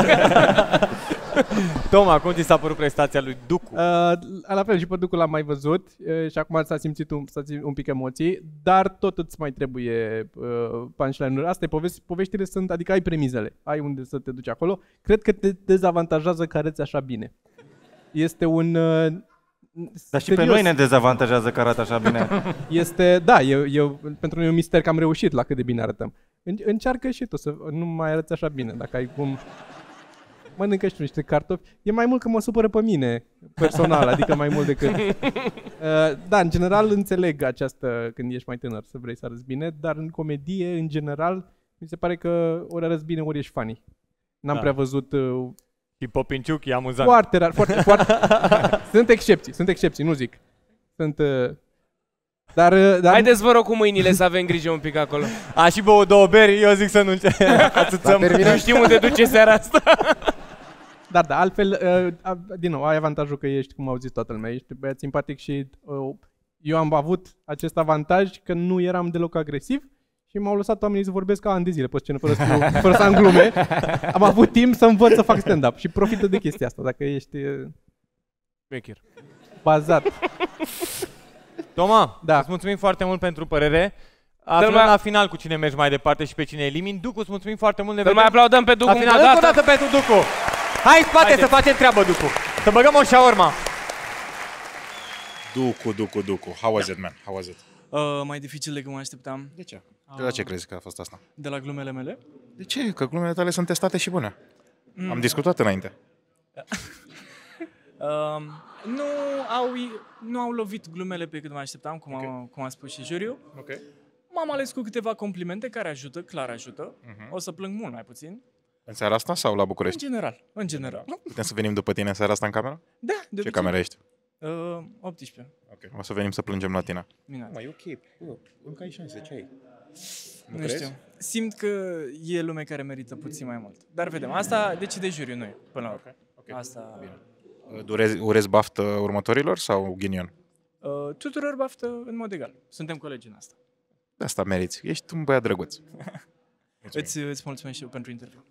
Toma, cum ți s-a părut prestația lui Ducu? Uh, la fel, și pe Ducu l-am mai văzut uh, și acum s-a simțit un, s-a simțit un pic emoții, dar tot îți mai trebuie uh, punchline-uri. Asta e povesti, poveștile sunt, adică ai premizele, ai unde să te duci acolo. Cred că te dezavantajează că arăți așa bine. Este un... Uh, Dar și serios. Pe noi ne dezavantajează că arată așa bine. Este, da, eu, eu, pentru noi e un mister că am reușit la cât de bine arătăm. Încearcă și tu să nu mai arăți așa bine, dacă ai cum... Mănâncă și tu niște cartofi. E mai mult că mă supără pe mine, personal, adică mai mult decât... Uh, da, în general înțeleg această, când ești mai tânăr, să vrei să arăți bine, dar în comedie, în general, mi se pare că ori arăți bine, ori ești funny. N-am da. prea văzut... Uh, Și Popinciuc e amuzant. Foarte rar, foarte, foarte... Sunt excepții, sunt excepții, nu zic. Sunt... Uh... Dar, uh, dar... Haideți vă rog cu mâinile să avem grijă un pic acolo. A, și bău două beri, eu zic să nu ațuțăm. Nu știm unde duce seara asta. Da, da, altfel, uh, din nou, ai avantajul că ești, cum au zis toată lumea, ești băiat simpatic și uh, eu am avut acest avantaj că nu eram deloc agresiv și m-au lăsat oamenii să vorbesc ca ani de zile pe scenă, fără să, fără să am glume. Am avut timp să învăț să fac stand-up și profită de chestia asta, dacă ești Becher. Bazat. Toma, da. Îți mulțumim foarte mult pentru părere. Aflăm mai... la final cu cine mergi mai departe și pe cine elimini. Ducu, îți mulțumim foarte mult. Ne vedem. Mai aplaudăm pe Ducu la final. Încă o dată pentru Ducu. Hai în spate să facem treabă, Ducu. Să băgăm o shawarma. Ducu, Ducu, Ducu. How was it, man? How was it? Uh, mai dificil decât mă așteptam. De ce? De la ce crezi că a fost asta? De la glumele mele? De ce? Că glumele tale sunt testate și bune. Mm. Am discutat înainte. uh, nu, au, nu au lovit glumele pe cât mă așteptam, cum, okay. a, cum a spus și juriul. Okay. M-am ales cu câteva complimente care ajută, clar ajută. Uh-huh. O să plâng mult mai puțin. În seara asta sau la București? În general, în general. Putem să venim după tine în seara asta în cameră? Da, de Ce cameră ești? Uh, optsprezece. Ok, o să venim să plângem la tine. Minunat. Mai ok, uh, încă ai șanse, ce ai? Nu, nu știu. Simt că e lume care merită puțin mai mult. Dar vedem, asta decide juriul, noi, până la urmă. Okay. Okay. Asta... Bine. Urez, urez baftă următorilor sau ghinion? Uh, tuturor baftă în mod egal. Suntem colegi în asta. De asta meriți. Ești un băiat drăguț. îți, îți mulțumesc și eu pentru interviu.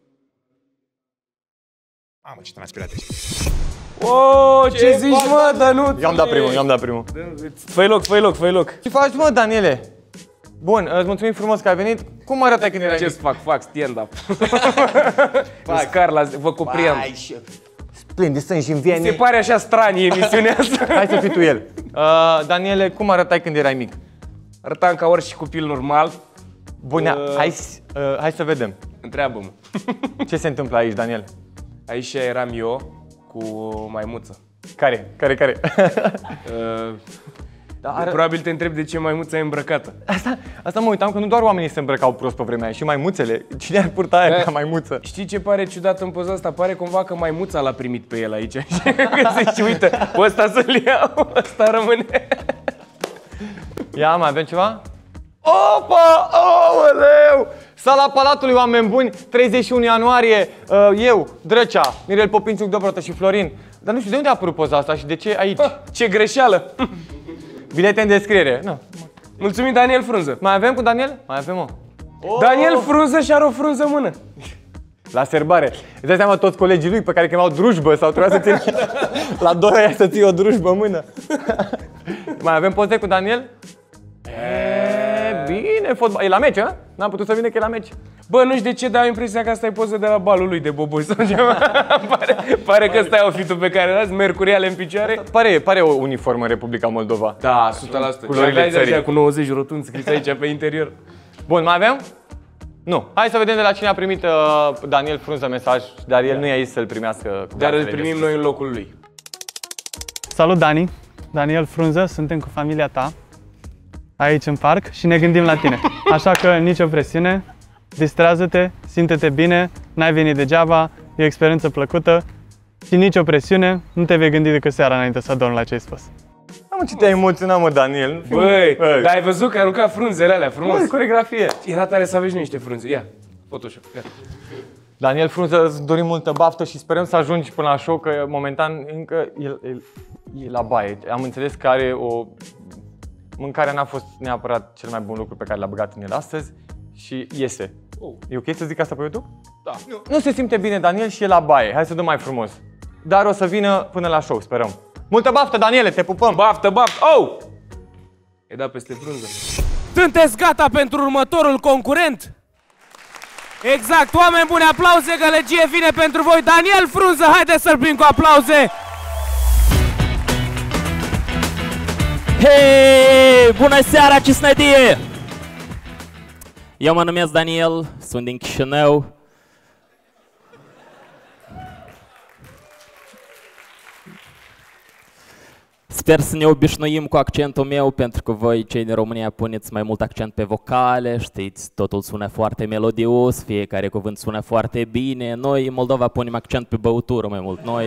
Mamă, ce transpirat ești. Oh, ce, ce zici, mă, Danuț? I-am dat primul, i-am dat primul. Fă-i loc, fă-i loc, fă-i loc. Ce faci, mă, Daniele? Bun, îți mulțumim frumos că ai venit. Cum arătai când erai Ce mic? fac? Fac stand-up. Fac Carla, vă cuprind. plin de sânge în vene. Se pare așa stranie emisiunea asta. Hai să fii tu el. Uh, Daniele, cum arătai când erai mic? Arătam ca orice copil normal. Bun, uh, hai, uh, hai să vedem. Întreabă-mă. Ce se întâmplă aici, Daniel? Aici eram eu cu maimuță. Care? Care, care? uh, da, ar... Probabil te întreb de ce maimuța e îmbrăcată. Asta, asta mă uitam că nu doar oamenii se îmbrăcau prost pe vremea aia, și maimuțele. Cine ar purta aia da. ca maimuță? Știi ce pare ciudat în poza asta? Pare cumva că maimuța l-a primit pe el aici. Că zici, uite, pe ăsta să-l iau, ăsta rămâne. Ia, mai avem ceva? Opa! Aoleu! Sala Palatului, oameni buni, treizeci și unu ianuarie, eu, Drăcea, Mirel Popințuc, Dobrotă și Florin. Dar nu știu de unde a apărut poza asta și de ce aici? Ah, ce greșeală! Bilete în descriere. No. Mulțumim, Daniel Frunză. Mai avem cu Daniel? Mai avem, mă. Oh! Daniel Frunză și are o frunză în mână. La serbare. Îți dai seama toți colegii lui pe care chemau drujbă sau trebuia să ții la doi ani să ții o drujbă în mână. Mai avem poze cu Daniel? E, bine, fotbal. E la meci, a? N-am putut să vină că e la meci. Bă, nu știu de ce, dar am impresia că asta e poză de la balul lui de Boboi sau ceva. pare, pare că ăsta e outfit-ul pe care l-ați, mercuriale în picioare. Asta pare, pare o uniformă în Republica Moldova. Da, o sută la sută. Culorile țării. Cu nouăzeci rotund scris aici pe interior. Bun, mai avem? Nu. Hai să vedem de la cine a primit uh, Daniel Frunză mesaj, dar el nu e aici să-l primească. Dar îl primim noi în locul lui. Salut, Dani. Daniel Frunză, suntem cu familia ta aici în parc și ne gândim la tine. Așa că nicio presiune, distrează-te, simte-te bine, n-ai venit degeaba, e o experiență plăcută și nicio presiune, nu te vei gândi decât seara înainte să adormi la ce ai spus. Am ce te-ai emoționat, mă, Daniel. Băi, dar ai văzut că arunca frunzele alea frumos? Băi, coregrafie. Era tare să aveți niște frunze. Ia, Photoshop. Ia. Daniel Frunză, îți dorim multă baftă și sperăm să ajungi până la show, că momentan încă e, e, e la baie. Am înțeles că are o... Mâncarea n-a fost neapărat cel mai bun lucru pe care l-a băgat în el astăzi și iese. Oh. E ok să zic asta pe YouTube? Da. Nu. Nu se simte bine, Daniel, și e la baie. Hai să dăm mai frumos. Dar o să vină până la show, sperăm. Multă baftă, Daniele, te pupăm! Baftă, baftă! Oh! E dat peste frunză. Sunteți gata pentru următorul concurent? Exact, oameni buni, aplauze, gălăgie vine pentru voi. Daniel Frunză, haideți să-l prind cu aplauze! Hei, bună seara, Cisnădie! Eu mă numesc Daniel, sunt din Chișinău. Sper să ne obișnuim cu accentul meu, pentru că voi, cei din România, puneți mai mult accent pe vocale, știți, totul sună foarte melodios, fiecare cuvânt sună foarte bine. Noi, în Moldova, punem accent pe băutură mai mult. Noi,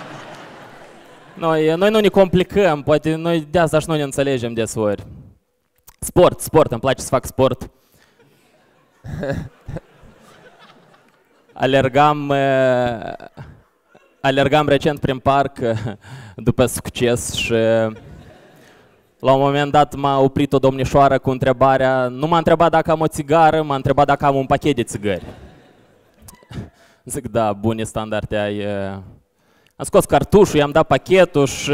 noi, noi nu ne complicăm, poate noi de asta și nu ne înțelegem deseori. Sport, sport, îmi place să fac sport. Alergam... Alergam recent prin parc după succes și la un moment dat m-a oprit o domnișoară cu întrebarea, nu m-a întrebat dacă am o țigară, m-a întrebat dacă am un pachet de țigări. Zic, da, bune standarde ai. Am scos cartușul, i-am dat pachetul și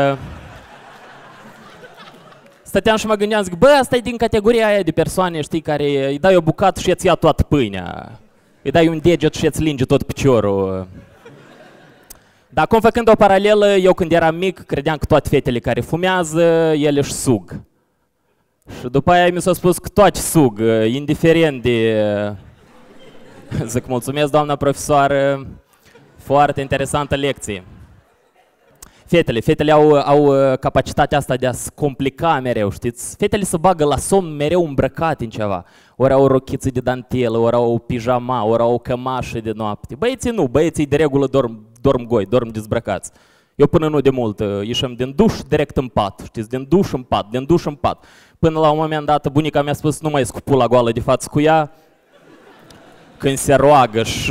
stăteam și mă gândeam, zic, bă, asta e din categoria aia de persoane, știi, care îi dai o bucată și îți ia toată pâinea. Îi dai un deget și îți linge tot piciorul. Dar acum, făcând o paralelă, eu când eram mic credeam că toate fetele care fumează, ele își sug. Și după aia mi s-a spus că toate sug, indiferent de... Zic, mulțumesc, doamna profesoară, foarte interesantă lecție. Fetele, fetele au, au capacitatea asta de a se complica mereu, știți? Fetele se bagă la somn mereu îmbrăcate în ceva. Ori au o rochiță de dantelă, ori au o pijama, ori au o cămașă de noapte. Băieții nu, băieții de regulă dorm, dorm goi, dorm dezbrăcați. Eu până nu de mult ieșim din duș direct în pat, știți? Din duș în pat, din duș în pat. Până la un moment dat bunica mi-a spus, nu mai ies cu pula goală de față cu ea când se roagă și...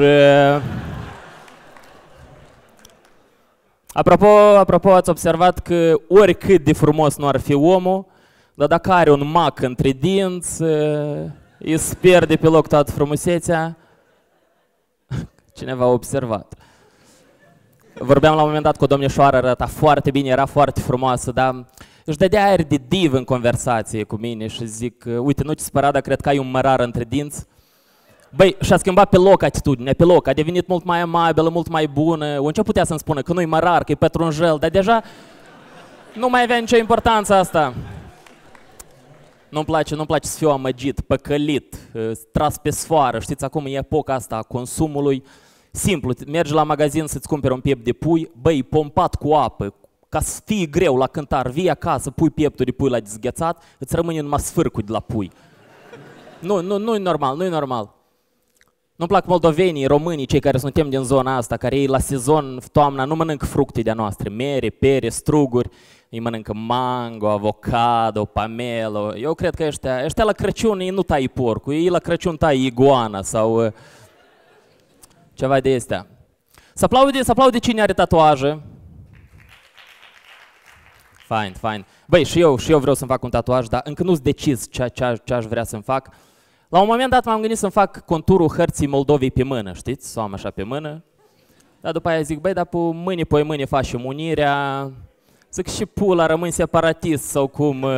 Apropo, apropo, ați observat că oricât de frumos nu ar fi omul, dar dacă are un mac între dinți, îi se pierde pe loc toată frumusețea. Cineva a observat. Vorbeam la un moment dat cu o domnișoară, arăta foarte bine, era foarte frumoasă, dar își dădea aer de div în conversație cu mine și zic, uite, nu ți spăra, dar cred că ai un mărar între dinți. Băi, și-a schimbat pe loc atitudinea, pe loc, a devenit mult mai amabilă, mult mai bună. A început putea să-mi spună că nu-i mărar, că e pătrunjel, dar deja nu mai avea nicio importanță asta. Nu-mi place, nu-mi place să fiu amăgit, păcălit, tras pe sfoară. Știți, acum e epoca asta a consumului. Simplu, mergi la magazin să-ți cumperi un piept de pui, băi, pompat cu apă, ca să fie greu la cântar, vii acasă, pui pieptul de pui la dezghețat, îți rămâne numai sfârcul de la pui. Nu, nu, nu e normal, nu e normal. Nu-mi plac moldovenii, românii, cei care suntem din zona asta, care ei la sezon, toamna, nu mănâncă fructe de-a noastre, mere, pere, struguri, ei mănâncă mango, avocado, pamelo. Eu cred că ăștia, ăștia la Crăciun ei nu tai porcul, ei la Crăciun tai iguana sau uh, ceva de astea. Să aplaude, să aplaude cine are tatuaje. Fain, fain. Băi, și eu, și eu vreau să-mi fac un tatuaj, dar încă nu-s decis ce, ce, ce aș vrea să-mi fac. La un moment dat m-am gândit să-mi fac conturul hărții Moldovei pe mână, știți? Să o am așa pe mână. Dar după aia zic, băi, dar pe mâine, pe mâine faci și unirea. Zic, și pula, rămâni separatist sau cum.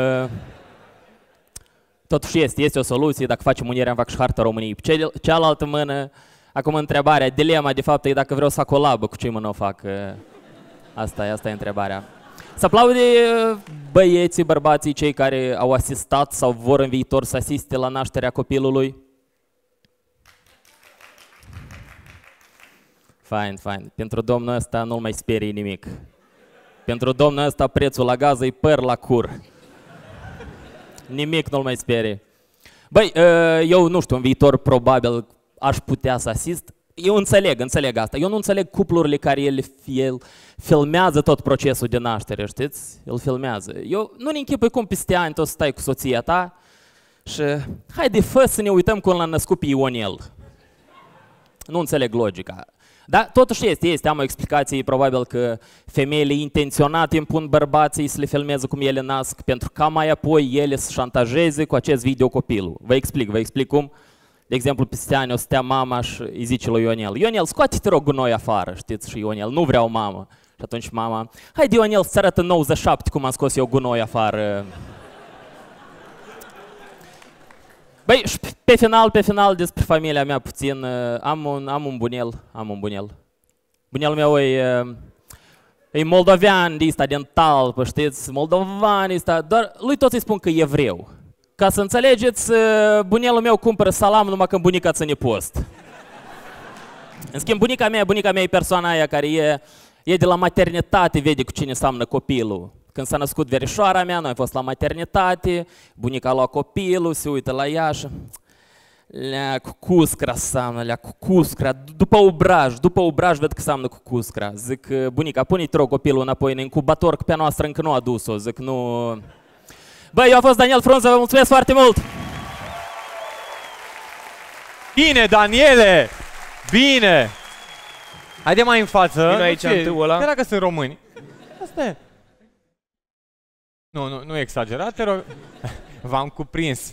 Totuși este, este o soluție, dacă facem unirea, îmi fac și harta României. Pe cealaltă mână, acum întrebarea, dilema de fapt e dacă vreau să colabă, cu ce mână o fac. Asta e, asta e întrebarea. Să aplaude băieții, bărbații, cei care au asistat sau vor în viitor să asiste la nașterea copilului. Fain, fain. Pentru domnul ăsta nu-l mai sperie nimic. Pentru domnul ăsta prețul la gază e păr la cur. Nimic nu-l mai sperie. Băi, eu nu știu, în viitor probabil aș putea să asist. Eu înțeleg, înțeleg asta. Eu nu înțeleg cuplurile care el, el filmează tot procesul de naștere, știți? El filmează. Eu nu-mi închipui cum peste ani tot stai cu soția ta și haide, fă să ne uităm cum l-a născut pe Ionel. Nu înțeleg logica. Dar totuși este, este, am o explicație, probabil că femeile intenționat impun bărbații să le filmeze cum ele nasc, pentru ca mai apoi ele să șantajeze cu acest video copilul. Vă explic, vă explic cum. De exemplu, peste ani o să stea mama și îi zice lui Ionel, Ionel, scoate-te rog gunoi afară, știți? Și Ionel, nu vreau mamă. Și atunci mama, haide Ionel să-ți arăt în nouăzeci și șapte cum am scos eu gunoi afară. Băi, și pe final, pe final, despre familia mea puțin, am un, am un bunel, am un bunel. Bunelul meu e, e moldovean de ăsta, din Talpă, știți? Moldovan ăsta, doar lui toți îi spun că e evreu. Ca să înțelegeți, bunelul meu cumpără salam numai când bunica ține post. În schimb, bunica mea, bunica mea e persoana aia care e, e de la maternitate, vede cu cine seamănă copilul. Când s-a născut verișoara mea, noi am fost la maternitate, bunica a luat copilul, se uită la ea și... Lea, cu cuscra seamănă, lea, cu cuscra, după obraj, după obraj ved că seamănă cu cuscra. Zic, bunica, pune-i rog copilul înapoi în incubator, că pe noastră încă nu a dus-o, zic, nu... Băi, eu am fost Daniel Frunză, vă mulțumesc foarte mult! Bine, Daniele! Bine! Haide mai în față. Vino aici în tâul ăla. Chiar dacă sunt români. Asta e. Nu, nu, nu e exagerat, te rog. V-am cuprins.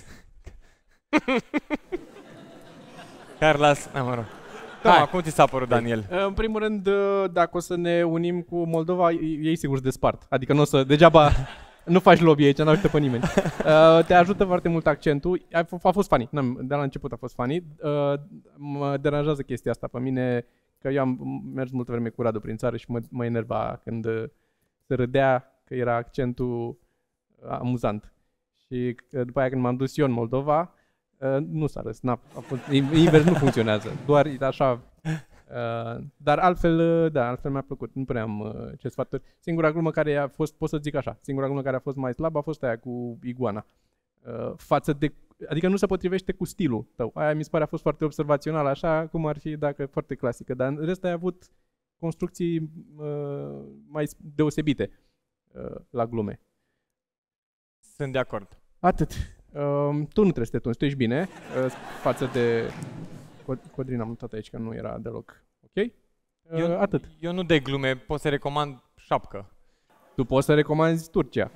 Carlas, na, mă rog. Da, cum ți s-a părut, Daniel? În primul rând, dacă o să ne unim cu Moldova, ei sigur se despart. Adică nu o să, degeaba nu faci lobby aici, nu ajută pe nimeni. Te ajută foarte mult accentul. A, a fost funny, de la început a fost funny. Mă deranjează chestia asta pe mine, că eu am mers multă vreme cu Radu prin țară și mă, mă enerva când se râdea că era accentul amuzant. Și după aia când m-am dus eu în Moldova, nu s-a râs, n-a, a fost, invers nu funcționează, doar așa. Uh, dar altfel, da, altfel mi-a plăcut, nu prea am uh, ce sfaturi. Singura glumă care a fost, pot să zic așa, singura glumă care a fost mai slabă a fost aia cu iguana. Uh, față de, adică nu se potrivește cu stilul tău. Aia mi se pare a fost foarte observațional, așa cum ar fi dacă foarte clasică, dar în rest ai avut construcții uh, mai deosebite uh, la glume. Sunt de acord. Atât. Uh, tu nu trebuie să te tunzi, tu ești bine uh, față de... Codrin am notat aici că nu era deloc ok. Eu, uh, atât. Eu nu de glume, pot să recomand șapcă. Tu poți să recomanzi Turcia.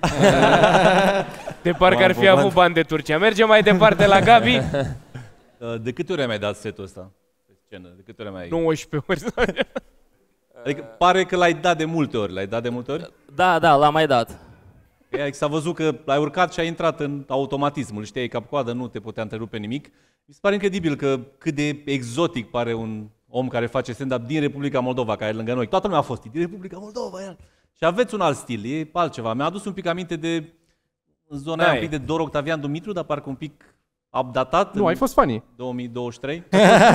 De parcă ar fi avut bani de Turcia. Mergem mai departe la Gabi. De câte ori ai mai dat setul ăsta pe scenă? De câte ori mai... nouăsprezece ori. Adică pare că l-ai dat de multe ori. L-ai dat de multe ori? Da, da, l-am mai dat. E, s-a văzut că ai urcat și ai intrat în automatismul, știai, cap-coadă, nu te putea întrerupe nimic. Mi se pare incredibil că cât de exotic pare un om care face stand-up din Republica Moldova, care e lângă noi. Toată lumea a fost din Republica Moldova, el. Și aveți un alt stil, e altceva. Mi-a adus un pic aminte de zona aia un pic de Dor Octavian Dumitru, dar parcă un pic updatat. Nu, ai fost funny. două mii douăzeci și trei.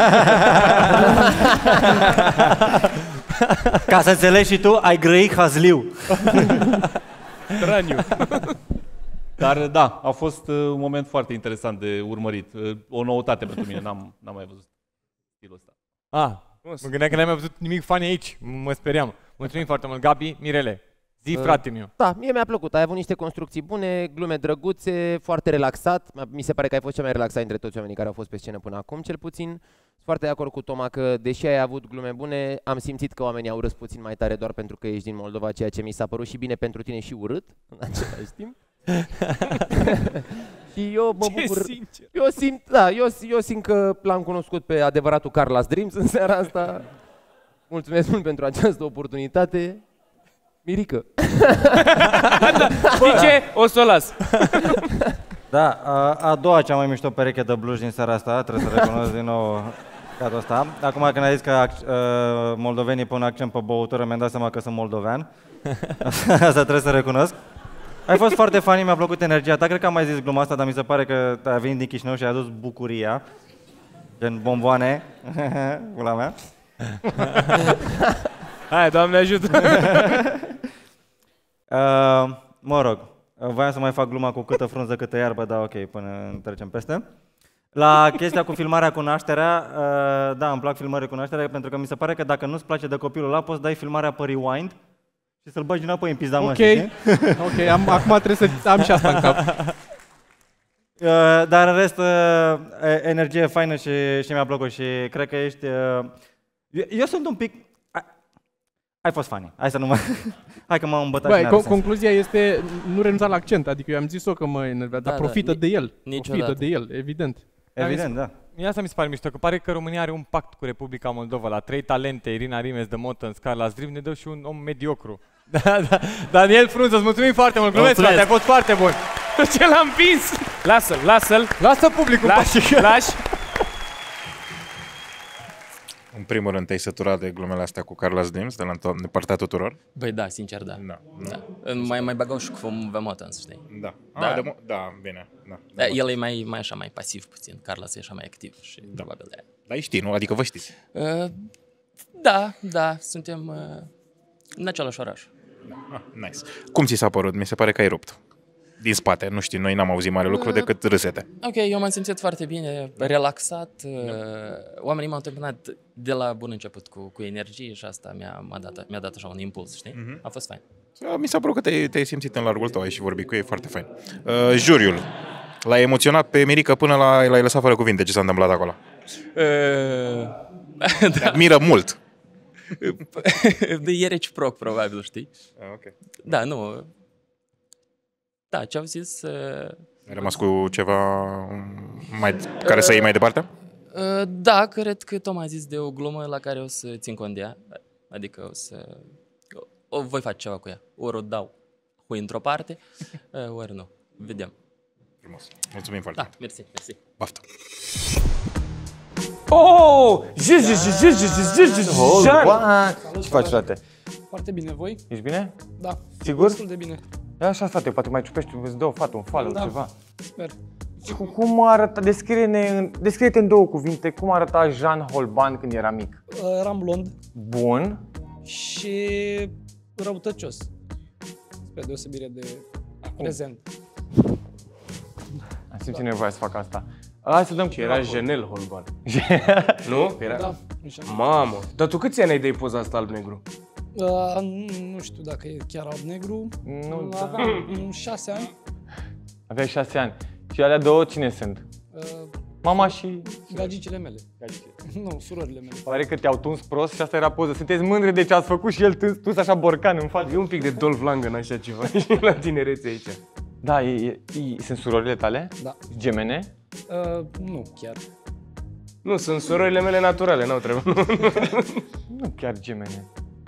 Ca să înțelegi și tu, ai grăit hazliu. Straniu. Dar da, a fost un moment foarte interesant de urmărit. O noutate pentru mine, n-am, n-am mai văzut stilul ăsta. Ah, mă gândeam că n-ai mai văzut nimic funny aici, mă speriam. Mulțumim foarte mult, Gabi. Mirele, zi, frate meu. Da, mie mi-a plăcut, ai avut niște construcții bune, glume drăguțe, foarte relaxat. Mi se pare că ai fost cel mai relaxat dintre toți oamenii care au fost pe scenă până acum, cel puțin. Sunt foarte de acord cu Toma că, deși ai avut glume bune, am simțit că oamenii au râs puțin mai tare doar pentru că ești din Moldova, ceea ce mi s-a părut și bine pentru tine și urât, în același timp. Și eu mă bucur. Eu simt, da, eu, eu simt că l-am cunoscut pe adevăratul Carlos Dreams în seara asta. Mulțumesc mult pentru această oportunitate. Mirică. Știi ce? O să o las. Da, a, a doua cea mai mișto pereche de blues din seara asta, trebuie să recunosc din nou cadul ăsta. Acum când ai zis că uh, moldovenii pun accent pe băutură, mi-am dat seama că sunt moldovean. Asta trebuie să recunosc. Ai fost foarte funny, mi-a plăcut energia ta. Cred că am mai zis gluma asta, dar mi se pare că ai venit din Chișinău și ai adus bucuria. Gen bomboane. Ula mea. Hai, Doamne ajută! uh, mă rog, voiam să mai fac gluma cu câtă frunză, câtă iarbă, dar ok, până trecem peste. La chestia cu filmarea cu nașterea, uh, da, îmi plac filmările cu nașterea, pentru că mi se pare că dacă nu-ți place de copilul ăla, poți dai filmarea pe rewind și să-l bagi înapoi în pizda măsii. Ok, ok, am, acum trebuie să am și asta în cap. Uh, dar în rest, uh, energie faină și, și mi-a plăcut și cred că ești... Uh, eu, eu sunt un pic... Ai fost funny. Hai să nu mă... Hai că m-am îmbătat. Băi, co- concluzia este nu renunța la accent. Adică eu am zis-o că mă enervează, Da, dar da, profită ni- de el. niciodată. Profită de el, evident. Evident, da. Mie asta mi se pare mișto, că pare că România are un pact cu Republica Moldova. La trei talente, Irina Rimes, de Motans, Carla Zdriv, ne dă și un om mediocru. Da, da. Daniel Frunză, îți mulțumim foarte mult. Glumesc, frate, ai fost foarte bun. Ce l-am împins? Lasă-l, lasă-l. Lasă publicul. Lași, lași. În primul rând, te-ai săturat de glumele astea cu Carlos Dreams, de la to- de partea tuturor? Băi, da, sincer, da. Da. da. Mai, mai băgau și cu Vemotans, știi? Da. Da. Ah, de mo- da, bine. Da, Da, el e mai, mai așa, mai pasiv puțin. Carlos e așa mai activ și da. probabil de aia. Dar îi știi, nu? Adică vă știți. Uh, da, da, suntem uh, în același oraș. Ah, nice. Cum ți s-a părut? Mi se pare că ai rupt. Din spate, nu știu, noi n-am auzit mare lucru decât râsete. Ok, eu m-am simțit foarte bine, relaxat. Da. Oamenii m-au întâmpinat de la bun început cu, cu energie și asta mi-a, m-a dat, mi-a dat așa un impuls, știi? Mhm. A fost fain. Mi s-a părut că te-ai, te-ai simțit în largul tău, ai și vorbit cu ei, foarte fain. Uh, juriul, l-a emoționat pe Mirica până la, l-ai lăsat fără cuvinte. Ce s-a întâmplat acolo? Uh, da. Admiră mult. E reciproc, probabil, știi? Ah, ok. Da, nu... Da, ce au zis... Uh... Ai rămas cu ceva mai, care să iei mai departe? Uh, da, cred că Tom a zis de o glumă la care o să țin cont de ea. Adică o să... O, o voi face ceva cu ea. Ori o dau hui într-o parte, uh, ori nu. Vedem. Frumos. Mulțumim foarte da, mult. mersi, mersi. Baftă. Oh! Zi, zi, zi, zi, zi, zi, zi, zi, Ce faci, frate? Foarte bine, voi? Ești bine? Da. Sigur? Destul de bine. E așa, frate, poate mai ciupești, îți dă o fată, un follow, Da. ceva. Sper. Și cu cum arăta, descrie-ne, descrie-te în două cuvinte, cum arăta Jean Holban când era mic? Eram blond Bun. și răutăcios. Spre deosebire de prezent. Am simțit nevoia să fac asta. Hai să dăm Și era Janel Holban. Nu? Era... Da. Mamă, dar tu câți ani ai de poza asta alb-negru? Uh, nu, nu știu dacă e chiar alb-negru. Nu, uh, da. Aveam mm, șase ani. Aveai șase ani. Și alea două cine sunt? Uh, Mama și... Gagicile mele. Gagicile. Nu, surorile mele. Pare că te-au tuns prost și asta era poză. Sunteți mândri de ce ați făcut și el tuns, tuns așa borcan în față. E un pic de Dolph Lundgren așa ceva și la tinerețe aici. Da, e, e, e, sunt surorile tale? Da. Gemene? Uh, nu chiar. Nu, sunt surorile mele naturale, n-au treabă. Nu chiar gemene.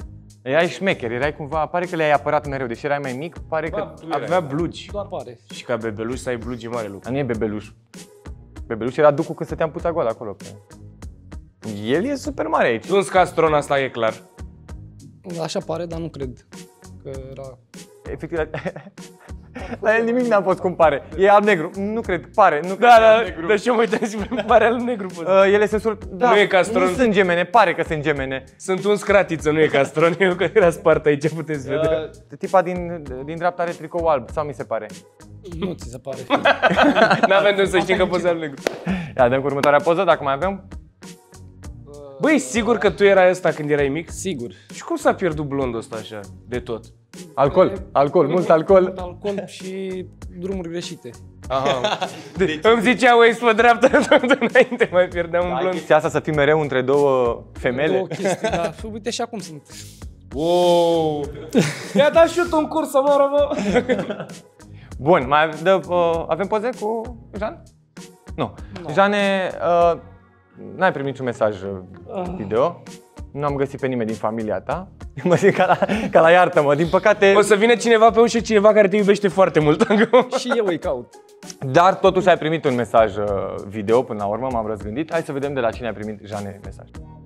Erai șmecher, erai cumva, pare că le-ai apărat mereu, deși erai mai mic, pare că avea blugi. Doar pare. Și ca bebeluș să ai blugi e mare lucru. Dar nu e bebeluș. Bebeluș era ducul când stăteam puța goală acolo. Pe... El e super mare aici. Nu-ți castron, asta e clar. Așa pare, dar nu cred că era... Efectiv, la el nimic n-am fost cum pare. E alb-negru. Nu cred, pare. Nu da, da, dar și eu mă uitam și pare alb-negru. Uh, ele sunt sur... Da, nu e castron. Nu sunt gemene, pare că sunt gemene. Sunt un scratiță, nu e castron. Eu că era spart aici, puteți vedea. Uh, tipa din, din dreapta are tricou alb, sau mi se pare? Nu ți se pare. N-avem de să știm că poți alb-negru. Ia, dăm cu următoarea poză, dacă mai avem. Băi, sigur că tu erai ăsta când erai mic? Sigur. Și cum s-a pierdut blondul ăsta așa, de tot? Alcool, alcool, mult alcool. Mult alcool și drumuri greșite. Aha. Deci, îmi zicea Waze pe dreapta tot înainte, mai pierdeam un blond. Chestia asta să fii mereu între două femele? Două chestii, da. Uite și acum sunt. Wow! I-a dat și eu un curs să moară, mă! Bun, mai dă, uh, avem poze cu Jean? Nu. No. Jeane, uh, n-ai primit niciun mesaj video. Nu am găsit pe nimeni din familia ta. Mă zic ca la, ca la iartă-mă, din păcate... O să vină cineva pe ușă, cineva care te iubește foarte mult. Și eu îi caut. Dar totuși ai primit un mesaj video până la urmă, m-am răzgândit. Hai să vedem de la cine ai primit, Jeane, mesaj.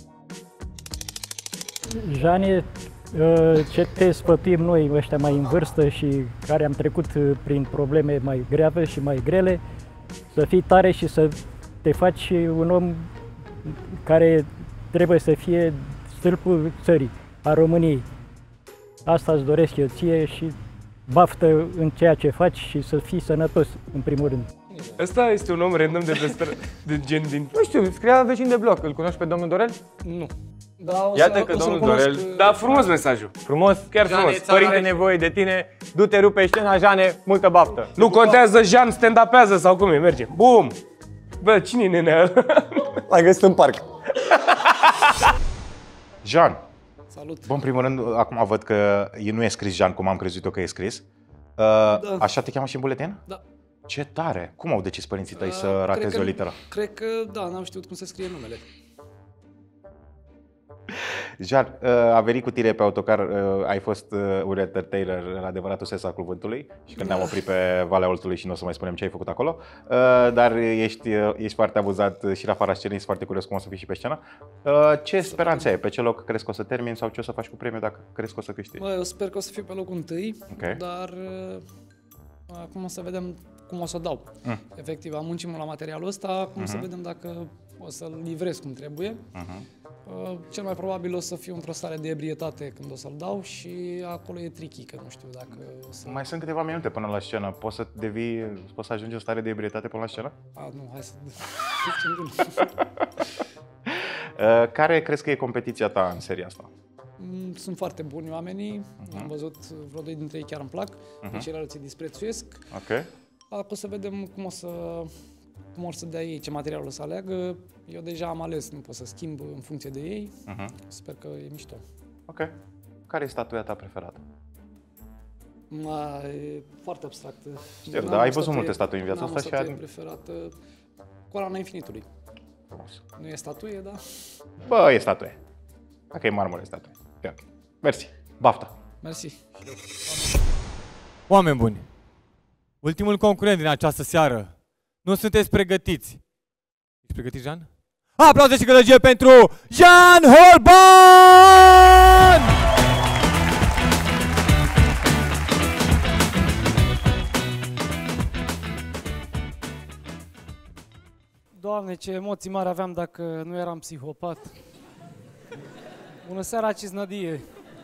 Jeane, ce te sfătuim noi, ăștia mai în vârstă și care am trecut prin probleme mai grave și mai grele, să fii tare și să te faci un om care trebuie să fie stâlpul țării, a României. Asta îți doresc eu ție și baftă în ceea ce faci și să fii sănătos, în primul rând. Ăsta este un om random de pe stră, de gen din... Nu știu, scria vecin de bloc. Îl cunoști pe domnul Dorel? Nu. Da, o Iată să, că o domnul Dorel... Da, frumos mesajul. Frumos? Chiar Jeane, frumos. țara are nevoie de tine. Du-te, rupe scena, Jeane, multă baftă. Nu contează, Jean stand-upează sau cum e, merge. Bum! Bă, cine e nenea ăla? L-ai găsit în parc. Jean. Salut. Bă, în primul rând, acum văd că nu e scris Jean cum am crezut eu că e scris. Uh, Da. Așa te cheamă și în buletin? Da. Ce tare! Cum au decis părinții tăi Uh, să rateze cred că- o literă? Cred că, da, n-am știut cum să scrie numele. Jean, uh, a venit cu tine pe autocar, uh, ai fost uh, un entertainer în adevăratul sens al cuvântului și când ne-am oprit pe Valea Oltului și nu o să mai spunem ce ai făcut acolo, uh, dar ești, uh, ești foarte amuzat și la afara scenei, sunt foarte curios cum o să fii și pe scenă. Uh, ce speranțe ai? Pe ce loc crezi că o să termini sau ce o să faci cu premiul dacă crezi că o să câștigi? Bă, eu sper că o să fiu pe locul întâi, Ok. dar uh, acum o să vedem cum o să o dau. Mm. Efectiv, am muncit mult la materialul ăsta, acum să Mhm. vedem dacă o să-l livrez cum trebuie. Mhm. Uh, cel mai probabil o să fiu într-o stare de ebrietate când o să-l dau și acolo e tricky, că nu știu dacă o să... Mai sunt câteva minute până la scenă. Poți să devii, poți să ajungi în stare de ebrietate până la scenă? A, nu, hai să... Uh, care crezi că e competiția ta în seria asta? Mm, Sunt foarte buni oamenii, am văzut vreo doi dintre ei chiar îmi plac, Mhm. pe ceilalți îi disprețuiesc. Ok. Acum o să vedem cum o să, cum or să dea ei, ce material o să aleagă. Eu deja am ales, nu pot să schimb în funcție de ei. Mhm. Sper că e mișto. Ok. Care e statuia ta preferată? Ma, e foarte abstract. Știu, N-am dar o ai văzut statuie- multe statui în viața n-am o asta și statuie ai- preferată. Coloana infinitului. Frumos. Nu e statuie, da? Bă, e statuie. Dacă e marmură, e statuie. E ok. Mersi. Baftă. Mersi. Oameni buni, ultimul concurent din această seară. Nu sunteți pregătiți? Ești pregătit, Jean? Aplauze și gălăgie pentru Jean Holban! Doamne, ce emoții mari aveam dacă nu eram psihopat. Bună seara, Cisnădie!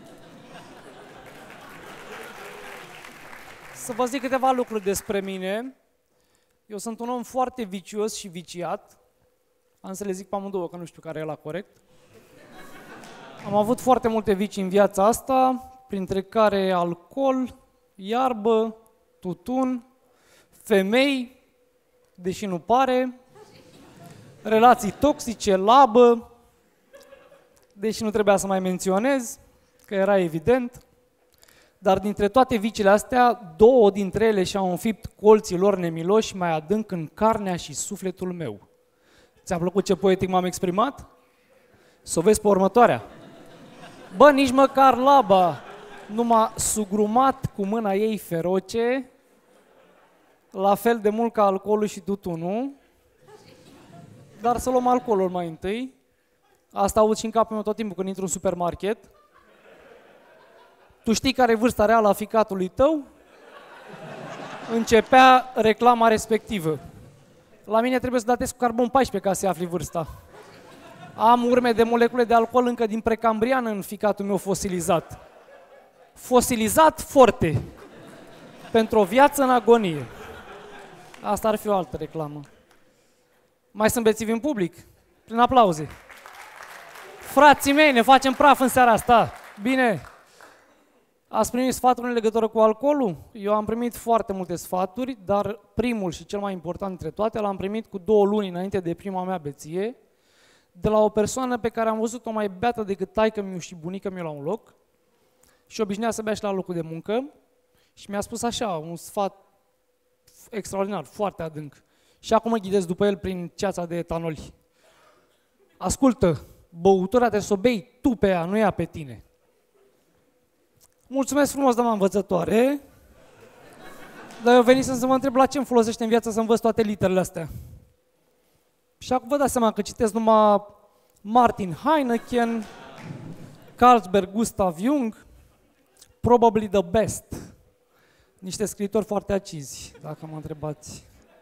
Să vă zic câteva lucruri despre mine. Eu sunt un om foarte vicios și viciat. Am să le zic pe amândouă, că nu știu care e la corect. Am avut foarte multe vicii în viața asta, printre care alcool, iarbă, tutun, femei, deși nu pare, relații toxice, labă, deși nu trebuia să mai menționez, că era evident. Dar dintre toate viciile astea, două dintre ele și-au înfipt colții lor nemiloși mai adânc în carnea și sufletul meu. Ți-a plăcut ce poetic m-am exprimat? Să o vezi pe următoarea. Bă, nici măcar laba nu m-a sugrumat cu mâna ei feroce, la fel de mult ca alcoolul și tutunul, dar să luăm alcoolul mai întâi. Asta aud și în capul meu tot timpul când intru în supermarket. Tu știi care e vârsta reală a ficatului tău? Începea reclama respectivă. La mine trebuie să datez cu carbon paisprezece ca să afli vârsta. Am urme de molecule de alcool încă din precambrian în ficatul meu fosilizat. Fosilizat forte. Pentru o viață în agonie. Asta ar fi o altă reclamă. Mai sunt bețivi în public? Prin aplauze. Frații mei, ne facem praf în seara asta. Bine. Ați primit sfaturi în legătură cu alcoolul? Eu am primit foarte multe sfaturi, dar primul și cel mai important dintre toate l-am primit cu două luni înainte de prima mea beție, de la o persoană pe care am văzut-o mai beată decât taică-miu și bunica-miu la un loc și obișnuia să bea și la locul de muncă și mi-a spus așa, un sfat extraordinar, foarte adânc. Și acum mă ghidez după el prin ceața de etanoli. Ascultă, băutura trebuie să o bei tu pe ea, nu ea pe tine. Mulțumesc frumos, doamna învățătoare, dar eu venisem să mă întreb la ce îmi folosește în viață să învăț toate literele astea. Și acum vă dați seama că citesc numai Martin Heineken, Carlsberg Gustav Jung, probably the best. Niște scriitori foarte acizi, dacă mă întrebați.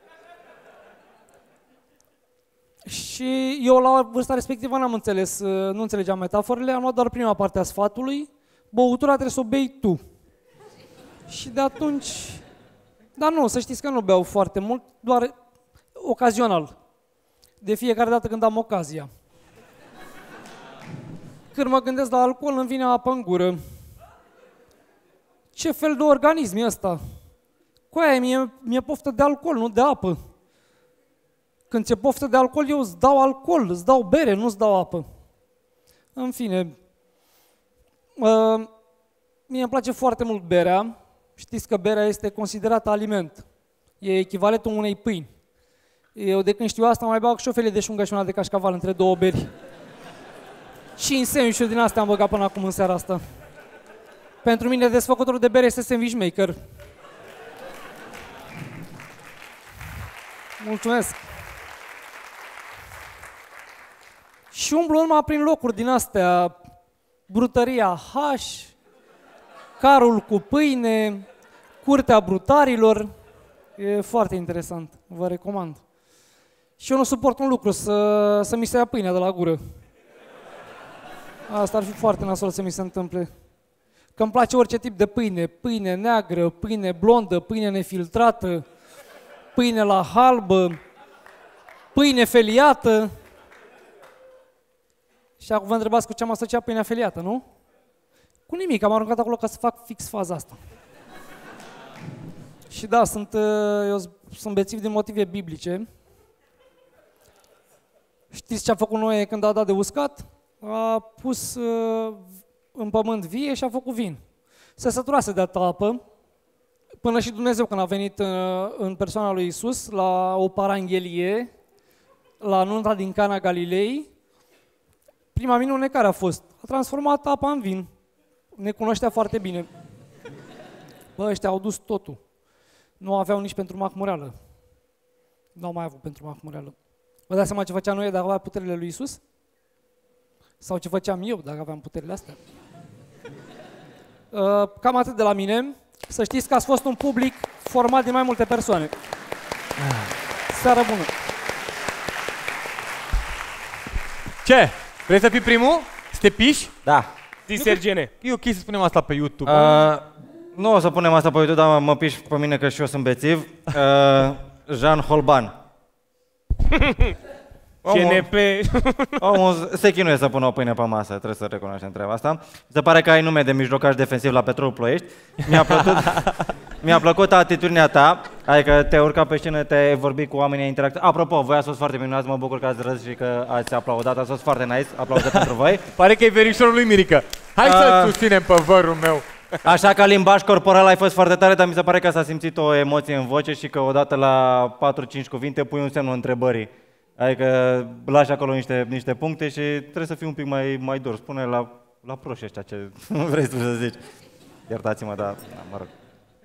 Și eu la vârsta respectivă n-am înțeles, nu înțelegeam metaforele, am luat doar prima parte a sfatului, băutura trebuie să o bei tu. Și de atunci, dar nu, să știți că nu beau foarte mult, doar ocazional. De fiecare dată când am ocazia. Când mă gândesc la alcool, îmi vine apă în gură. Ce fel de organism e ăsta? Cu aia mi-e, mi-e poftă de alcool, nu de apă. Când ți-e poftă de alcool, eu îți dau alcool, îți dau bere, nu îți dau apă. În fine, uh, mie îmi place foarte mult berea. Știți că berea este considerată aliment. E echivalentul unei pâini. Eu de când știu asta mai beau și o felie de șungă și una de cașcaval între două beri. Și în sandwich-uri din astea am băgat până acum în seara asta. Pentru mine desfăcătorul de bere este sandwich maker. Mulțumesc! Și umblu numai prin locuri din astea, brutăria H, carul cu pâine, curtea brutarilor. E foarte interesant, vă recomand. Și eu nu suport un lucru, să, să mi se ia pâinea de la gură. Asta ar fi foarte nasol să mi se întâmple. Că îmi place orice tip de pâine, pâine neagră, pâine blondă, pâine nefiltrată, pâine la halbă, pâine feliată. Și acum vă întrebați cu ce am asociat pâinea feliată, nu? Cu nimic, am aruncat acolo ca să fac fix faza asta. Și da, sunt, eu sunt bețiv din motive biblice. Știți ce a făcut Noe când a dat de uscat? A pus în pământ vie și a făcut vin. Se săturase de atâta apă, până și Dumnezeu când a venit în persoana lui Iisus la o paranghelie, la nunta din Cana Galilei, prima minune care a fost? A transformat apa în vin. Ne cunoștea foarte bine. Bă, ăștia au dus totul. Nu aveau nici pentru mahmureală. Nu au mai avut pentru mahmureală. Vă dați seama ce făcea Noe dacă avea puterile lui Iisus? Sau ce făceam eu dacă aveam puterile astea? Cam atât de la mine. Să știți că ați fost un public format din mai multe persoane. Seară bună! Ce? Vrei să fii primul? Să te piși? Da. Zi, Sergene. E ok să spunem asta pe YouTube. Uh, nu o să punem asta pe YouTube, dar mă piși pe mine că și eu sunt bețiv. Uh, Jean Holban. C N P. Omul se chinuie să pună o pâine pe masă, trebuie să recunoaștem treaba asta. Se pare că ai nume de mijlocaș defensiv la Petrol Ploiești. Mi-a plăcut, mi-a plăcut atitudinea ta, adică te-ai urcat pe scenă, te-ai vorbit cu oamenii, ai interacționat. Apropo, voi ați fost foarte minunați, mă bucur că ați râs și că ați aplaudat, ați fost foarte nice, aplauze pentru voi. Pare că e verișorul lui Mirica. Hai să uh, susținem pe vărul meu. Așa că limbaj corporal ai fost foarte tare, dar mi se pare că s-a simțit o emoție în voce și că odată la patru cinci cuvinte pui un semnul întrebării. Adică lași acolo niște, niște puncte și trebuie să fii un pic mai, mai dur. Spune la la proști ăștia, ce vrei tu să zici. Iertați-mă, dar, da, mă rog.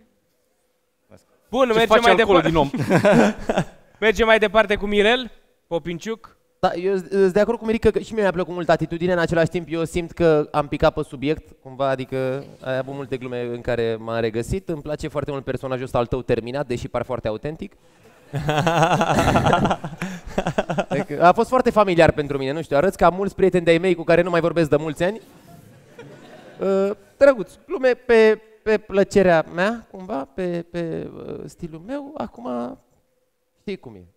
Bun, Ce mergem face mai alcoolul departe. din om? Mergem mai departe cu Mirel Popinciuc. Da, eu sunt de acord cu Mirica că și mie mi-a plăcut mult atitudinea, în același timp eu simt că am picat pe subiect, cumva, adică ai avut multe glume în care m-am regăsit, îmi place foarte mult personajul ăsta al tău terminat, deși par foarte autentic. Adică a fost foarte familiar pentru mine, nu știu, arăți ca mulți prieteni de-ai mei cu care nu mai vorbesc de mulți ani. Uh, drăguț, glume pe, pe plăcerea mea, cumva, pe, pe uh, stilul meu, acum știi cum e.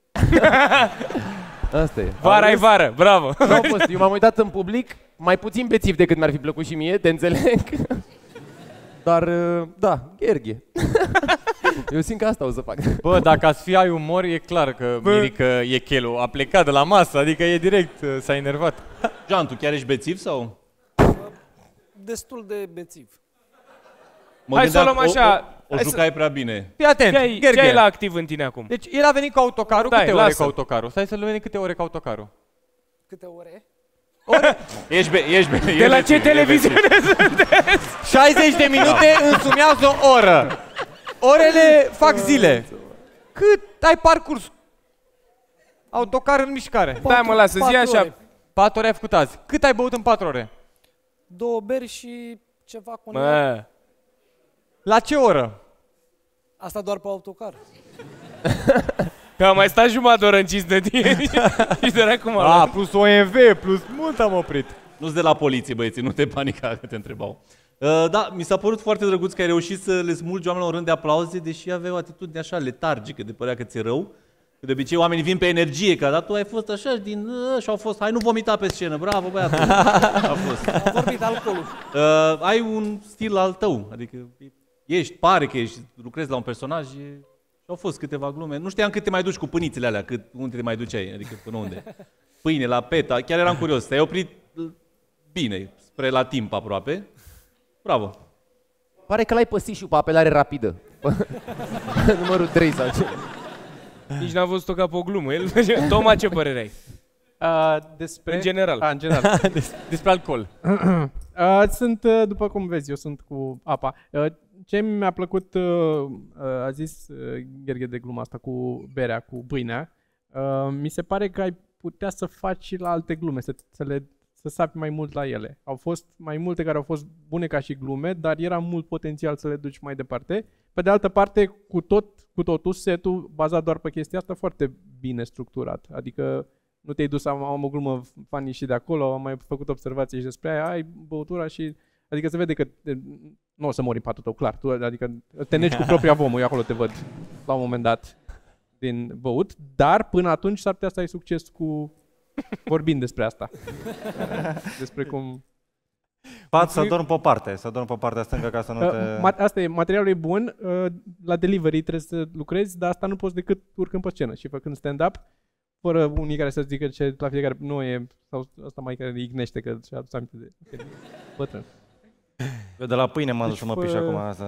Asta e. Vara e vară, bravo! Nu au fost. Eu m-am uitat în public, mai puțin bețiv decât mi-ar fi plăcut și mie, te înțeleg. Dar, da, Gheorghe. Eu simt că asta o să fac. Bă, dacă ați fi ai umor, e clar că Mirica e chelul. A plecat de la masă, adică e direct, s-a enervat. Jean, tu chiar ești bețiv sau? Destul de bețiv. Mă Hai să o luăm așa. O, o, o jucai să... prea bine. Fii atent, Ce ai, ce ai la activ în tine acum? Deci el a venit cu autocarul, Dai, câte ore lasă. cu autocarul? Stai să-l vedem câte ore cu autocarul. Câte ore? Ore? Ești be, ești be, De la ce televiziune sunteți? șaizeci de minute însumează o oră. Orele fac zile. Cât ai parcurs? Autocar în mișcare. Da, mă, lasă, zi așa. patru ore ai făcut azi. Cât ai băut în patru ore? Două beri și ceva cu Mă. La ce oră? Asta doar pe autocar. Că am mai stat jumătate de oră în Cisnădie și de acum. A, plus O M V, plus mult am oprit. Nu-s de la poliție, băieții, nu te panica că te întrebau. Uh, da, mi s-a părut foarte drăguț că ai reușit să le smulgi oamenilor în rând de aplauze, deși aveau o atitudine așa letargică, de părea că ți-e rău. Că de obicei oamenii vin pe energie, că dar tu ai fost așa din... Uh, și au fost, hai nu vomita pe scenă, bravo băiatul. A fost. A vorbit alcoolul. Uh, ai un stil al tău, adică ești, pare că ești, lucrezi la un personaj, e... și au fost câteva glume. Nu știam cât te mai duci cu pâinițele alea, cât, unde te mai duceai, adică până unde. Pâine, la peta, chiar eram curios. Te-ai oprit bine, spre la timp aproape. Bravo. Pare că l-ai păsit și pe apelare rapidă. Numărul trei sau ce. Nici n-am văzut-o ca pe o glumă. El... Toma, ce părere ai? Uh, despre... În general. A, în general. Des, despre alcool. uh, sunt, uh, după cum vezi, eu sunt cu apa. Uh, ce mi-a plăcut, uh, uh, a zis uh, Gheorghe de gluma asta cu berea, cu pâinea, uh, mi se pare că ai putea să faci și la alte glume, să, să le să sapi mai mult la ele. Au fost mai multe care au fost bune ca și glume, dar era mult potențial să le duci mai departe. Pe de altă parte, cu tot, cu totul, setul bazat doar pe chestia asta, foarte bine structurat. Adică nu te-ai dus, am, am o glumă funny și de acolo, am mai făcut observații și despre aia, ai băutura și... Adică se vede că nu o să mori în patul tău, clar. Tu, adică te neci cu propria vomă, eu acolo te văd la un moment dat din băut, dar până atunci s-ar putea să ai succes cu vorbind despre asta. Despre cum... Pat să dorm pe o parte, să dorm pe partea stângă ca să nu te... Asta e, materialul e bun, la delivery trebuie să lucrezi, dar asta nu poți decât urcând pe scenă și făcând stand-up, fără unii care să zică ce la fiecare nu e, sau asta mai care ignește că și-a adus aminte de bătrân. Eu de la pâine m-am dus deci, să mă piș acum să...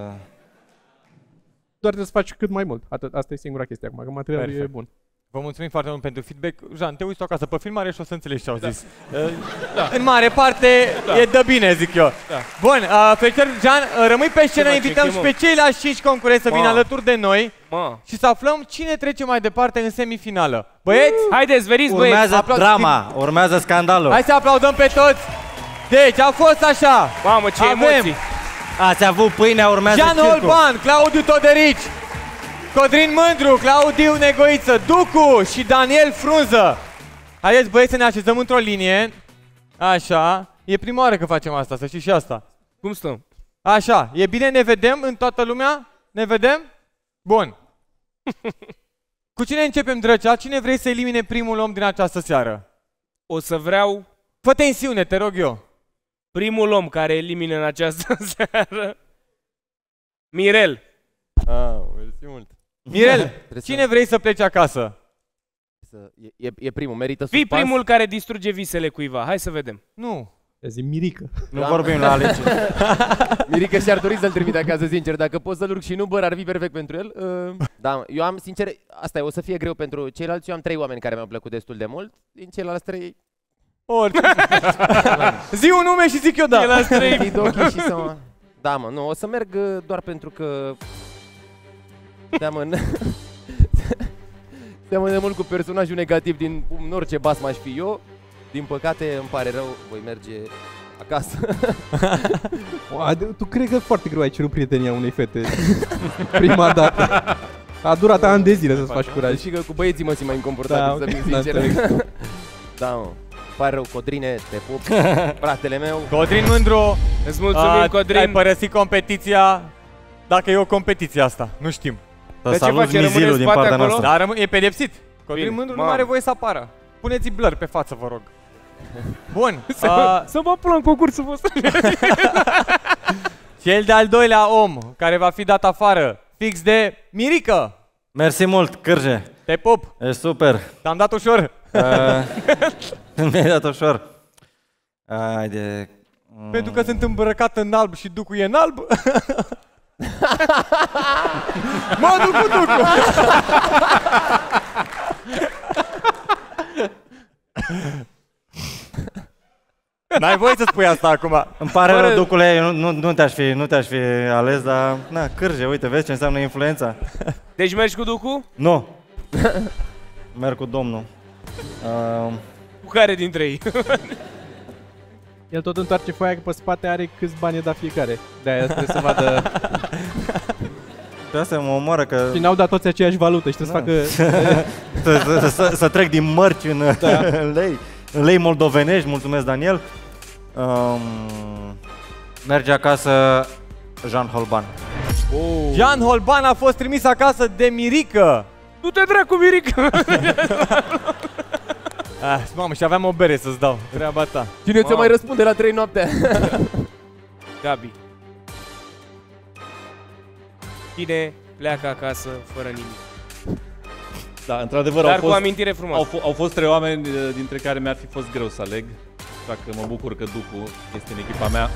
Doar trebuie să faci cât mai mult. Atât, asta e singura chestie acum, că materialul Perfect. E bun. Vă mulțumim foarte mult pentru feedback. Jean, te uiți tu acasă pe filmare și o să înțelegi ce au zis. Da. Da. În mare parte da. E de bine, zic eu. Da. Bun, uh, felicitări, Jean, uh, rămâi pe scenă, invităm și pe ceilalți cinci concurenți să vină alături de noi Ma. Și să aflăm cine trece mai departe în semifinală. Băieți, haideți, veniți, băieți! Urmează drama, urmează scandalul. Hai să aplaudăm pe toți! Deci, a fost așa. Mamă, ce Avem emoții! Ați avut pâinea, urmează Jean circul. Olban, Claudiu Toderici, Codrin Mândru, Claudiu Negoiță, Ducu și Daniel Frunză. Haideți, băieți, să ne așezăm într-o linie. Așa. E prima oară că facem asta, să știți și asta. Cum stăm? Așa. E bine, ne vedem în toată lumea? Ne vedem? Bun. Cu cine începem, Drăcea? Cine vrei să elimine primul om din această seară? O să vreau... Fă tensiune, te rog eu. Primul om care elimine în această seară... Mirel. Ah, mersi mult. Mirel, cine vrei să pleci acasă? E, e primul, merită Fii suspans. primul care distruge visele cuiva. Hai să vedem. Nu. Zi Mirica. Nu da. Vorbim la alegeri. Mirica și-ar dori să-l trimite acasă, sincer. Dacă poți să-l urc și nu, băr, ar fi perfect pentru el. Uh, da, eu am, sincer, asta e, o să fie greu pentru ceilalți. Eu am trei oameni care mi-au plăcut destul de mult. Din ceilalți trei, Orice. Zi un nume și zic eu da. Închid ochii și să mă... Da, mă, nu, o să merg uh, doar pentru că... Seamănă... Seamănă mult cu personajul negativ din în orice bas m-aș fi eu. Din păcate, îmi pare rău, voi merge acasă. Tu cred că foarte greu ai cerut prietenia unei fete prima dată. A durat ani de zile să-ți faci curaj. Și că cu băieții mă simt mai inconfortabil, da, să fim sincer. Da, mă. Pare rău, Codrine, te pup, fratele meu. Codrin Mândru, îți mulțumim, a, Codrin. Ai părăsit competiția, dacă e o competiție asta, nu știm. Să saluți Mizilul din partea noastră. Da, rămâne, e pedepsit. Codrin Bine, Mândru mamă. nu are voie să apară. Puneți blur pe față, vă rog. Bun. Să, a, să vă pun în concursul vostru. Cel de-al doilea om care va fi dat afară, fix de Mirica. Mersi mult, Cârje. Te pup. E super. Te-am dat ușor. Uh, Mi-ai dat ușor. Haide. Mm. Pentru că sunt îmbrăcat în alb și ducul e în alb. Mă duc cu ducul. N-ai voie să spui asta acum. Îmi pare rău, ducule, eu nu, nu, nu te-aș fi, nu te-aș fi ales, dar... Na, Cârje, uite, vezi ce înseamnă influența? Deci mergi cu ducul? Nu. Merg cu domnul. Uh... Cu care dintre ei? El tot întoarce foaia că pe spate are câți bani e dat fiecare. De-aia trebuie să vadă... De asta mă omoară că... Și n-au dat toți aceeași valută și trebuie să facă... să, să, să, să trec din mărci în, da. în lei. În lei moldovenești, mulțumesc, Daniel. Um, merge acasă Jean Holban. Oh. Jean Holban a fost trimis acasă de Mirica. Du-te dracu, Mirica! Ah, mamă, și aveam o bere să-ți dau. Treaba ta. Cine ți-o mai răspunde la trei noaptea? Gabi. Cine pleacă acasă fără nimic? Da, într-adevăr, Dar au fost, cu amintire frumoasă. Au, au fost trei oameni dintre care mi-ar fi fost greu să aleg. Așa că mă bucur că Ducu este în echipa mea.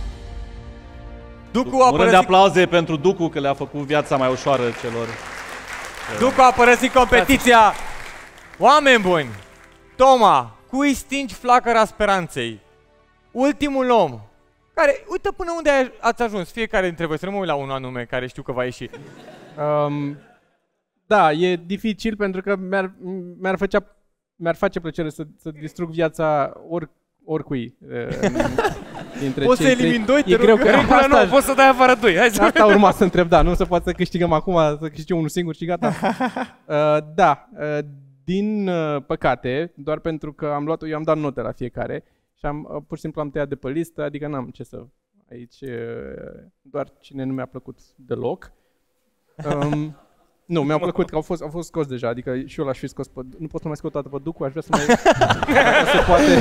Ducu a Un rând de părăsit... aplauze pentru Ducu, că le-a făcut viața mai ușoară celor... Ducu a părăsit competiția. Oameni buni! Toma, cui stingi flacăra speranței? Ultimul om. Care, uite până unde ați ajuns, fiecare dintre voi, să nu mă uit la unul anume care știu că va ieși. Um, da, e dificil pentru că mi-ar, mi-ar, făcea, mi-ar face plăcere să, să distrug viața or, oricui. Dintre poți să elimini doi, te e greu rog. că asta, nu, poți să dai afară doi. Hai să asta urma să întreb, da, nu se poate să câștigăm acum, să câștigăm unul singur și gata. uh, da, uh, din uh, păcate, doar pentru că am luat, eu am dat note la fiecare și am, uh, pur și simplu am tăiat de pe listă, adică n-am ce să... Aici uh, doar cine nu mi-a plăcut deloc. Um, nu, mi-au plăcut că au fost, au fost scos deja, adică și eu l-aș fi scos pe... Nu pot să mai scot toată pe Ducu, aș vrea să mai... Dacă se poate...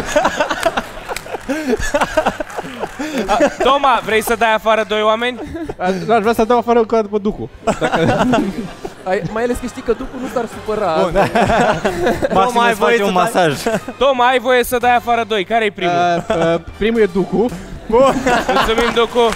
Toma, vrei să dai afară doi oameni? Aș vrea să dau afară încă pe Ducu. Dacă... Ai, mai ales că știi că Ducu nu s-ar supăra. Bun. Maxim îți face un masaj. Toma, ai voie să dai afară doi. Care-i primul? Uh, uh, primul e Ducu. Bun. Mulțumim, Ducu.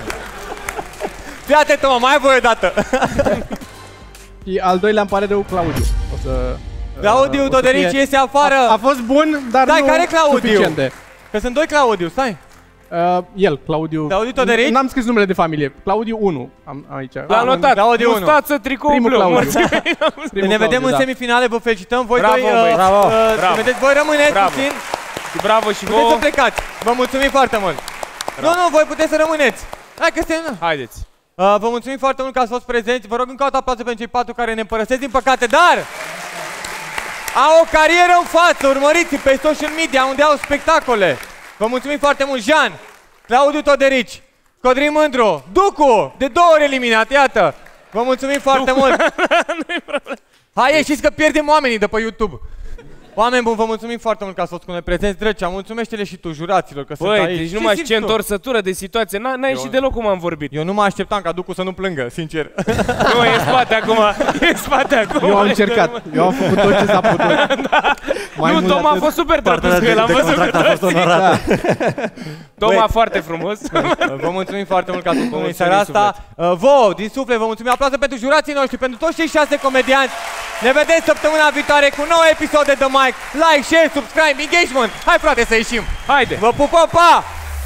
Fii Toma, mai ai voie o dată. Și al doilea îmi pare rău, Claudiu. O să... Claudiu uh, Toderici fie... este afară. A, a fost bun, dar stai, nu care Claudiu? Suficiente. Că sunt doi Claudiu, stai. Uh, el, Claudiu. Claudiu Toderici? N-am scris numele de familie. Claudiu unu. Am aici. L-am notat. Claudiu unu. Mustață, tricou Primul blu. Claudiu. Primul ne vedem Claudiu, în da. semifinale, vă felicităm. Voi bravo, doi, băi, uh, bravo, uh, bravo. Vedeți, voi rămâneți bravo. puțin. Și bravo și puteți vouă. să plecați. Vă mulțumim foarte mult. Bravo. Nu, nu, voi puteți să rămâneți. Hai că suntem... Haideți. Uh, vă mulțumim foarte mult că ați fost prezenți. Vă rog încă o dată aplauze pentru cei patru care ne împărăsesc, din păcate, dar au o carieră în față. Urmăriți pe social media unde au spectacole. Vă mulțumim foarte mult, Jean, Claudiu Toderici, Codrin Mândru, Ducu, de două ori eliminat, iată. Vă mulțumim foarte Ducu. mult. Hai, ieșiți că pierdem oamenii de pe YouTube. Oameni buni, vă mulțumim foarte mult că ați fost cu noi prezenți. Drăcea, mulțumește-le și tu, juraților, că Băi, sunt aici. deci numai ce întorsătură de situație. N-ai ieșit deloc cum am vorbit. Eu nu mă așteptam ca Ducu să nu plângă, sincer. Nu, e în spate acum. E în spate acum. Eu am încercat. Eu am făcut tot ce s-a putut. Mai nu, Toma a fost super drăguț cu el, am văzut că toți. Da. Toma foarte frumos. Vă mulțumim foarte mult că ați fost cu noi seara asta. Vouă, din suflet, vă mulțumim. Aplauze pentru jurații noștri, pentru toți cei șase comedianți Ne vedem săptămâna viitoare cu nouă episoade de Mic. Like, share, subscribe, engagement. Hai frate să ieșim. Haide. Vă pupăm, pa!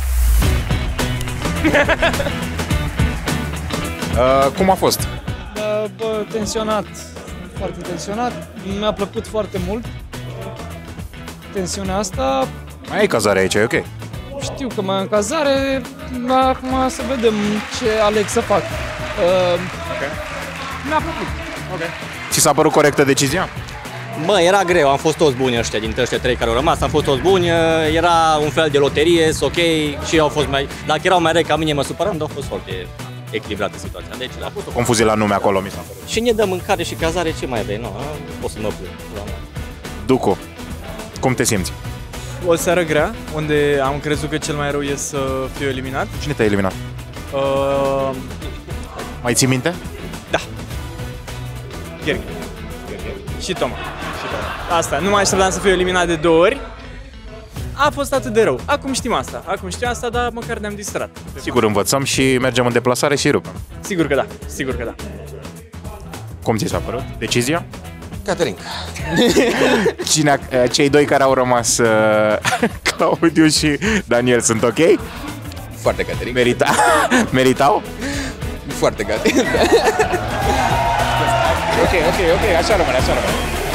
Uh, cum a fost? Bă, bă, tensionat, foarte tensionat. Mi-a plăcut foarte mult tensiunea asta. Mai ai cazare aici, e ok. Știu că mai am cazare, dar acum să vedem ce aleg să fac. Uh, okay. Mi-a plăcut. Okay. Ți s-a părut corectă decizia? Bă, era greu, am fost toți buni ăștia, dintre ăștia trei care au rămas, am fost toți buni, era un fel de loterie, ok, și au fost mai... Dacă erau mai răi ca mine, mă supăram, dar a fost foarte echilibrată situația. Deci a fost o confuzie la nume acolo, mi s-a părut. Și ne dă mâncare și cazare, ce mai aveai? Nu, pot să mă plâng. Ducu, cum te simți? O seară grea, unde am crezut că cel mai rău e să fiu eliminat. Cine te-a eliminat? Uh... Mai ții minte? Da. Gherghe. Și Toma. Și Toma. Asta, nu mai așteptam să fiu eliminat de două ori. A fost atât de rău. Acum știm asta. Acum știu asta, dar măcar ne-am distrat. Sigur învățăm și mergem în deplasare și rupem. Sigur că da. Sigur că da. Cum ți s-a părut decizia? Caterinca. Cine, cei doi care au rămas, Claudiu și Daniel, sunt ok? Foarte Caterinca. Merita, meritau? Foarte Caterinca. Ok, ok, ok, așa rămâne, așa rămâne.